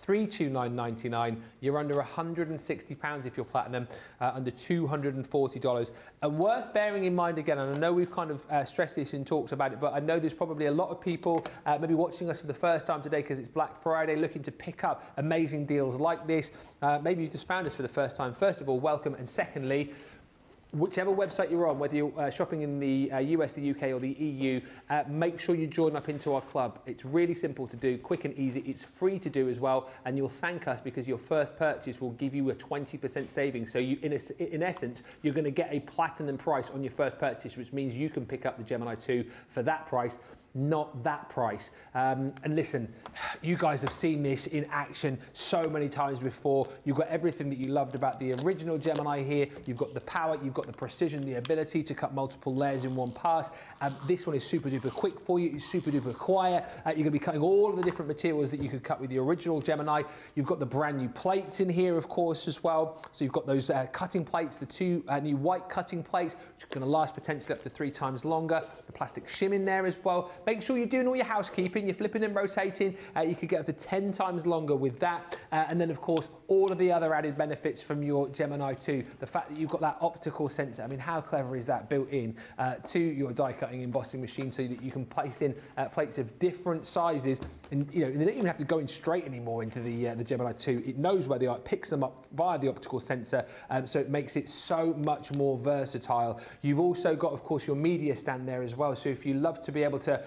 £329.99. You're under £160 if you're platinum, under $240. And worth bearing in mind again, and I know we've kind of stressed this and talked about it, but I know there's probably a lot of people maybe watching us for the first time today because it's Black Friday, looking to pick up amazing deals like this. Maybe you just found us for the first time. First of all, welcome, and secondly, whichever website you're on, whether you're shopping in the US, the UK or the EU, make sure you join up into our club. It's really simple to do, quick and easy. It's free to do as well, and you'll thank us because your first purchase will give you a 20% saving. So you, in essence, you're going to get a platinum price on your first purchase, which means you can pick up the Gemini 2 for that price, not that price. And listen, you guys have seen this in action so many times before. You've got everything that you loved about the original Gemini here. You've got the power, you've got the precision, the ability to cut multiple layers in one pass. This one is super duper quick for you. It's super duper quiet. You're going to be cutting all of the different materials that you could cut with the original Gemini. You've got the brand new plates in here, of course, as well. So you've got those cutting plates, the 2 new white cutting plates, which are going to last potentially up to 3 times longer. The plastic shim in there as well. Make sure you're doing all your housekeeping, you're flipping and rotating. You could get up to 10 times longer with that. And then, of course, all of the other added benefits from your Gemini 2. The fact that you've got that optical sensor. I mean, how clever is that built in to your die cutting embossing machine so that you can place in plates of different sizes. And, you know, they don't even have to go in straight anymore into the Gemini 2. It knows where they are, it picks them up via the optical sensor. So it makes it so much more versatile. You've also got, of course, your media stand there as well. So if you love to be able to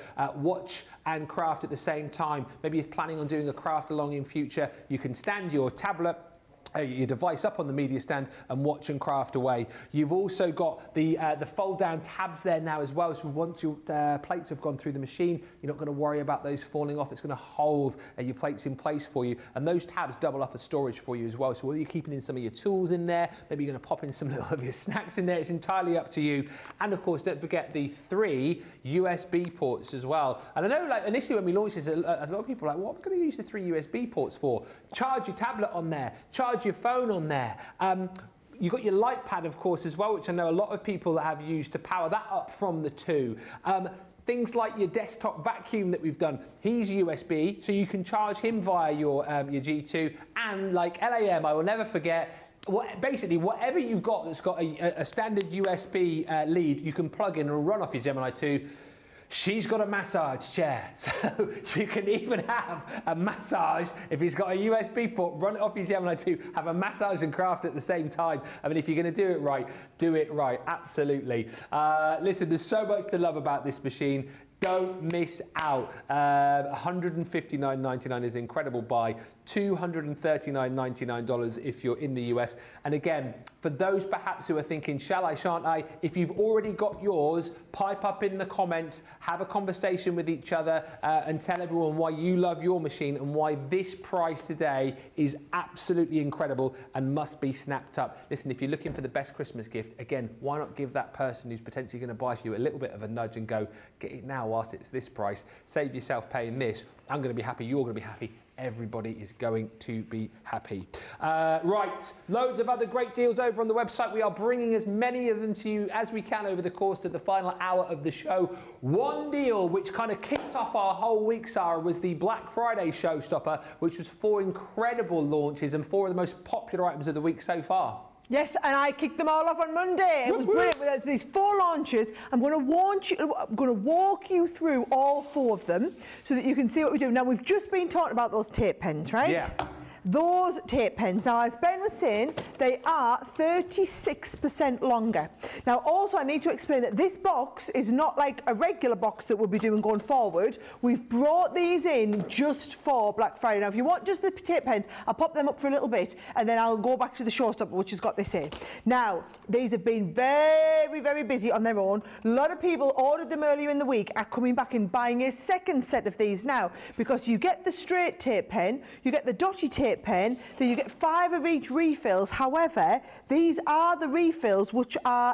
watch and craft at the same time. Maybe you're planning on doing a craft along in future. You can stand your tablet, your device up on the media stand and watch and craft away. You've also got the fold down tabs there now as well, so once your plates have gone through the machine, you're not going to worry about those falling off. It's going to hold your plates in place for you, and those tabs double up as storage for you as well. So whether you're keeping in some of your tools in there, maybe you're going to pop in some of your snacks in there, it's entirely up to you. And of course, don't forget the 3 USB ports as well. And I know, like, initially when we launched this, a lot of people were like, what am I going to use the 3 USB ports for? Charge your tablet on there, charge your phone on there. You've got your light pad, of course, as well, which I know a lot of people have used to power that up from the 2. Things like your desktop vacuum that we've done, he's USB, so you can charge him via your G2. And like LAM, I will never forget, basically whatever you've got that's got a standard USB lead, you can plug in and run off your Gemini 2. She's got a massage chair, so you can even have a massage. If he's got a USB port, run it off your Gemini 2, have a massage and craft at the same time. I mean, if you're going to do it right, absolutely. Listen, there's so much to love about this machine. Don't miss out. $159.99 is an incredible buy. $239.99 if you're in the US. And again, for those perhaps who are thinking, shall I, shan't I? If you've already got yours, pipe up in the comments, have a conversation with each other and tell everyone why you love your machine and why this price today is absolutely incredible and must be snapped up. Listen, if you're looking for the best Christmas gift, again, why not give that person who's potentially going to buy for you a little bit of a nudge and go, get it now whilst it's this price, save yourself paying this. I'm going to be happy, you're going to be happy, everybody is going to be happy. Right, loads of other great deals over on the website. We are bringing as many of them to you as we can over the course of the final hour of the show. One deal which kind of kicked off our whole week, Sarah, was the Black Friday showstopper, which was 4 incredible launches and 4 of the most popular items of the week so far. Yes, and I kicked them all off on Monday. It was brilliant. With these 4 launches, I'm going to walk you through all 4 of them so that you can see what we do. Now, we've just been talking about those tape pens, right? Yeah. Those tape pens, now as Ben was saying, they are 36% longer. Now also I need to explain that this box is not like a regular box that we'll be doing going forward. We've brought these in just for Black Friday. Now if you want just the tape pens, I'll pop them up for a little bit and then I'll go back to the showstopper which has got this in. Now these have been very, very busy on their own. A lot of people ordered them earlier in the week, are coming back and buying a second set of these now because you get the straight tape pen, you get the dotty tape pen, then you get 5 of each refills. However, these are the refills which are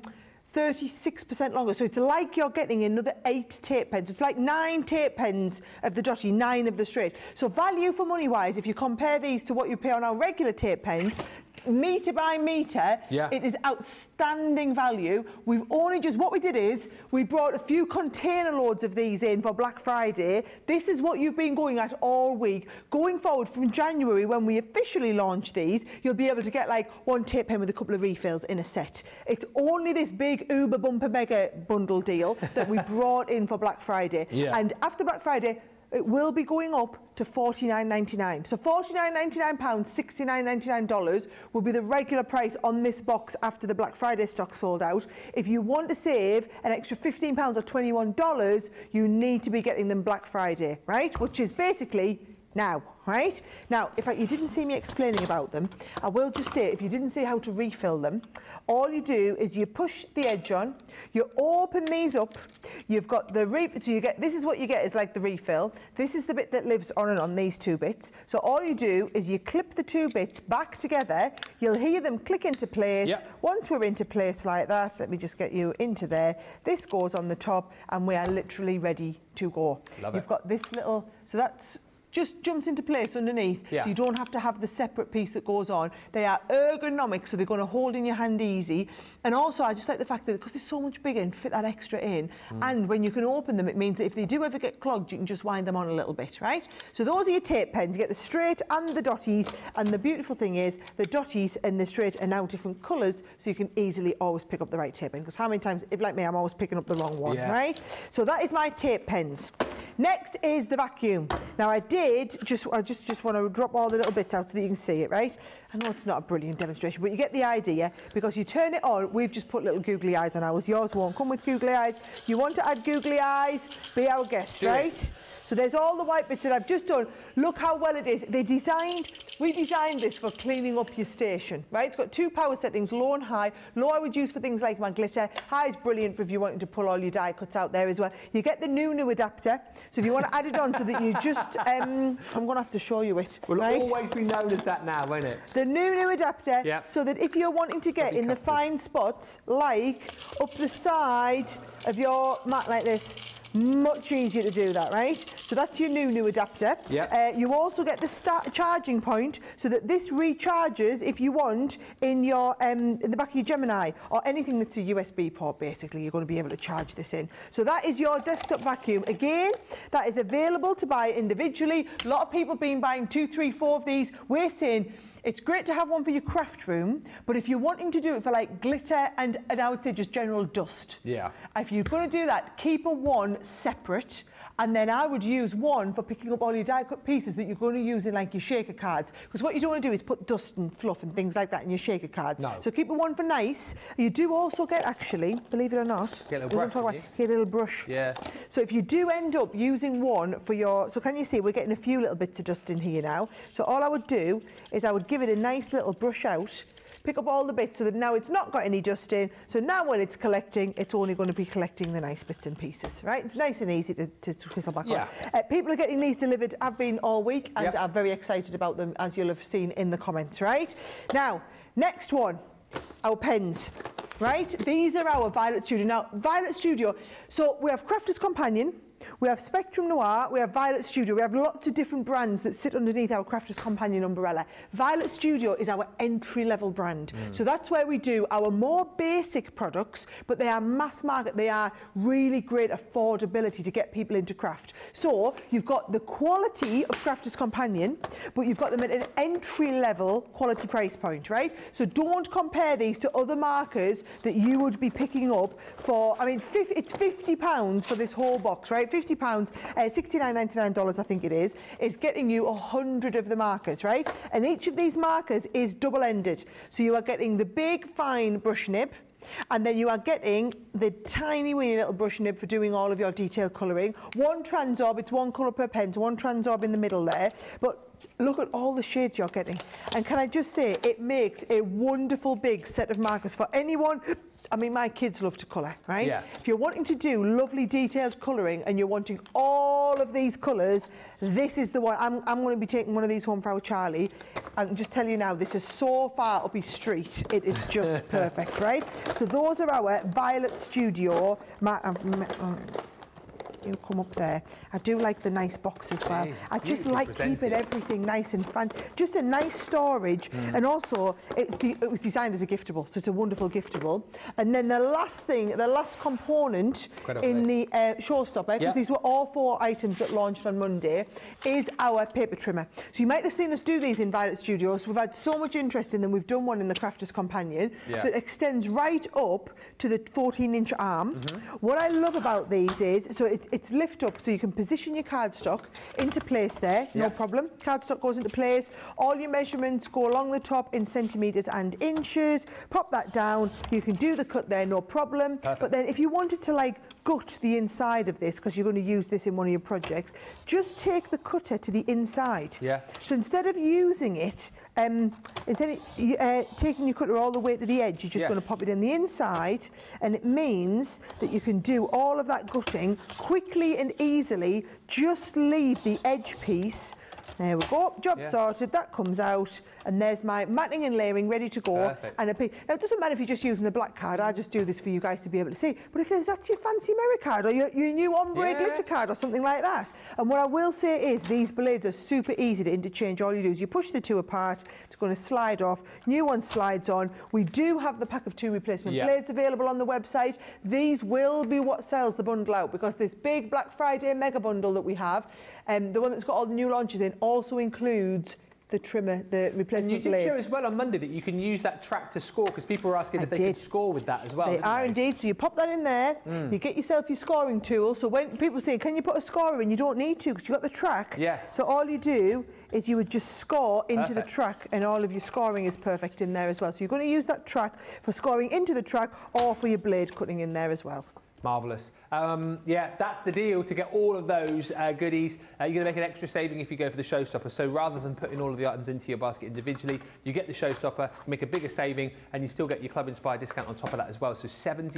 36% longer. So it's like you're getting another 8 tape pens. It's like 9 tape pens of the dotty, 9 of the straight. So value for money wise, if you compare these to what you pay on our regular tape pens, metre by metre, it is outstanding value. We've only just, what we did is, we brought a few container loads of these in for Black Friday. This is what you've been going at all week. Going forward from January, when we officially launch these, you'll be able to get like 1 tape pen with a couple of refills in a set. It's only this big Uber Bumper Mega bundle deal that we brought in for Black Friday. And after Black Friday, it will be going up to $49.99. So £49.99, $69.99 will be the regular price on this box after the Black Friday stock sold out. If you want to save an extra £15 or $21, you need to be getting them Black Friday, right? Which is basically now, right? Now, if you didn't see me explaining about them, I will just say, if you didn't see how to refill them, all you do is you push the edge on, you open these up, you've got the so you get, this is what you get is like the refill. This is the bit that lives on and on, these 2 bits. So all you do is you clip the 2 bits back together, you'll hear them click into place. Once we're into place like that, let me just get you into there. This goes on the top and we are literally ready to go. You've got this little, so that's just jumps into place underneath, so you don't have to have the separate piece that goes on. They are ergonomic, so they're going to hold in your hand easy. And also, I just like the fact that because they're so much bigger and fit that extra in, and when you can open them, it means that if they do ever get clogged, you can just wind them on a little bit, right? So those are your tape pens. You get the straight and the dotties, and the beautiful thing is the dotties and the straight are now different colours, so you can easily always pick up the right tape pen. Because how many times, if like me, I'm always picking up the wrong one, right? So that is my tape pens. Next is the vacuum. Now I just want to drop all the little bits out so that you can see it, right? I know it's not a brilliant demonstration, but you get the idea, because you turn it on. We've just put little googly eyes on ours. Yours won't come with googly eyes. You want to add googly eyes, be our guest, right? So there's all the white bits that I've just done. Look how well it is. We designed this for cleaning up your station, right? It's got 2 power settings, low and high. Low I would use for things like my glitter. High is brilliant for if you're wanting to pull all your die cuts out there as well. You get the new adapter. So if you want to add it on so that you just, I'm going to have to show you it, Will right? always be known as that now, won't it? The new adapter, yep. So that if you're wanting to get in the fine spots, like up the side of your mat like this, much easier to do that, right? So that's your new adapter. Yep. You also get the charging point, so that this recharges if you want in your in the back of your Gemini, or anything that's a USB port. Basically, you're going to be able to charge this in. So that is your desktop vacuum. Again, that is available to buy individually. A lot of people have been buying 2, 3, 4 of these. We're saying it's great to have one for your craft room, but if you're wanting to do it for like glitter and I would say just general dust, if you're going to do that, keep a one separate, and then I would use one for picking up all your die cut pieces that you're going to use in like your shaker cards, because what you don't want to do is put dust and fluff and things like that in your shaker cards. No. So keep a one for nice. You do also get, actually, believe it or not, get a little brush. Get a little brush. Yeah. So if you do end up using one for your, so can you see we're getting a few little bits of dust in here now. So all I would do is I would give it a nice little brush out, pick up all the bits so that now it's not got any dust in. So now when it's collecting, it's only going to be collecting the nice bits and pieces, right? It's nice and easy to twizzle back on. People are getting these delivered, have been all week, and I'm very excited about them, as you'll have seen in the comments, right? Now, next one, our pens. Right, these are our Violet Studio. Now, Violet Studio, so we have Crafter's Companion, we have Spectrum Noir, we have Violet Studio. We have lots of different brands that sit underneath our Crafter's Companion umbrella. Violet Studio is our entry-level brand. So that's where we do our more basic products, but they are mass market. They are really great affordability to get people into craft. So you've got the quality of Crafter's Companion, but you've got them at an entry-level quality price point, right? So don't compare these to other markers that you would be picking up for, I mean, it's £50 for this whole box, right? £50, $69.99 I think it is getting you 100 of the markers, right? And each of these markers is double-ended. So you are getting the big, fine brush nib, and then you are getting the tiny weeny little brush nib for doing all of your detail colouring. One Transorb, it's one colour per pen, so one Transorb in the middle there. But look at all the shades you're getting. And can I just say, it makes a wonderful big set of markers for anyone. I mean, my kids love to colour, right? Yeah. If you're wanting to do lovely detailed colouring and you're wanting all of these colours, this is the one. I'm going to be taking one of these home for our Charlie. I can just tell you now, this is so far up his street. It is just perfect, right? So those are our Violet Studio. You come up there. I do like the nice box as well. I just like keeping everything nice and fun. Just a nice storage, and also it was designed as a giftable, so it's a wonderful giftable. And then the last component in the showstopper, because these were all 4 items that launched on Monday, is our paper trimmer. So you might have seen us do these in Violet Studios. We've had so much interest in them. We've done one in the Crafter's Companion, so it extends right up to the 14-inch arm. What I love about these is, so it's lift up, so you can position your cardstock into place there, no problem. Cardstock goes into place. All your measurements go along the top in centimetres and inches. Pop that down. You can do the cut there, no problem. Perfect. But then if you wanted to like gut the inside of this, because you're going to use this in one of your projects, just take the cutter to the inside. So instead of using it, instead of taking your cutter all the way to the edge, you're just going to pop it in the inside, and it means that you can do all of that gutting quickly and easily. Just leave the edge piece. There we go, job sorted, that comes out, and there's my matting and layering ready to go. Perfect. And a piece. Now, it doesn't matter if you're just using the black card, I just do this for you guys to be able to see, but if that's your fancy mirror card, or your new ombre glitter card, or something like that. And what I will say is, these blades are super easy to interchange. All you do is you push the 2 apart, it's going to slide off, new one slides on. We do have the pack of 2 replacement blades available on the website. These will be what sells the bundle out, because this big Black Friday mega bundle that we have, the one that's got all the new launches in, also includes the trimmer, the replacement And you did blades. show as well on Monday that you can use that track to score, because people were asking if they could score with that as well. They are indeed. So you pop that in there, you get yourself your scoring tool. So when people say, can you put a scorer in? You don't need to, because you've got the track. Yeah. So all you do is you would just score into the track, and all of your scoring is perfect in there as well. So you're going to use that track for scoring into the track or for your blade cutting in there as well. Marvellous. Yeah, that's the deal to get all of those goodies. You're going to make an extra saving if you go for the showstopper. So rather than putting all of the items into your basket individually, you get the showstopper, make a bigger saving, and you still get your Club Inspired discount on top of that as well. So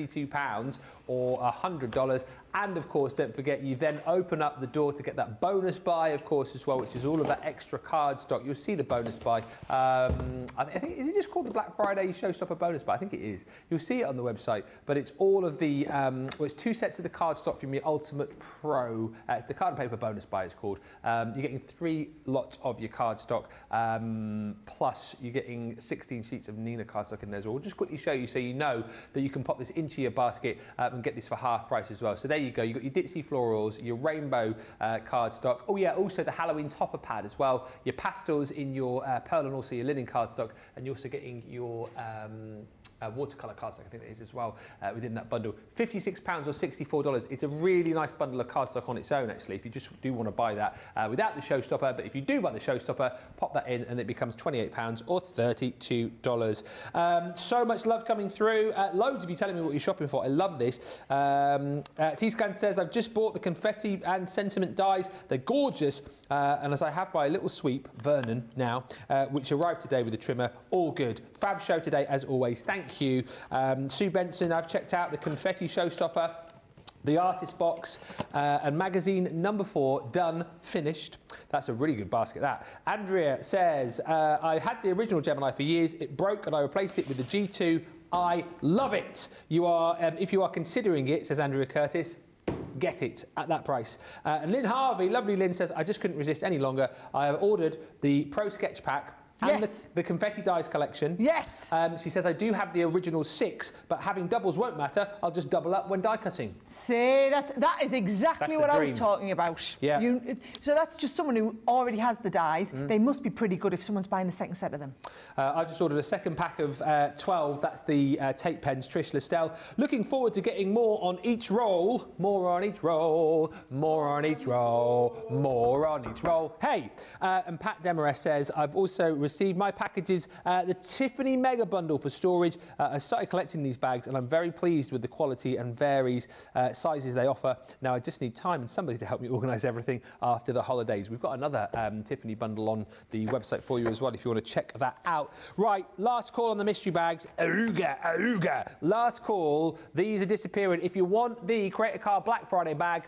£72 or $100. And of course, don't forget, you then open up the door to get that bonus buy, of course, as well, which is all of that extra card stock. You'll see the bonus buy. I think, is it just called the Black Friday Showstopper bonus buy? I think it is. You'll see it on the website, but it's all of the, well, it's 2 sets of the card stock from your Ultimate Pro. It's the card and paper bonus buy, it's called. You're getting 3 lots of your card stock, plus you're getting 16 sheets of Nina card stock in there as well. We'll just quickly show you so you know that you can pop this into your basket and get this for half price as well. So there you go. You've got your Ditzy florals, your rainbow card stock. Oh yeah, also the Halloween topper pad as well. Your pastels in your pearl and also your linen card stock. And you're also getting your watercolour cardstock, I think it is as well, within that bundle. £56 or $64. It's a really nice bundle of cardstock on its own, actually, if you just do want to buy that without the showstopper. But if you do buy the showstopper, pop that in and it becomes £28 or $32. So much love coming through. Loads of you telling me what you're shopping for. I love this. T-Scan says, I've just bought the confetti and sentiment dies. They're gorgeous. And as I have my little sweep, Vernon, now, which arrived today with a trimmer, all good. Fab show today, as always. Thank you. Sue Benson, I've checked out the confetti showstopper, the artist box, and magazine number 4, done, finished. That's a really good basket, that. Andrea says, I had the original Gemini for years. It broke and I replaced it with the G2. I love it. You are, if you are considering it, says Andrea Curtis, get it at that price. And Lynn Harvey, lovely Lynn, says, I just couldn't resist any longer. I have ordered the Pro Sketch Pack and the confetti dies collection. Yes. She says, I do have the original 6, but having doubles won't matter. I'll just double up when die cutting. See, that is exactly what I was talking about. Yeah. So that's just someone who already has the dies. They must be pretty good if someone's buying the second set of them. I just ordered a second pack of 12. That's the tape pens, Trish Listell. Looking forward to getting more on each roll. More on each roll. More on each roll. More on each roll. Hey, and Pat Demarest says, I've also received my packages, the Tiffany Mega Bundle for storage. I started collecting these bags and I'm very pleased with the quality and varies sizes they offer. Now I just need time and somebody to help me organise everything after the holidays. We've got another Tiffany bundle on the website for you as well if you want to check that out. Right, last call on the mystery bags. Aruga, aruga. Last call. These are disappearing. If you want the Create a Car Black Friday bag,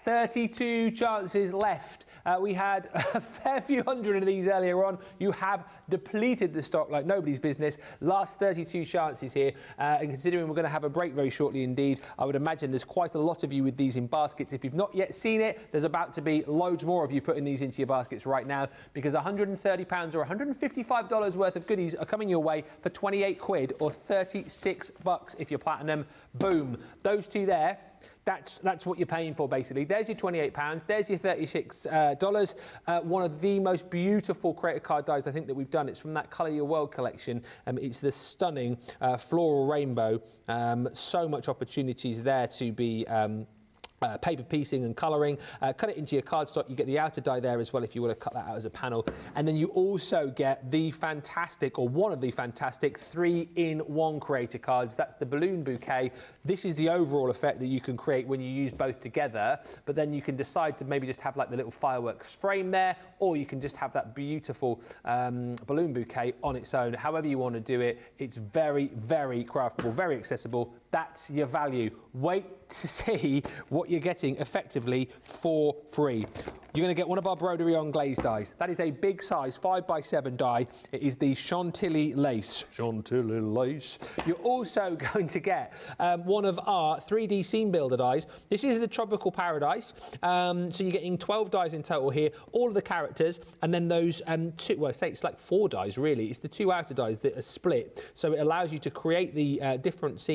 32 chances left. We had a fair few hundred of these earlier on. You have depleted the stock like nobody's business. Last 32 chances here. And considering we're going to have a break very shortly indeed, I would imagine there's quite a lot of you with these in baskets. If you've not yet seen it, there's about to be loads more of you putting these into your baskets right now, because £130 or $155 worth of goodies are coming your way for 28 quid or 36 bucks if you're platinum. Boom. Those two there. That's what you're paying for, basically. There's your £28, there's your $36. One of the most beautiful Creator Card dies I think that we've done. It's from that Colour Your World collection. It's the stunning floral rainbow. So much opportunities there to be paper piecing and colouring. Cut it into your cardstock. You get the outer die there as well if you want to cut that out as a panel. And then you also get the fantastic, or one of the fantastic, 3-in-1 creator cards. That's the balloon bouquet. This is the overall effect that you can create when you use both together, but then you can decide to maybe just have like the little fireworks frame there, or you can just have that beautiful balloon bouquet on its own. However you want to do it, it's very, very craftable, very accessible. That's your value. Wait to see what you're getting effectively for free. You're going to get one of our broderie on glaze dies. That is a big size 5x7 die. It is the Chantilly lace. Chantilly lace. You're also going to get one of our 3D scene builder dies. This is the Tropical Paradise. So you're getting 12 dies in total here, all of the characters, and then those two, well, say it's like 4 dies really. It's the 2 outer dies that are split. So it allows you to create the different scenes by match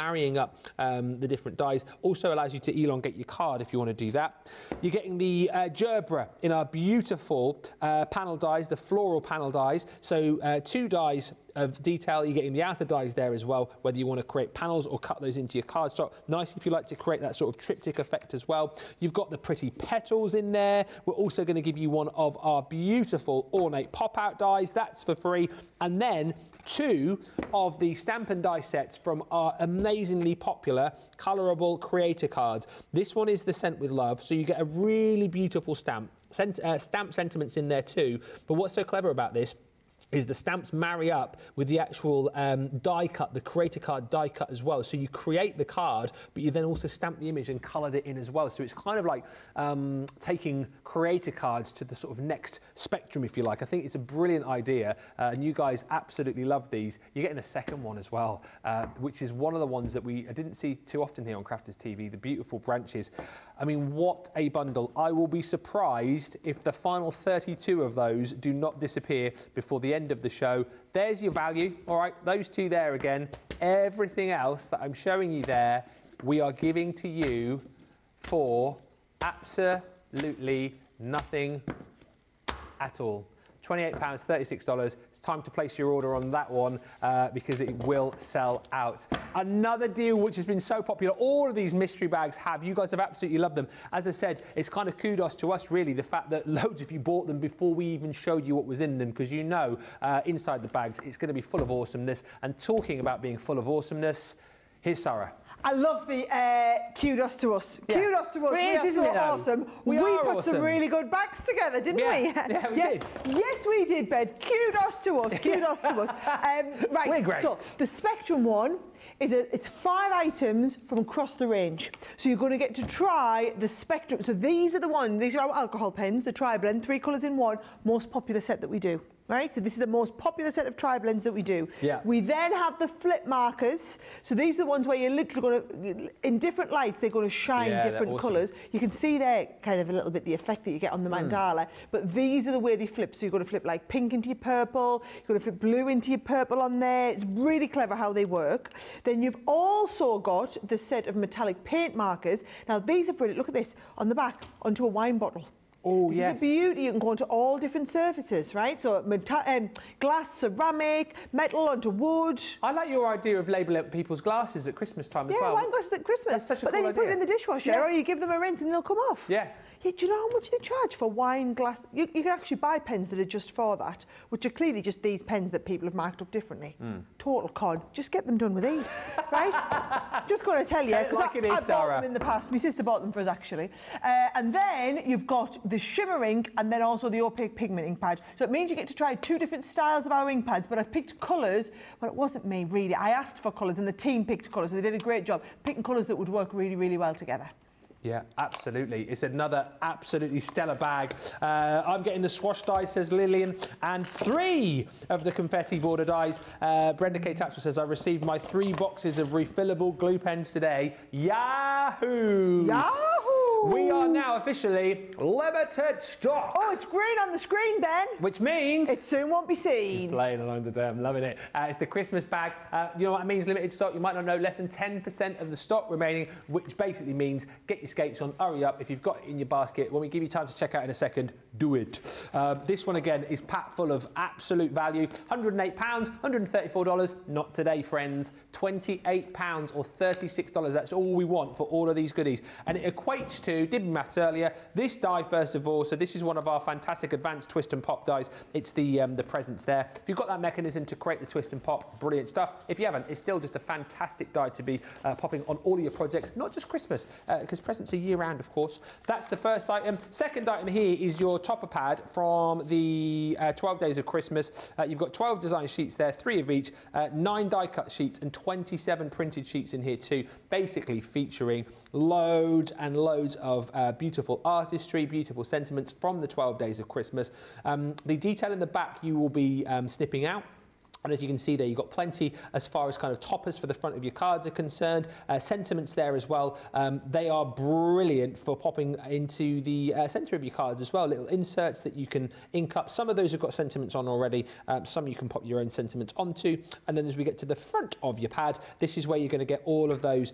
marrying up the different dies. Also allows you to elongate your card if you want to do that. You're getting the gerbera in our beautiful panel dies, the floral panel dies. So 2 dies of detail. You're getting the outer dies there as well, whether you want to create panels or cut those into your cardstock. Nice if you like to create that sort of triptych effect as well. You've got the pretty petals in there. We're also going to give you one of our beautiful ornate pop-out dies. That's for free. And then 2 of the stamp and die sets from our amazingly popular colorable creator cards. This one is the Sent with Love, so you get a really beautiful stamp. Stamp sentiments in there too. But what's so clever about this is the stamps marry up with the actual die cut, the creator card die cut as well. So you create the card, but you then also stamp the image and coloured it in as well. So it's kind of like taking creator cards to the sort of next spectrum, if you like. I think it's a brilliant idea, and you guys absolutely love these. You're getting a second one as well, which is one of the ones that I didn't see too often here on Crafters TV, the beautiful branches. I mean, what a bundle. I will be surprised if the final 32 of those do not disappear before the end of the show. There's your value. All right, those 2 there again. Everything else that I'm showing you there, we are giving to you for absolutely nothing at all. £28, $36. It's time to place your order on that one because it will sell out. Another deal which has been so popular, all of these mystery bags you guys have absolutely loved them. As I said, it's kind of kudos to us really, the fact that loads of you bought them before we even showed you what was in them, because you know inside the bags it's going to be full of awesomeness. And talking about being full of awesomeness, here's Sara. I love the kudos to us. Yeah. Kudos to us. We are so awesome. We put some really good bags together, didn't we? Yeah, we did. Yes, we did, Ben. Kudos to us. Kudos to us. Right. We're great. So the Spectrum one it's 5 items from across the range. So you're going to get to try the Spectrum. So these are the ones. These are our alcohol pens, the Tri-Blend, 3 colours in 1, most popular set that we do. Right, so this is the most popular set of Tri-Blends that we do. Yeah. We then have the flip markers. So these are the ones where you're literally going to, in different lights, they're going to shine different awesome colours. You can see there kind of a little bit the effect that you get on the mandala. But these are the way they flip. So you're going to flip like pink into your purple. You're going to flip blue into your purple on there. It's really clever how they work. Then you've also got the set of metallic paint markers. Now these are brilliant. Look at this on the back onto a wine bottle. Oh, this yes. is the beauty. You can go onto all different surfaces, right? So glass, ceramic, metal onto wood. I like your idea of labelling people's glasses at Christmas time as well. Yeah, wine glasses at Christmas. That's such a but cool then you put it idea. in the dishwasher or you give them a rinse and they'll come off. Yeah. Yeah, do you know how much they charge for wine glass? You can actually buy pens that are just for that, which are clearly just these pens that people have marked up differently. Total con. Just get them done with these, right? Just going to tell you, because like I bought them in the past. My sister bought them for us, actually. And then you've got the shimmer ink and then also the opaque pigment ink pad. So it means you get to try 2 different styles of our ink pads, but I've picked colours. Well, it wasn't me, really. I asked for colours and the team picked colours, so they did a great job picking colours that would work really, really well together. Yeah, absolutely. It's another absolutely stellar bag. I'm getting the swash dies, says Lillian, and 3 of the confetti border dies. Brenda K. Tatchell says, I received my 3 boxes of refillable glue pens today. Yahoo! Yahoo! We are now officially limited stock. Oh, it's green on the screen, Ben. Which means... it soon won't be seen. Playing along today, I'm loving it. It's the Christmas bag. You know what it means, limited stock? You might not know, less than 10% of the stock remaining, which basically means get your skates on, hurry up. If you've got it in your basket, when we give you time to check out in a second, do it. This one, again, is packed full of absolute value. £108, $134. Not today, friends. £28 or $36. That's all we want for all of these goodies. And it equates to, did maths earlier, this die, first of all. So this is one of our fantastic advanced twist and pop dies. It's the presents there. If you've got that mechanism to create the twist and pop, brilliant stuff. If you haven't, it's still just a fantastic die to be popping on all of your projects, not just Christmas, because presents are year-round, of course. That's the first item. Second item here is your topper pad from the 12 Days of Christmas. You've got 12 design sheets there, 3 of each, 9 die-cut sheets and 27 printed sheets in here too, basically featuring loads and loads of beautiful artistry, beautiful sentiments from the 12 Days of Christmas. The detail in the back you will be snipping out. And as you can see there, you've got plenty as far as kind of toppers for the front of your cards are concerned. Sentiments there as well. They are brilliant for popping into the centre of your cards as well. Little inserts that you can ink up. Some of those have got sentiments on already. Some you can pop your own sentiments onto. And then as we get to the front of your pad, this is where you're going to get all of those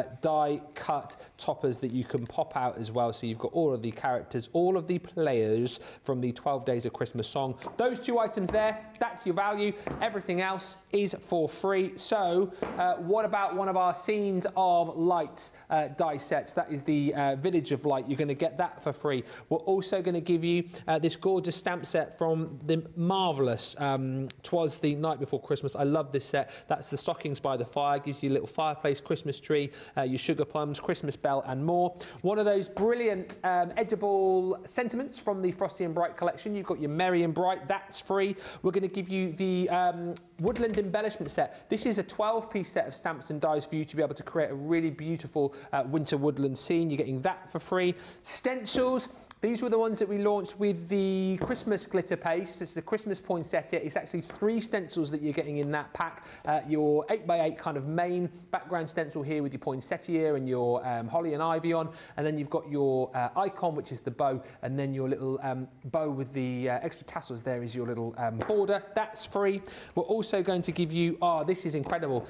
die cut toppers that you can pop out as well. So you've got all of the characters, all of the players from the 12 Days of Christmas song. Those two items there, that's your value. Everything else is for free. So what about one of our Scenes of Light die sets? That is the Village of Light. You're going to get that for free. We're also going to give you this gorgeous stamp set from the marvellous 'Twas the Night Before Christmas. I love this set. That's the Stockings by the Fire. Gives you a little fireplace, Christmas tree, your sugar plums, Christmas bell and more. One of those brilliant edible sentiments from the Frosty and Bright collection. You've got your Merry and Bright. That's free. We're going to give you the Woodland Embellishment set. This is a 12-piece set of stamps and dies for you to be able to create a really beautiful winter woodland scene. You're getting that for free. Stencils. These were the ones that we launched with the Christmas glitter paste. This is a Christmas poinsettia. It's actually 3 stencils that you're getting in that pack. Your 8x8 kind of main background stencil here with your poinsettia and your holly and ivy on. And then you've got your icon, which is the bow. And then your little bow with the extra tassels there is your little border. That's free. We're also going to give you, this is incredible.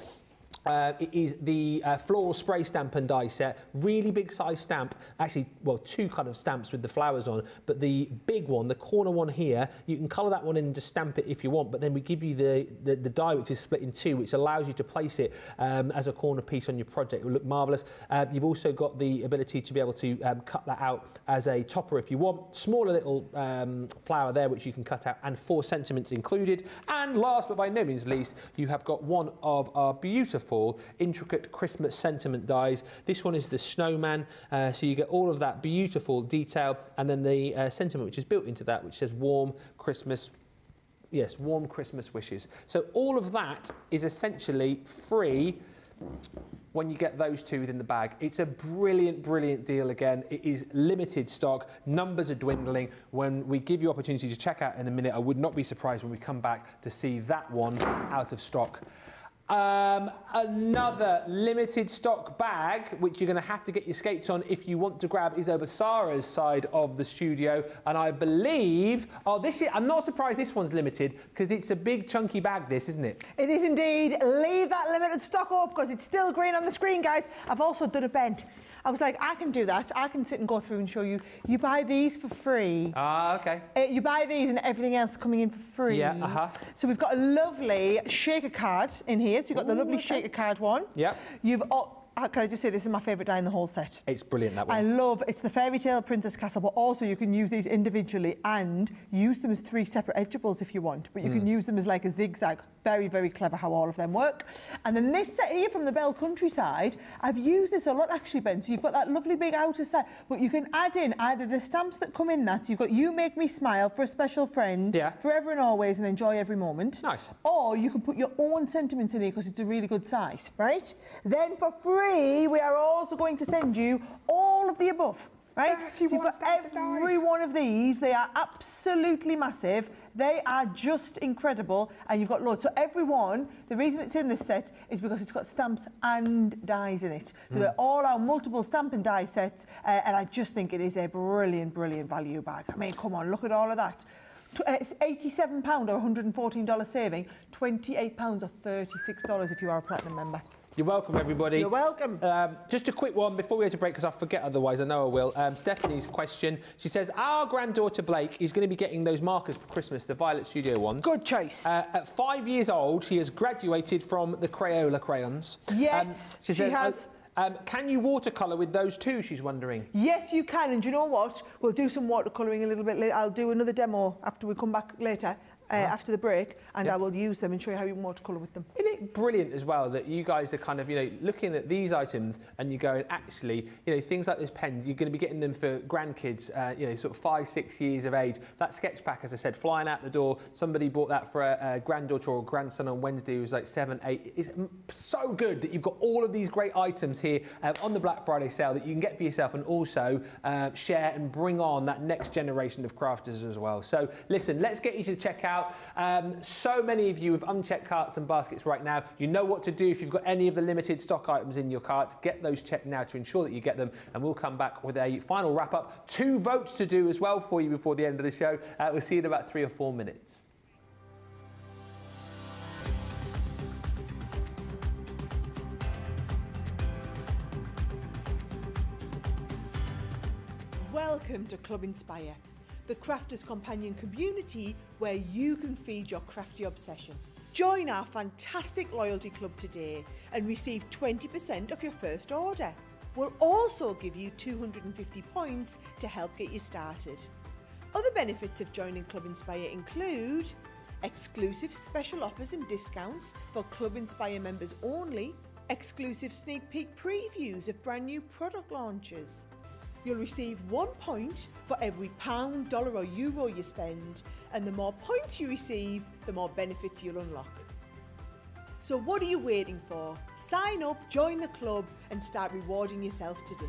It is the floral spray stamp and die set. Really big size stamp. Actually, well, 2 kind of stamps with the flowers on. But the big one, the corner one here, you can colour that one in and just stamp it if you want. But then we give you the die, which is split in 2, which allows you to place it as a corner piece on your project. It will look marvellous. You've also got the ability to be able to cut that out as a topper if you want. Smaller little flower there, which you can cut out, and 4 sentiments included. And last but by no means least, you have got one of our beautiful intricate Christmas sentiment dies. This one is the snowman, so you get all of that beautiful detail, and then the sentiment which is built into that, which says warm Christmas. Yes, warm Christmas wishes. So all of that is essentially free when you get those 2 within the bag. It's a brilliant, brilliant deal again. It is limited stock. Numbers are dwindling. When we give you opportunity to check out in a minute, I would not be surprised when we come back to see that one out of stock. Another limited stock bag, which you're going to have to get your skates on if you want to grab, is over Sara's side of the studio. And I believe, I'm not surprised this one's limited, because it's a big chunky bag, this, isn't it? It is indeed. Leave that limited stock up, because it's still green on the screen, guys. I've also done a bend. I was like, I can do that. I can sit and go through and show you. You buy these for free. Ah, okay. You buy these and everything else coming in for free. Yeah, So we've got a lovely shaker card in here. So you've got the lovely shaker card one. Yeah. Can I just say, this is my favourite die in the whole set. It's brilliant, that one. I love, it's the Fairy Tale Princess Castle, but also you can use these individually and use them as 3 separate edgeables if you want, but you can use them as like a zigzag. Very, very clever how all of them work. And then this set here from the Bell Countryside, I've used this a lot actually, Ben. So you've got that lovely big outer set, but you can add in either the stamps that come in that, so you've got You Make Me Smile, For a Special Friend, Forever and Always, and Enjoy Every Moment. Nice. Or you can put your own sentiments in here because it's a really good size, right? Then for free, we are also going to send you all of the above. Right? So you've got every one of these. They are absolutely massive. They are just incredible. And you've got loads. So every one, the reason it's in this set is because it's got stamps and dies in it. So they're all our multiple stamp and die sets. And I just think it is a brilliant, brilliant value bag. I mean, come on, look at all of that. It's £87 or $114 saving, £28 or $36 if you are a Platinum member. You're welcome, everybody. You're welcome. Just a quick one before we go to break, because I'll forget otherwise. I know I will. Stephanie's question. She says, our granddaughter Blake is going to be getting those markers for Christmas, the Violet Studio ones. Good choice. At 5 years old, she has graduated from the Crayola crayons. Yes, she has. Can you watercolour with those too, she's wondering? Yes, you can. And do you know what? We'll do some watercolouring a little bit later. I'll do another demo after we come back later. After the break, and I will use them and show you how you watercolour with them. Isn't it brilliant as well that you guys are kind of, looking at these items and you're going, actually, things like those pens, you're going to be getting them for grandkids, sort of 5, 6 years of age. That sketch pack, as I said, flying out the door. Somebody bought that for a granddaughter or grandson on Wednesday who was like 7, 8. It's so good that you've got all of these great items here on the Black Friday sale that you can get for yourself and also share and bring on that next generation of crafters as well. So listen, let's get you to check out. out. So many of you with unchecked carts and baskets right now. You know what to do if you've got any of the limited stock items in your carts. Get those checked now to ensure that you get them, and we'll come back with a final wrap-up. 2 votes to do as well for you before the end of the show. We'll see you in about 3 or 4 minutes. Welcome to Club Inspire, the crafters' companion community where you can feed your crafty obsession. Join our fantastic loyalty club today and receive 20% of your first order. We'll also give you 250 points to help get you started. Other benefits of joining Club Inspire include exclusive special offers and discounts for Club Inspire members only, exclusive sneak peek previews of brand new product launches. You'll receive 1 point for every pound, dollar or euro you spend, and the more points you receive, the more benefits you'll unlock. So what are you waiting for? Sign up, join the club and start rewarding yourself today.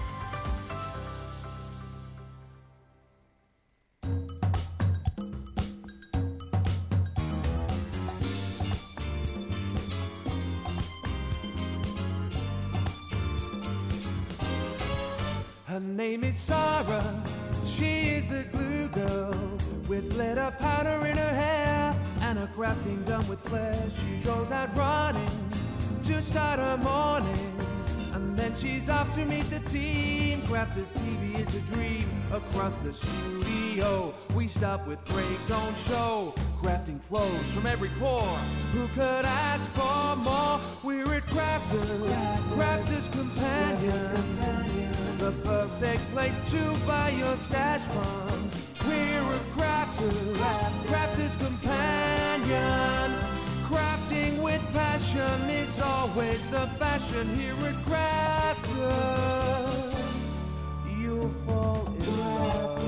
Her name is Sara, she is a glue girl with glitter powder in her hair and her crafting done with flair. She goes out running to start her morning, and then she's off to meet the team. Crafters TV is a dream across the studio. We stop with Craig's own show. Crafting flows from every pore. Who could ask for more? We're at Crafters Companion, the perfect place to buy your stash from. We're at Crafters Companion. Crafting with passion is always the fashion here at Crafters. You'll fall in love.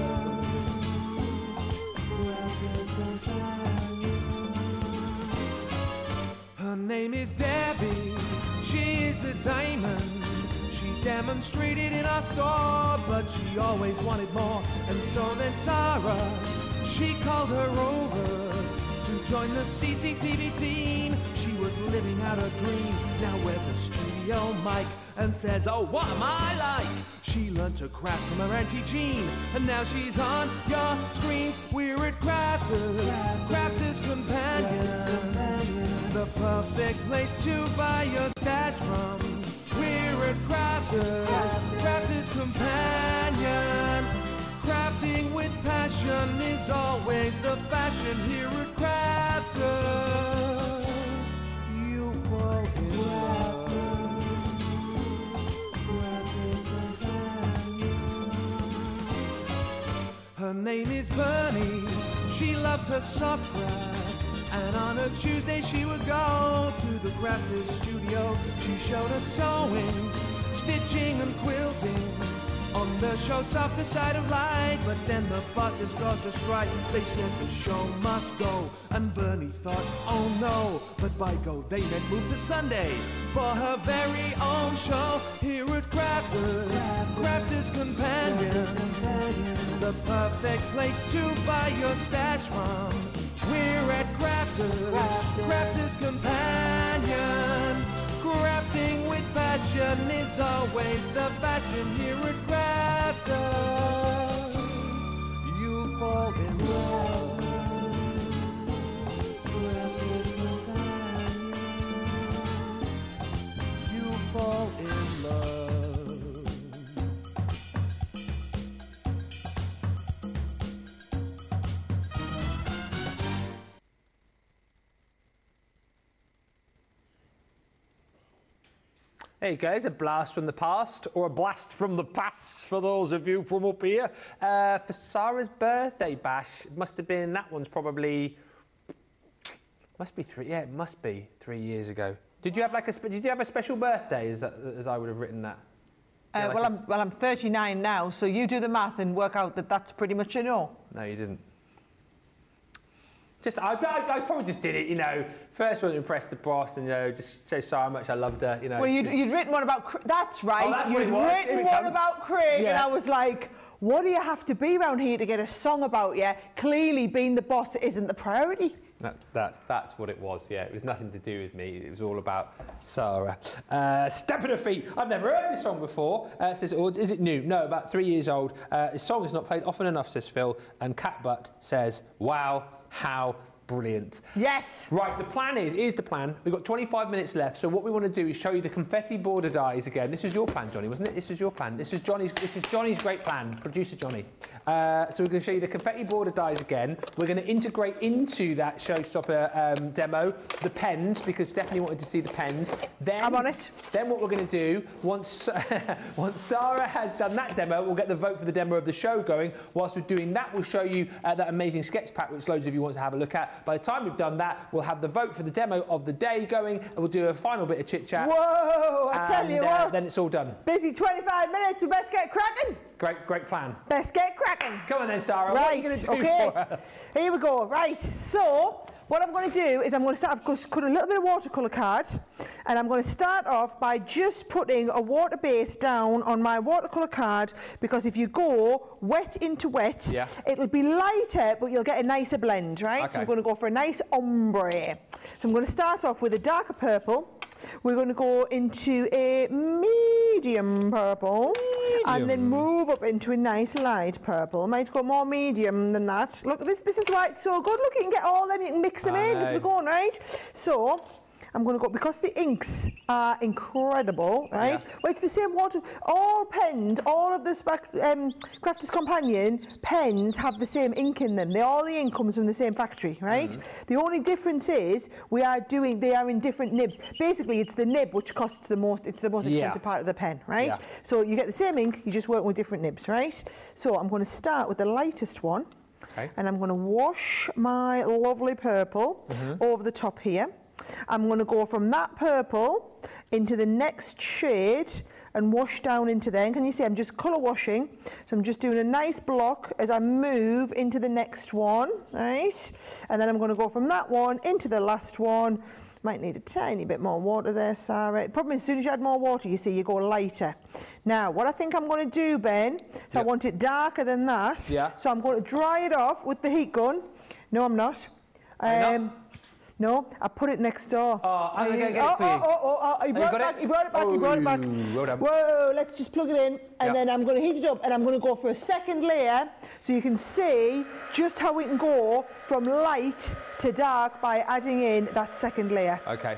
Her name is Debbie, she is a diamond. She demonstrated in our store, but she always wanted more. And so then Sara, she called her over to join the CCTV team. She was living out her dream, now wears a studio mic and says, oh, what am I like? She learned to craft from her Auntie Jean, and now she's on your screens. We're at Crafters Companion, the perfect place to buy your stash from. We're at Crafters Companion. Crafting with passion is always the fashion here at Crafters. You fall in love. Her name is Bernie, she loves her soft craft, and on a Tuesday she would go to the Crafters studio. She showed us sewing, stitching and quilting on the show Softer Side of Light. But then the bosses caused a strike, they said the show must go, and Bernie thought, oh no, but by go they meant move to Sunday for her very own show here at Crafters Companion, the perfect place to buy your stash from. We're at Crafters Companion. Crafting with passion is always the fashion here at Crafters. You fall in love. Crafters Companion. You fall in love. There you go, it's a blast from the past, or a blast from the past for those of you from up here. For Sara's birthday bash, it must have been, that one's probably, must be 3 years ago. Did you have like did you have a special birthday, as I would have written that? Yeah, well, I'm 39 now, so you do the math and work out that that's pretty much a no. No, you didn't. I probably just did it, you know. First one to impress the boss, and, you know, just show Sara how much I loved her, you know. Well, you'd written one about Craig. That's right. Oh, that's you'd what it was. written one about Craig, and I was like, what do you have to be around here to get a song about you? Clearly, being the boss isn't the priority. That's what it was, yeah. It was nothing to do with me. It was all about Sara. Stamping her feet. I've never heard this song before. Says, is it new? No, about 3 years old. This song is not played often enough, says Phil. And Catbutt says, wow, how brilliant. Yes. Right, the plan is the plan. We've got 25 minutes left, so what we want to do is show you the confetti border dies again. This was your plan, Johnny, wasn't it? This was your plan. This is Johnny's great plan, producer Johnny. So we're going to show you the confetti border dies again. We're going to integrate into that showstopper demo the pens, because Stephanie wanted to see the pens. Then, I'm on it. Then what we're going to do, once Sara has done that demo, we'll get the vote for the demo of the show going. Whilst we're doing that, we'll show you that amazing sketch pack, which loads of you want to have a look at. By the time we've done that, we'll have the vote for the demo of the day going, and we'll do a final bit of chit-chat. Whoa, I tell you what. Then it's all done. Busy 25 minutes, we best get cracking. Great plan. Best get cracking. Come on then, Sara. Right, what are you going to do for us? Here we go. Right, so what I'm going to do is I'm going to start, I've cut a little bit of watercolour card, and I'm going to start off by just putting a water base down on my watercolour card, because if you go wet into wet, yeah, it'll be lighter, but you'll get a nicer blend, right? Okay. So we're going to go for a nice ombre. So I'm going to start off with a darker purple. We're going to go into a medium purple, and then move up into a nice light purple. Might go more medium than that. Look, this is why it's so good. Look, you can get all them, you can mix them in as we're going, right? So I'm going to go, because the inks are incredible, right? Yeah. Well, it's the same water. All pens, all of the Crafter's Companion pens have the same ink in them. All the ink comes from the same factory, right? The only difference is they are in different nibs. Basically, it's the nib which costs the most. It's the most expensive part of the pen, right? Yeah. So you get the same ink, you just work with different nibs, right? So I'm going to start with the lightest one, and I'm going to wash my lovely purple over the top here. I'm going to go from that purple into the next shade and wash down into there. And can you see I'm just colour washing? So I'm just doing a nice block as I move into the next one, right? And then I'm going to go from that one into the last one. Might need a tiny bit more water there, Sara. The problem is, as soon as you add more water, you see, you go lighter. Now, what I think I'm going to do, Ben, so I want it darker than that. Yeah. So I'm going to dry it off with the heat gun. No, I'm not. No, I put it next door. Oh, I'm going to get it for you. He brought it back. Well done. Whoa, let's just plug it in, and then I'm going to heat it up, and I'm going to go for a second layer, so you can see just how we can go from light to dark by adding in that second layer. Okay.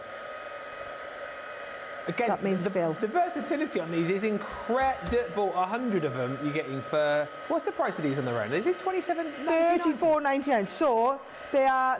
Again, that means Phil. The versatility on these is incredible. 100 of them you're getting for... What's the price of these on their own? Is it $27.99? $34.99. So they are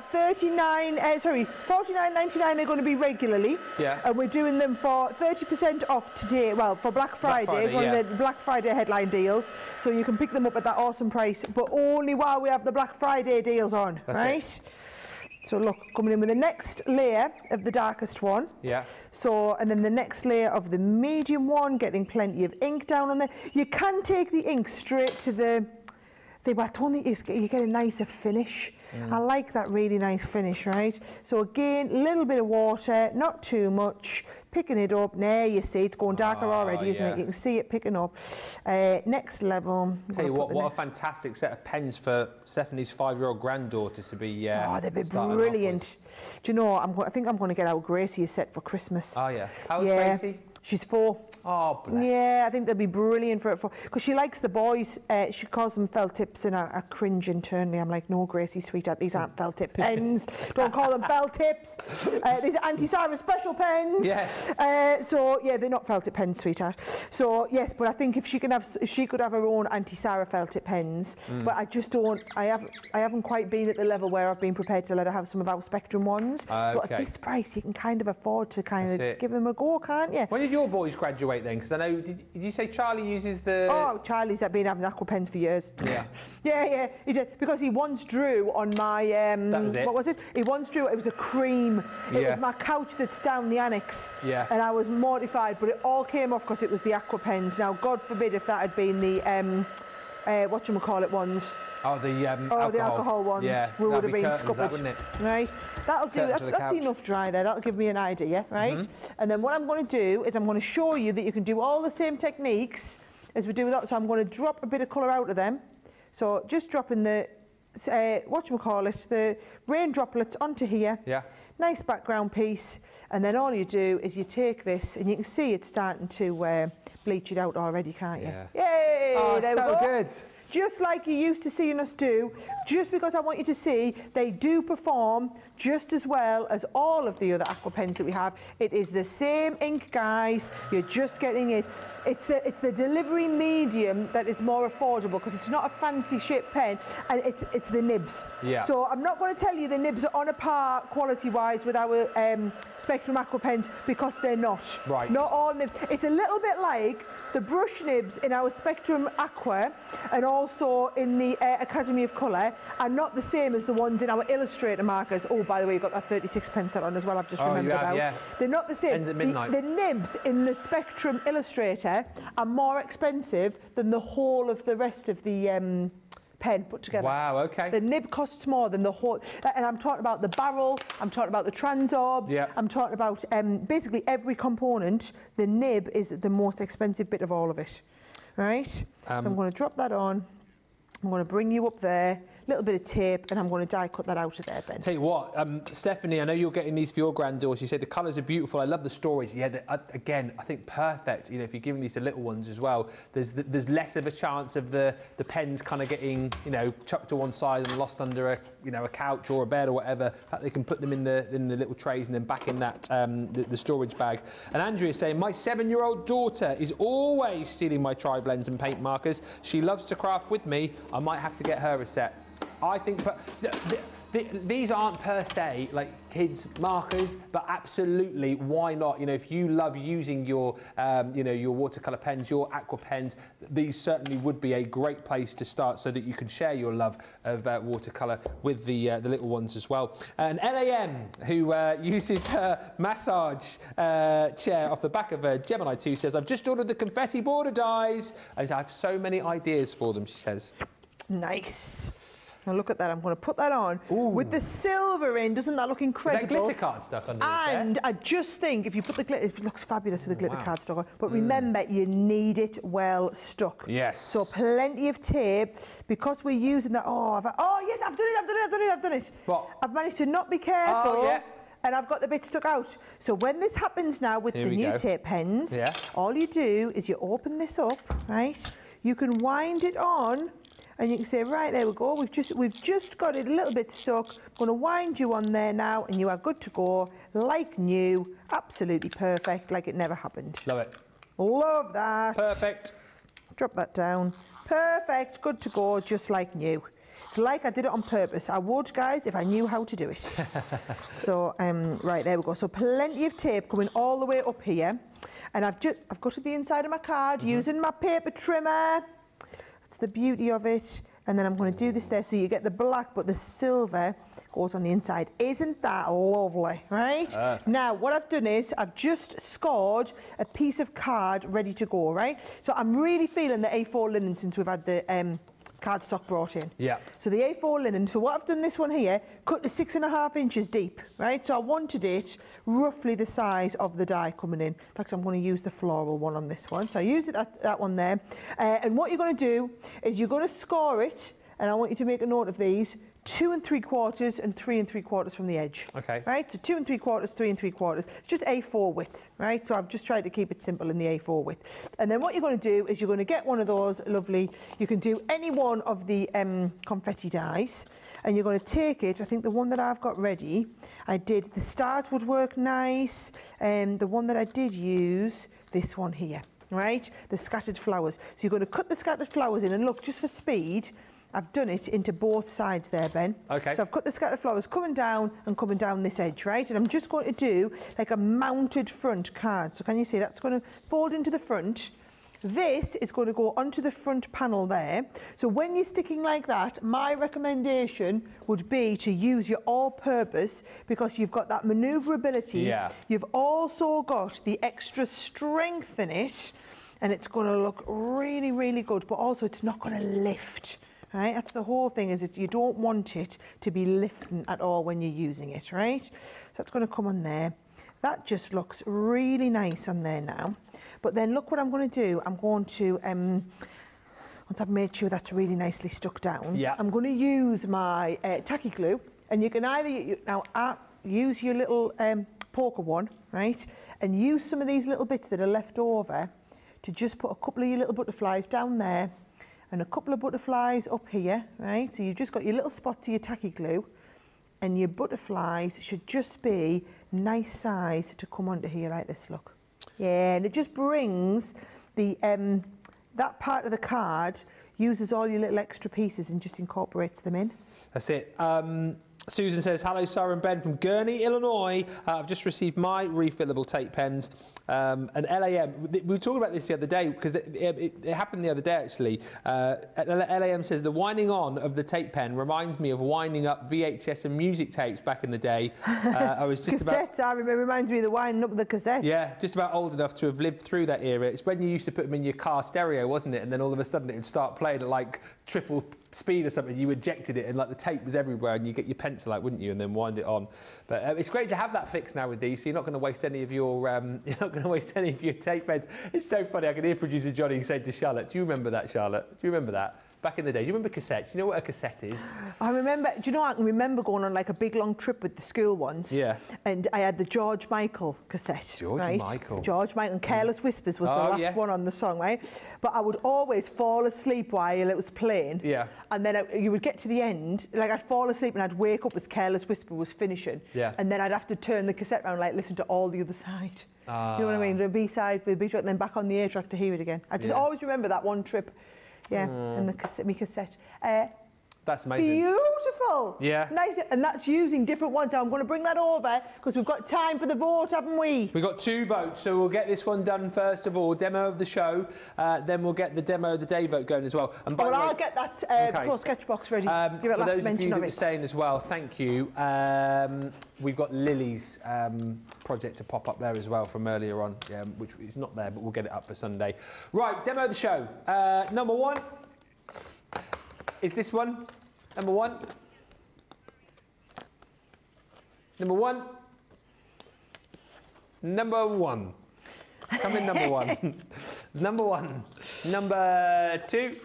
$49.99 they're going to be regularly. Yeah. And we're doing them for 30% off today. Well, for Black Friday. It's one of the Black Friday headline deals. So you can pick them up at that awesome price, but only while we have the Black Friday deals on, right? So look, coming in with the next layer of the darkest one. Yeah. So, and then the next layer of the medium one, getting plenty of ink down on there. You can take the ink straight to the... I don't think you get a nicer finish. I like that really nice finish, right? So again, a little bit of water, not too much, picking it up. There you see, it's going darker already, isn't it? You can see it picking up. Next level. Tell you what a fantastic set of pens for Stephanie's 5-year-old granddaughter to be oh, they'd be brilliant. Do you know, I think I'm going to get out Gracie a set for Christmas. Oh, yeah. How old's Gracie? She's 4. Oh, bless. Yeah, I think they'll be brilliant for it, because she likes the boys. She calls them felt tips, and I cringe internally. I'm like, no, Gracie, sweetheart, these aren't felt tip pens. Don't call them felt tips. These are Anti-Sara special pens. Yes. So yeah, they're not felt tip pens, sweetheart. So yes, but I think if she could have her own Anti-Sara felt tip pens. But I just don't. I haven't quite been at the level where I've been prepared to let her have some of our Spectrum ones. But at this price, you can kind of afford to give them a go, can't you? When did your boys graduate then? Because I know, did you say Charlie uses the... Oh, Charlie's been having aqua pens for years. Yeah. yeah. He did, because he once drew on my... that was it. What was it? He once drew, it was a cream. It was my couch that's down the annex. Yeah. And I was mortified, but it all came off because it was the aqua pens. Now, God forbid if that had been the, whatchamacallit ones. Oh, the alcohol. The alcohol ones. Yeah, we would have been scuppered. Wouldn't it? Right. That'll do. That's enough dry there. That'll give me an idea, right? And then what I'm going to do is I'm going to show you that you can do all the same techniques as we do with that. So I'm going to drop a bit of colour out of them. So just dropping the, whatchamacallit, the rain droplets onto here. Yeah. Nice background piece. And then all you do is you take this, and you can see it's starting to bleach it out already, can't you? Yeah. Yay! Oh, there so we go. good. Just like you used to seeing us do, just because I want you to see they do perform just as well as all of the other aqua pens that we have. It is the same ink, guys. You're just getting it. It's the delivery medium that is more affordable because it's not a fancy shaped pen, and it's the nibs. Yeah. So I'm not going to tell you the nibs are on a par quality-wise with our Spectrum aqua pens, because they're not. Right. Not all nibs. It's a little bit like the brush nibs in our Spectrum aqua and also in the Academy of Colour are not the same as the ones in our Illustrator markers. Oh, by the way, you've got that 36p on as well, I've just remembered about. Yeah. They're not the same. Ends at midnight. The nibs in the Spectrum Illustrator are more expensive than the whole of the rest of the pen put together. Wow, okay. The nib costs more than the whole, and I'm talking about the barrel, I'm talking about the transorbs, yeah. I'm talking about basically every component. The nib is the most expensive bit of all of it, right? So I'm going to drop that on. I'm going to bring you up there, a little bit of tape, and I'm going to die cut that out of there, Ben. Tell you what, Stephanie, I know you're getting these for your granddaughter. You said the colours are beautiful. I love the storage. Yeah, again, I think perfect. You know, if you're giving these to little ones as well, there's less of a chance of the pens kind of getting, you know, chucked to one side and lost under a couch or a bed or whatever. They can put them in the little trays and then back in that the storage bag. And Andrea is saying, my 7-year-old daughter is always stealing my tri-blends and paint markers. She loves to craft with me. I might have to get her a set. I think these aren't per se like kids markers, but absolutely, why not? You know, if you love using your you know, your watercolor pens, your aqua pens, these certainly would be a great place to start, so that you can share your love of watercolor with the little ones as well. And LAM, who uses her massage chair off the back of a Gemini 2, says, I've just ordered the confetti border dies and I have so many ideas for them, she says. Nice. Now look at that, I'm going to put that on with the silver in. Doesn't that look incredible? Is that glitter card stuck underneath And there? I just think if you put the glitter, it looks fabulous with the glitter card stuck on. But remember, you need it well stuck. Yes. So plenty of tape, because we're using that. Oh yes, I've done it. What? I've managed to not be careful. Oh, yeah. And I've got the bit stuck out. So when this happens now with the new tape pens, all you do is you open this up, right? You can wind it on. And you can say, right, there we go, we've just got it a little bit stuck. I'm going to wind you on there now, and you are good to go, like new, absolutely perfect, like it never happened. Love it. Love that. Perfect. Drop that down. Perfect, good to go, just like new. It's like I did it on purpose. I would, guys, if I knew how to do it. So, right, there we go. So plenty of tape coming all the way up here. And I've got to the inside of my card using my paper trimmer. The beauty of it. And then I'm going to do this there, so you get the black, but the silver goes on the inside. Isn't that lovely, right? Now, what I've done is I've just scored a piece of card ready to go, right? So I'm really feeling the A4 linen since we've had the cardstock brought in. Yeah. So the A4 linen, so what I've done this one here, cut to 6.5 inches deep, right? So I wanted it roughly the size of the die coming in. In fact, I'm going to use the floral one on this one. So I use it that one there. And what you're going to do is you're going to score it, and I want you to make a note of these, 2 3/4 and 3 3/4 from the edge. Okay. Right, so 2 3/4, 3 3/4. It's just A4 width, right? So I've just tried to keep it simple in the A4 width. And then what you're going to do is you're going to get one of those lovely, you can do any one of the confetti dies, and you're going to take it, I think the one that I've got ready, the stars would work nice, and the one that I did use, this one here, right? The scattered flowers. So you're going to cut the scattered flowers in, and look, just for speed, I've done it into both sides there, Ben. Okay. So I've cut the scattered flowers coming down and coming down this edge, right? And I'm just going to do like a mounted front card. So can you see that's going to fold into the front? This is going to go onto the front panel there. So when you're sticking like that, my recommendation would be to use your all-purpose, because you've got that manoeuvrability. Yeah. You've also got the extra strength in it, and it's going to look really, really good, but also it's not going to lift. Right, that's the whole thing, is that you don't want it to be lifting at all when you're using it, right? So it's going to come on there. That just looks really nice on there now. But then look what I'm going to do. I'm going to, once I've made sure that's really nicely stuck down, I'm going to use my tacky glue, and you can either use your little poker one, right, and use some of these little bits that are left over to just put a couple of your little butterflies down there and a couple of butterflies up here, right? So you've just got your little spots of your tacky glue, and your butterflies should just be nice size to come onto here like this, look. Yeah, and it just brings the that part of the card, uses all your little extra pieces and just incorporates them in. That's it. Susan says, hello, Sara and Ben from Gurney, Illinois. I've just received my refillable tape pens. And LAM, we were talking about this the other day because it happened the other day actually. LAM says, the winding on of the tape pen reminds me of winding up VHS and music tapes back in the day. I was just cassettes, I remember, reminds me of the winding up of the cassettes. Yeah, just about old enough to have lived through that era. It's when you used to put them in your car stereo, wasn't it? And then all of a sudden it would start playing at like triple speed or something. You ejected it and like the tape was everywhere, and you get your pencil out, wouldn't you, and then wind it on. But it's great to have that fixed now with these, so you're not going to waste any of your tape pens. It's so funny. I can hear producer Johnny saying to Charlotte, "Do you remember that, Charlotte? Do you remember that?" Back in the day, do you remember cassettes? Do you know what a cassette is? I remember, do you know, I can remember going on like a big long trip with the school once. Yeah. And I had the George Michael cassette. George Michael. George Michael, and Careless Whispers was the last one on the song, right? But I would always fall asleep while it was playing. Yeah. And then you would get to the end, like I'd fall asleep and I'd wake up as Careless Whisper was finishing. Yeah. And then I'd have to turn the cassette around, like listen to all the other side. You know what I mean? The B-side, the B-track, and then back on the A-track to hear it again. I just always remember that one trip. Yeah, and the cassette. That's amazing. Beautiful. Yeah. Nice, and that's using different ones. I'm going to bring that over because we've got time for the vote, haven't we? We've got 2 votes, so we'll get this one done first of all, demo of the show, then we'll get the demo of the day vote going as well. And by the way, I'll get that pro sketch box ready. For those of you that were saying as well, thank you. We've got Lily's project to pop up there as well from earlier on, which is not there, but we'll get it up for Sunday. Right, demo of the show. Number 1 is this one. Number 1. Number 1. Number 1. Come in, number 1. Number 1. Number 2.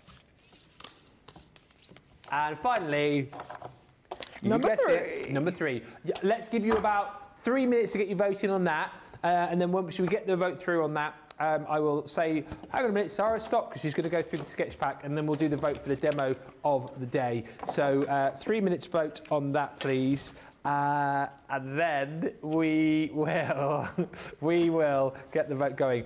And finally, number 3. It, number 3. Let's give you about 3 minutes to get your voting on that. And then once we get the vote through on that, I will say, hang on a minute, Sara, stop, because she's going to go through the sketch pack, and then we'll do the vote for the demo of the day. So 3 minutes vote on that, please. And then we will get the vote going.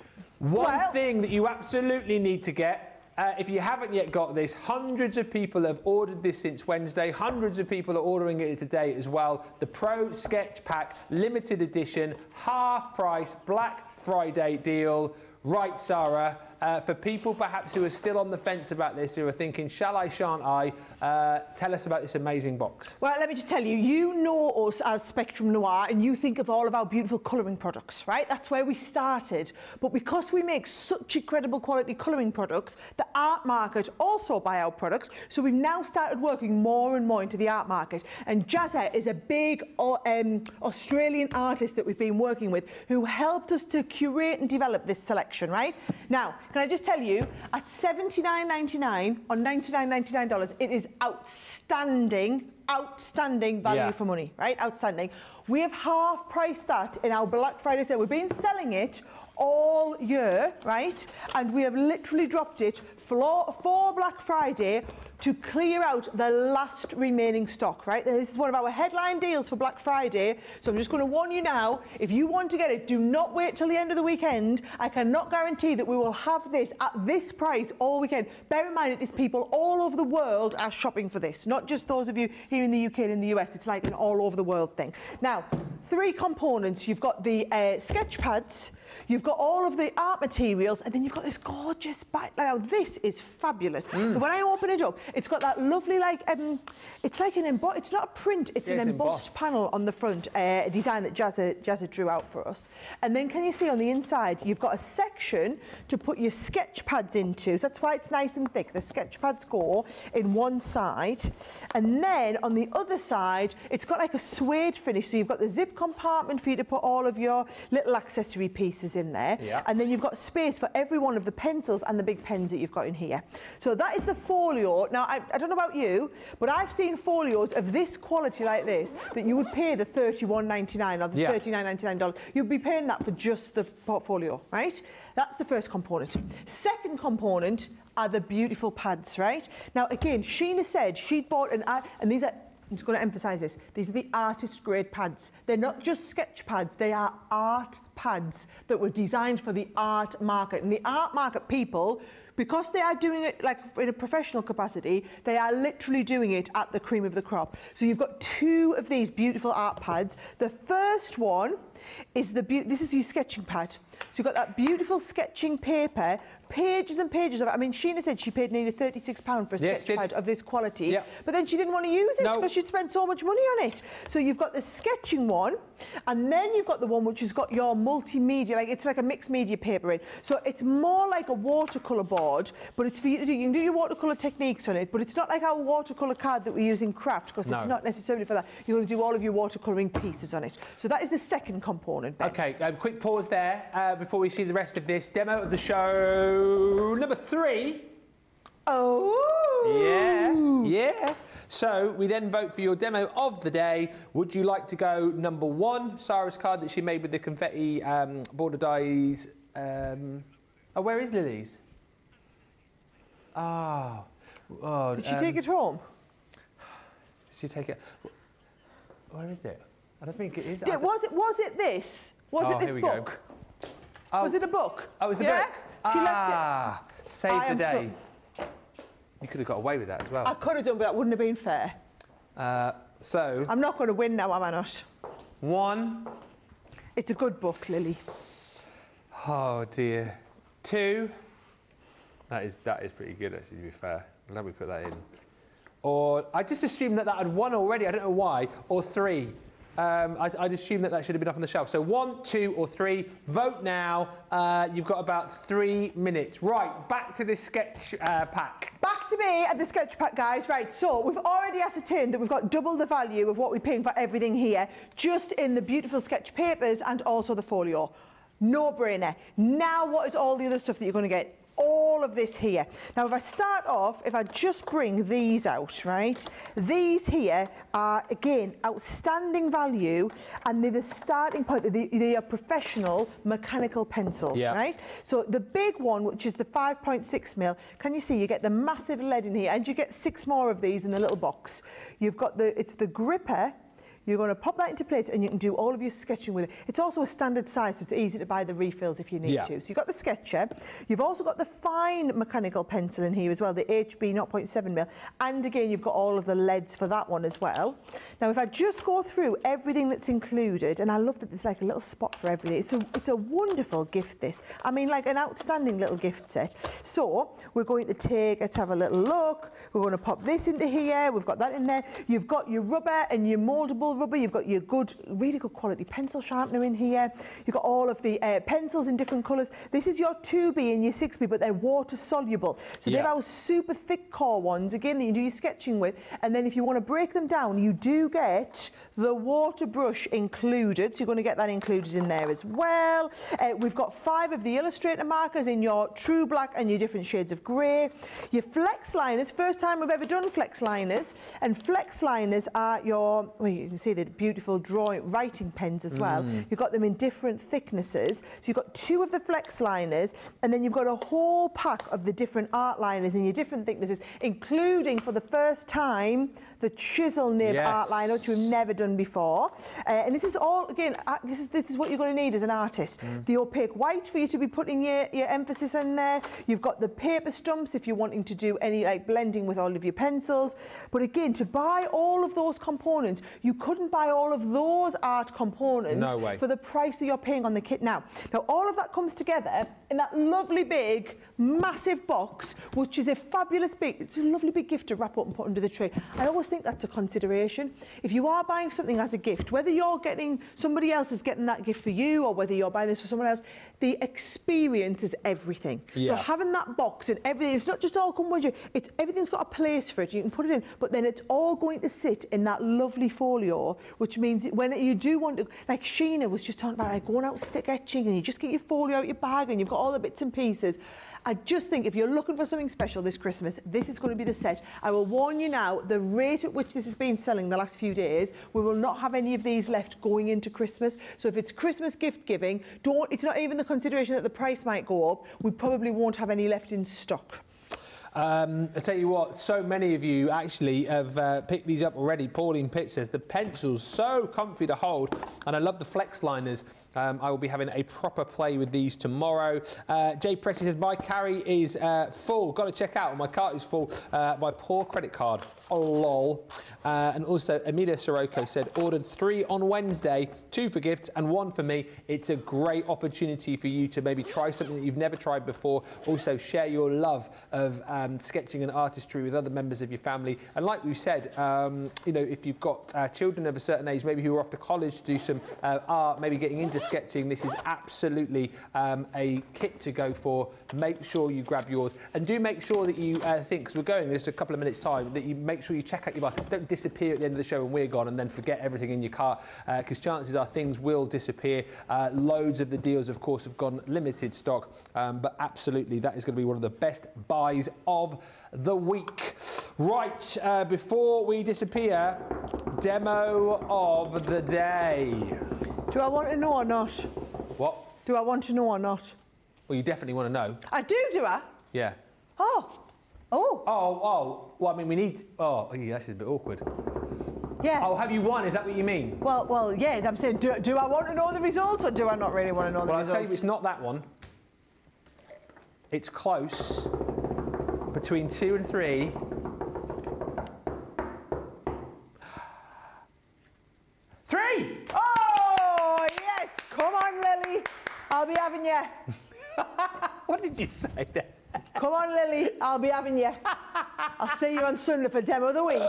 One thing that you absolutely need to get, if you haven't yet got this, hundreds of people have ordered this since Wednesday. Hundreds of people are ordering it today as well. The Pro Sketch Pack limited edition, half price, Black Friday deal. Right, Sara, for people perhaps who are still on the fence about this, who are thinking, shall I, shan't I, tell us about this amazing box. Well, let me just tell you, you know us as Spectrum Noir, and you think of all of our beautiful colouring products, right? That's where we started. But because we make such incredible quality colouring products, the art market also buy our products, so we've now started working more and more into the art market. And Jazza is a big Australian artist that we've been working with, who helped us to curate and develop this selection, right? Now, can I just tell you, at $79.99 or $99.99, it is outstanding value for money, right? Outstanding. We have half priced that in our Black Friday sale. We've been selling it all year, right? And we have literally dropped it for Black Friday to clear out the last remaining stock, right? This is one of our headline deals for Black Friday. So I'm just going to warn you now, if you want to get it, do not wait till the end of the weekend. I cannot guarantee that we will have this at this price all weekend. Bear in mind, it is people all over the world are shopping for this, not just those of you here in the UK and in the US. It's like an all over the world thing. Now, 3 components. You've got the sketch pads, you've got all of the art materials, and then you've got this gorgeous back. Now, this is fabulous. So when I open it up, it's got that lovely, like, it's like an embossed, it's not a print, it's an embossed panel on the front, a design that Jazza drew out for us. And then can you see on the inside, you've got a section to put your sketch pads into. So that's why it's nice and thick. The sketch pads go in one side. And then on the other side, it's got like a suede finish. So you've got the zip compartment for you to put all of your little accessory pieces pieces in there. Yeah. And then you've got space for every one of the pencils and the big pens that you've got in here. So that is the folio. Now, I don't know about you, but I've seen folios of this quality like this that you would pay the $31.99 or the $39.99. You'd be paying that for just the portfolio, right? That's the first component. Second component are the beautiful pads, right? Now, again, Sheena said she'd bought and these are, I'm just going to emphasise this, these are the artist grade pads. They're not just sketch pads, they are art pads that were designed for the art market. And the art market people, because they are doing it like in a professional capacity, they are literally doing it at the cream of the crop. So you've got two of these beautiful art pads. The first one is this is your sketching pad. So you've got that beautiful sketching paper, pages and pages of it. I mean, Sheena said she paid nearly £36 for a sketch pad of this quality, but then she didn't want to use it because she'd spent so much money on it. So you've got the sketching one, and then you've got the one which has got your multimedia, like it's like a mixed media paper in. So it's more like a watercolour board, but it's for you to do. You can do your watercolour techniques on it, but it's not like our watercolour card that we use in craft, because it's not necessarily for that. You're going to do all of your watercolouring pieces on it. So that is the second component, Ben. Okay, quick pause there before we see the rest of this. Demo of the show number 3. Oh! Yeah. So we then vote for your demo of the day. Would you like to go number 1, Sara's card that she made with the confetti border dies? Oh, where is Lily's? Oh. Did she take it home? Did she take it? Where is it? I don't think it is. Yeah, was it this? Was it this book? Oh. Was it a book? Oh, it was the book. She left it. Save the day. You could have got away with that as well. I could have done, but that wouldn't have been fair. So... I'm not going to win now, am I not? 1. It's a good book, Lily. Oh, dear. 2. That is pretty good, actually, to be fair. I'm glad we put that in. Or... I just assumed that had won already. I don't know why. Or 3. I'd assume that should have been up on the shelf. So 1, 2 or 3, vote now. You've got about 3 minutes. Right, back to this sketch pack. Back to me at the sketch pack, guys. Right, so we've already ascertained that we've got double the value of what we're paying for everything here, just in the beautiful sketch papers and also the folio. No brainer. Now what is all the other stuff that you're going to get? All of this here. Now, if I start off, if I just bring these out, right? These here are, again, outstanding value, and they're the starting point. They are professional mechanical pencils, right? So the big one, which is the 5.6mm, can you see? You get the massive lead in here, and you get 6 more of these in the little box. You've got it's the gripper. You're going to pop that into place and you can do all of your sketching with it. It's also a standard size, so it's easy to buy the refills if you need to. So you've got the sketcher. You've also got the fine mechanical pencil in here as well, the HB 0.7mm. And again, you've got all of the leads for that one as well. Now, if I just go through everything that's included, and I love that there's like a little spot for everything. It's a wonderful gift, this. I mean, like an outstanding little gift set. So we're going to take, let's have a little look. We're going to pop this into here. We've got that in there. You've got your rubber and your mouldable rubber. You've got your really good quality pencil sharpener in here. You've got all of the pencils in different colours. This is your 2B and your 6B, but they're water soluble. So they're our super thick core ones, again, that you do your sketching with. And then if you want to break them down, you do get the water brush included. So you're going to get that included in there as well. We've got 5 of the illustrator markers in your true black and your different shades of grey. Your flex liners, first time we've ever done flex liners. And flex liners are your, well, you can see the beautiful writing pens as well. You've got them in different thicknesses. So you've got 2 of the flex liners, and then you've got a whole pack of the different art liners in your different thicknesses, including for the first time the chisel nib art liner, which we've never done before. And this is all, again, this is what you're going to need as an artist. The opaque white for you to be putting your emphasis in there. You've got the paper stumps if you're wanting to do any like blending with all of your pencils. But again, to buy all of those components, you couldn't buy all of those art components for the price that you're paying on the kit now. Now, all of that comes together in that lovely big massive box, which is a fabulous big, it's a lovely big gift to wrap up and put under the tree. I always think that's a consideration. If you are buying something as a gift, whether you're getting, somebody else is getting that gift for you, or whether you're buying this for someone else, the experience is everything. Yeah. So having that box and everything, it's not just all come with you, it's everything's got a place for it. You can put it in, but then it's all going to sit in that lovely folio, which means when you do want to, like Sheena was just talking about, like going out stick etching and you just get your folio out your bag and you've got all the bits and pieces. I just think if you're looking for something special this Christmas, this is going to be the set. I will warn you now, the rate at which this has been selling the last few days, we will not have any of these left going into Christmas. So if it's Christmas gift giving, it's not even the consideration that the price might go up. We probably won't have any left in stock. I tell you what, so many of you actually have picked these up already. Pauline Pitt says the pencil's so comfy to hold, and I love the flex liners. I will be having a proper play with these tomorrow. Jay Pressy says my carry is full. Got to check out. My cart is full. My poor credit card. Oh, lol. And also Amelia Sirocco said ordered 3 on Wednesday, 2 for gifts and 1 for me. It's a great opportunity for you to maybe try something that you've never tried before. Also share your love of sketching and artistry with other members of your family. And like we said, you know, if you've got children of a certain age, maybe who are off to college to do some art, maybe getting into sketching, this is absolutely a kit to go for. Make sure you grab yours, and do make sure that you think, because we're going in just a couple of minutes time, that you make sure you check out your baskets. Don't disappear at the end of the show when we're gone and then forget everything in your cart, because chances are things will disappear. Loads of the deals, of course, have gone limited stock, but absolutely that is going to be one of the best buys of the week. Right, before we disappear, demo of the day. Do I want to know or not? What? Do I want to know or not? Well, you definitely want to know. I do I? Yeah. Oh. Oh. Oh. Well, I mean, we need... Oh, yeah, this is a bit awkward. Yeah. Oh, have you won? Is that what you mean? Well, yeah, I'm saying, do I want to know the results, or do I not really want to know the results? Well, I'll tell you, it's not that one. It's close. Between 2 and 3. Three! Oh, yes! Come on, Lily. I'll be having you. What did you say there? Come on, Lily. I'll be having you. I'll see you on Sunday for demo of the week.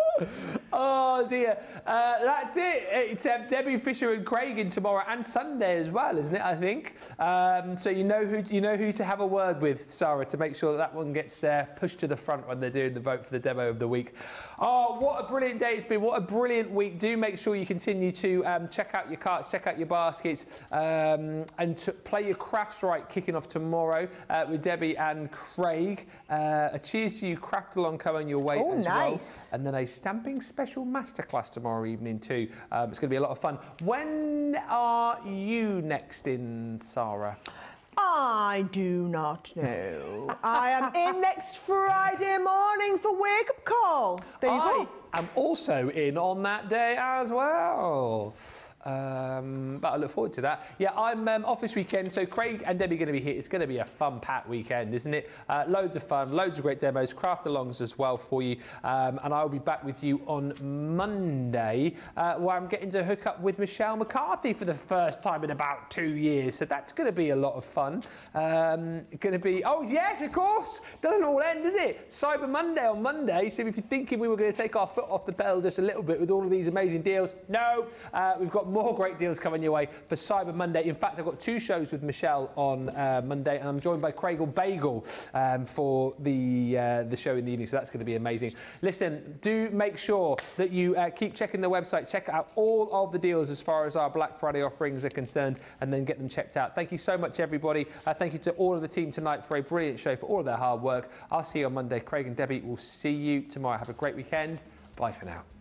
Oh dear, that's it. It's Debbie, Fisher and Craig in tomorrow and Sunday as well, isn't it? I think. So you know who to have a word with, Sarah, to make sure that one gets pushed to the front when they're doing the vote for the demo of the week. Oh, what a brilliant day it's been! What a brilliant week! Do make sure you continue to check out your carts, check out your baskets, and to play your crafts right. Kicking off tomorrow with Debbie and Craig. A cheers to you, craft along coming your way as nice. well, and then a stamping special masterclass tomorrow evening too. It's going to be a lot of fun. When are you next in, Sarah? I do not know. I am in next Friday morning for Wake Up Call. There you go. I'm also in on that day as well. But I look forward to that. Yeah, I'm off this weekend, so Craig and Debbie are going to be here. It's going to be a fun-packed weekend, isn't it? Loads of fun, loads of great demos, craft-alongs as well for you. And I'll be back with you on Monday, where I'm getting to hook up with Michelle McCarthy for the first time in about 2 years. So that's going to be a lot of fun. Going to be, oh yes, of course, doesn't all end, does it? Cyber Monday on Monday. So if you're thinking we were going to take our foot off the pedal just a little bit with all of these amazing deals, no, we've got more great deals coming your way for Cyber Monday. In fact, I've got 2 shows with Michelle on Monday, and I'm joined by Craig Bagel for the show in the evening, so that's going to be amazing. Listen, do make sure that you keep checking the website, check out all of the deals as far as our Black Friday offerings are concerned, and then get them checked out. Thank you so much, everybody. Thank you to all of the team tonight for a brilliant show, for all of their hard work. I'll see you on Monday. Craig and Debbie will see you tomorrow. Have a great weekend. Bye for now.